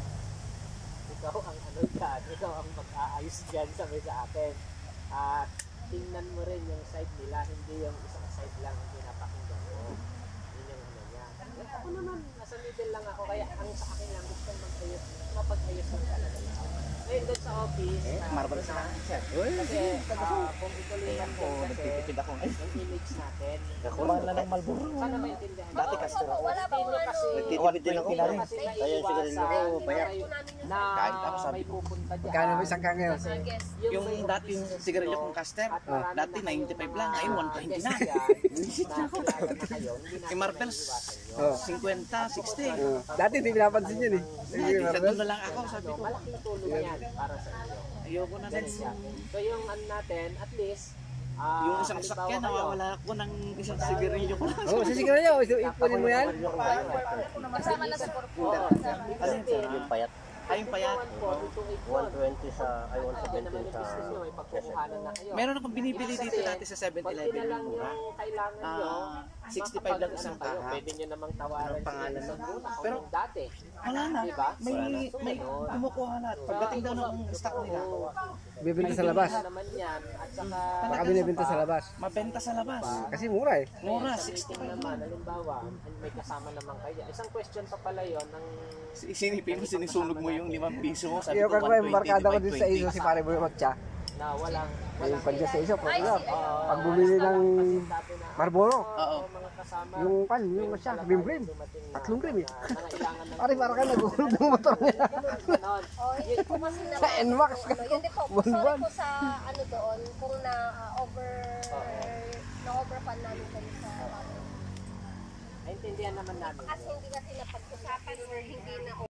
S1: ikaw ang ano dyan, ikaw ang mag-aayos dyan, sabi sa akin. At tingnan mo rin yung side nila, hindi yung isang side lang ang pinapakinggan mo. Yun yung ano niya. Eh, ako naman, nasa middle lang ako, kaya ang sa akin lang gusto mag-ayos, mapag-ayos lang talaga. Ngayon doon sa office,
S6: Eh,
S1: ah,
S6: marble
S1: doon
S6: sa
S1: na-
S6: akin, sir.
S1: kasi ah, kung ituloy
S6: Ako,
S1: natin kasi,
S6: nagtitipid ako. Ay,
S1: yung image natin,
S4: Kumain na ng Malboro.
S1: sana maintindihan.
S6: dati kastor ako.
S8: Wala bang
S1: Hindi nyo
S8: ano,
S1: kasi,
S6: Nagtitipid din ako.
S1: hindi nyo kasi
S6: Kaya yung sigarilyo ko,
S1: naiiwasan
S6: payat.
S8: po namin yung
S1: na
S6: Kahit ako sabi
S1: may pupunta dyan.
S3: Magkano ba isang kangel?
S1: Kasi
S6: Yung dating sigarilyo kong caster,
S1: at marami
S6: dati
S1: na
S6: ninety-five lang, ngayon one twenty na.
S1: Visit na ako.
S6: Si Marvels,
S3: Oh.
S6: fifty, sixty.
S3: Oo. Dati hindi pinapansin yun eh. Sige,
S6: Sa
S3: Marvel.
S6: doon na lang ako, sabi ko.
S1: Malaking tulong yan para sa inyo.
S6: Ayoko na din.
S1: So yung ano natin, at least, ah,
S6: Yung isang
S1: halimbawa
S6: sakyan,
S1: kayo,
S6: nawawala ako ng isang sigarilyo ko.
S3: Oo, oh, sisiguro nyo. Ipunin mo yan.
S7: Kasama na sa corpo.
S1: Oo,
S6: Alin sa
S5: Yung payat,
S6: Ay, yung payat.
S5: one twenty sa, ay one
S1: Yan
S5: seventy
S1: naman yung
S5: sa
S1: business nyo, may pagkukuhanan na kayo.
S6: Meron akong binibili dito dati sa seven
S1: Konti
S6: eleven
S1: na lang
S6: yung mura.
S1: yung kailangan nyo.
S6: Ah, sixty-five lang isang
S1: kayo.
S6: kaha.
S1: Pwede nyo namang tawaran
S6: Anong pangalan
S1: sa
S6: nun?
S1: muna kung
S6: Pero,
S1: yung dati.
S6: Wala na.
S1: Diba?
S6: May may kumukuha na. Pagdating daw ng stock nila,
S3: Bibenta sa labas.
S1: Ano naman yan, at saka
S3: Baka binibenta sa labas.
S6: mabenta sa labas.
S3: Kasi mura eh.
S6: Mura,
S1: Kung
S6: sixty-five
S1: naman,
S6: lang.
S1: halimbawa, may kasama naman kayo. Isang question pa pala yon ng
S6: Isinipin mo, sinisunog mo yung limang piso mo. Sabi
S3: Iyo
S6: ko,
S3: ka ko yung barkada ko din sa iso si Pare Boy Matcha.
S1: na walang
S3: Yung kanya sa iso,
S7: Ay,
S3: pag
S7: si-
S1: ah,
S3: pag bumili ng
S1: sabi na
S3: Marlboro,
S6: Oo.
S1: mga kasama
S3: yung pan, yung matcha, bim brim.
S1: dumating na
S3: Tatlong brim eh.
S1: na nangailangan ng
S3: Pare, para ka naguhulog ng motor niya.
S1: ganon.
S8: Oh, yun po kasi na
S3: Sa N MAX ka.
S8: ano, yun din po.
S3: Buwan-buwan.
S8: Sorry po sa ano doon kung na ah, over na overfund namin kami sa
S1: Naintindihan naman namin.
S8: kasi hindi kasi napag-usapan or hindi na